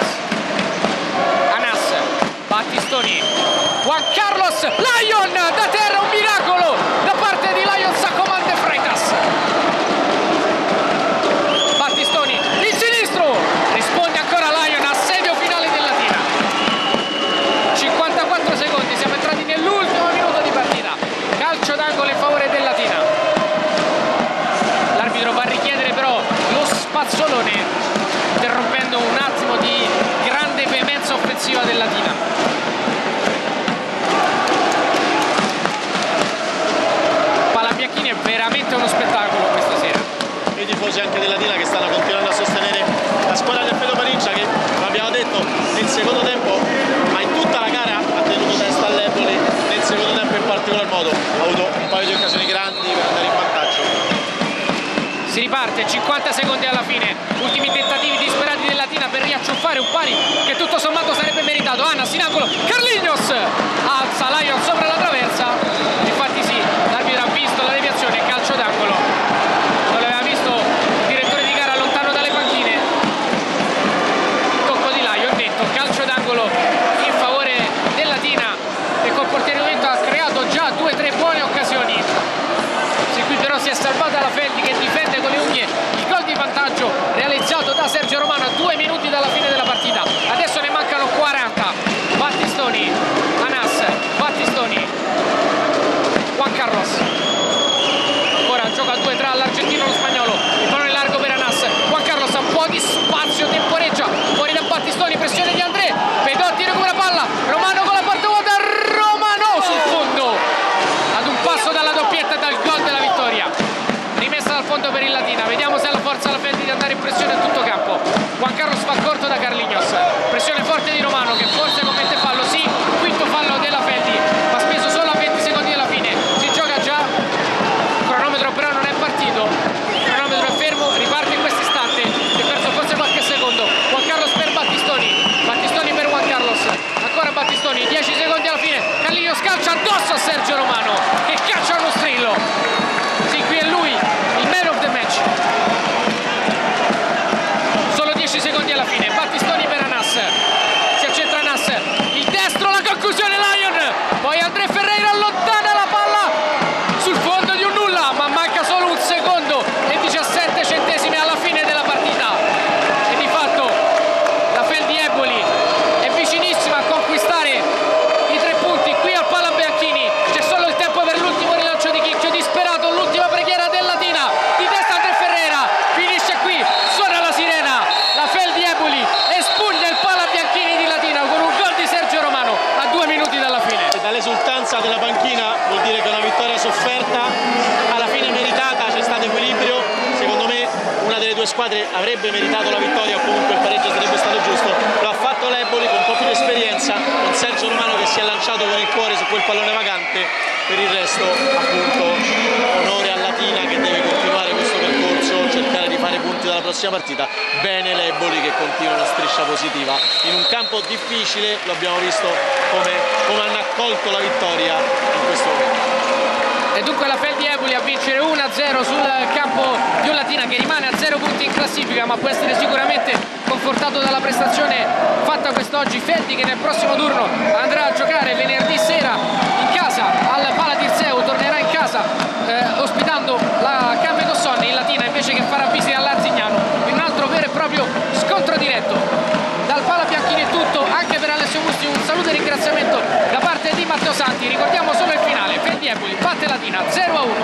Anas, Battistoni, Juan Carlos, Lion da terra, un miracolo da parte di Lion Saccoman de Freitas. Battistoni, il sinistro, risponde ancora Lion, assedio finale del Latina. cinquantaquattro secondi, siamo entrati nell'ultimo minuto di partita, calcio d'angolo in favore del Latina. L'arbitro va a richiedere però lo spazzolone, interrompendo un attimo di grande veemenza offensiva del Latina. Pala Bianchini è veramente uno spettacolo questa sera. I tifosi anche della Latina che stanno continuando a sostenere la squadra di Alfredo Marincia che, come abbiamo detto, nel secondo tempo, ma in tutta la gara ha tenuto testa all'Eboli, nel secondo tempo in particolar modo ha avuto un paio di occasioni grandi per andare in vantaggio. Si riparte, cinquanta secondi alla fine, ultimi tentativi disperati del Latina per riacciuffare un pari che tutto sommato sarebbe meritato. Anas in angolo, Carlignos alza Lion sopra la traversa, infatti sì, l'arbitro ha visto la deviazione, calcio d'angolo, non l'aveva visto il direttore di gara lontano dalle panchine, tocco di Lion, netto, calcio d'angolo in favore del Latina che col portiere di momento ha creato già due o tre buone occasioni. Qui però si è salvata la Feldi che difende con le unghie il gol di vantaggio realizzato da Sergio Romano a due minuti dalla fine della partita. Adesso ne mancano quaranta. Battistoni squadre avrebbe meritato la vittoria o comunque il pareggio sarebbe stato giusto. Lo ha fatto l'Eboli con un po' più di esperienza, con Sergio Romano che si è lanciato con il cuore su quel pallone vagante. Per il resto appunto onore a Latina che deve continuare questo percorso, cercare di fare punti dalla prossima partita. Bene l'Eboli che continua una striscia positiva in un campo difficile, lo abbiamo visto come, come hanno accolto la vittoria in questo momento. E dunque la Feldi Eboli a vincere uno a zero sul campo di Latina, che rimane a zero punti in classifica, ma può essere sicuramente confortato dalla prestazione fatta quest'oggi. Feldi che nel prossimo turno andrà a giocare venerdì sera in casa al Pala Tirseu, tornerà in casa eh, ospitando la Cambe Cossonni. In Latina invece che farà visita all'Arzignano in un altro vero e proprio scontro diretto. Dal Pala Bianchini è tutto, anche per Alessio Musti un saluto e ringraziamento da parte di Matteo Santi. Ricordiamo solo il finale: Feldi Eboli batte Latina zero a uno.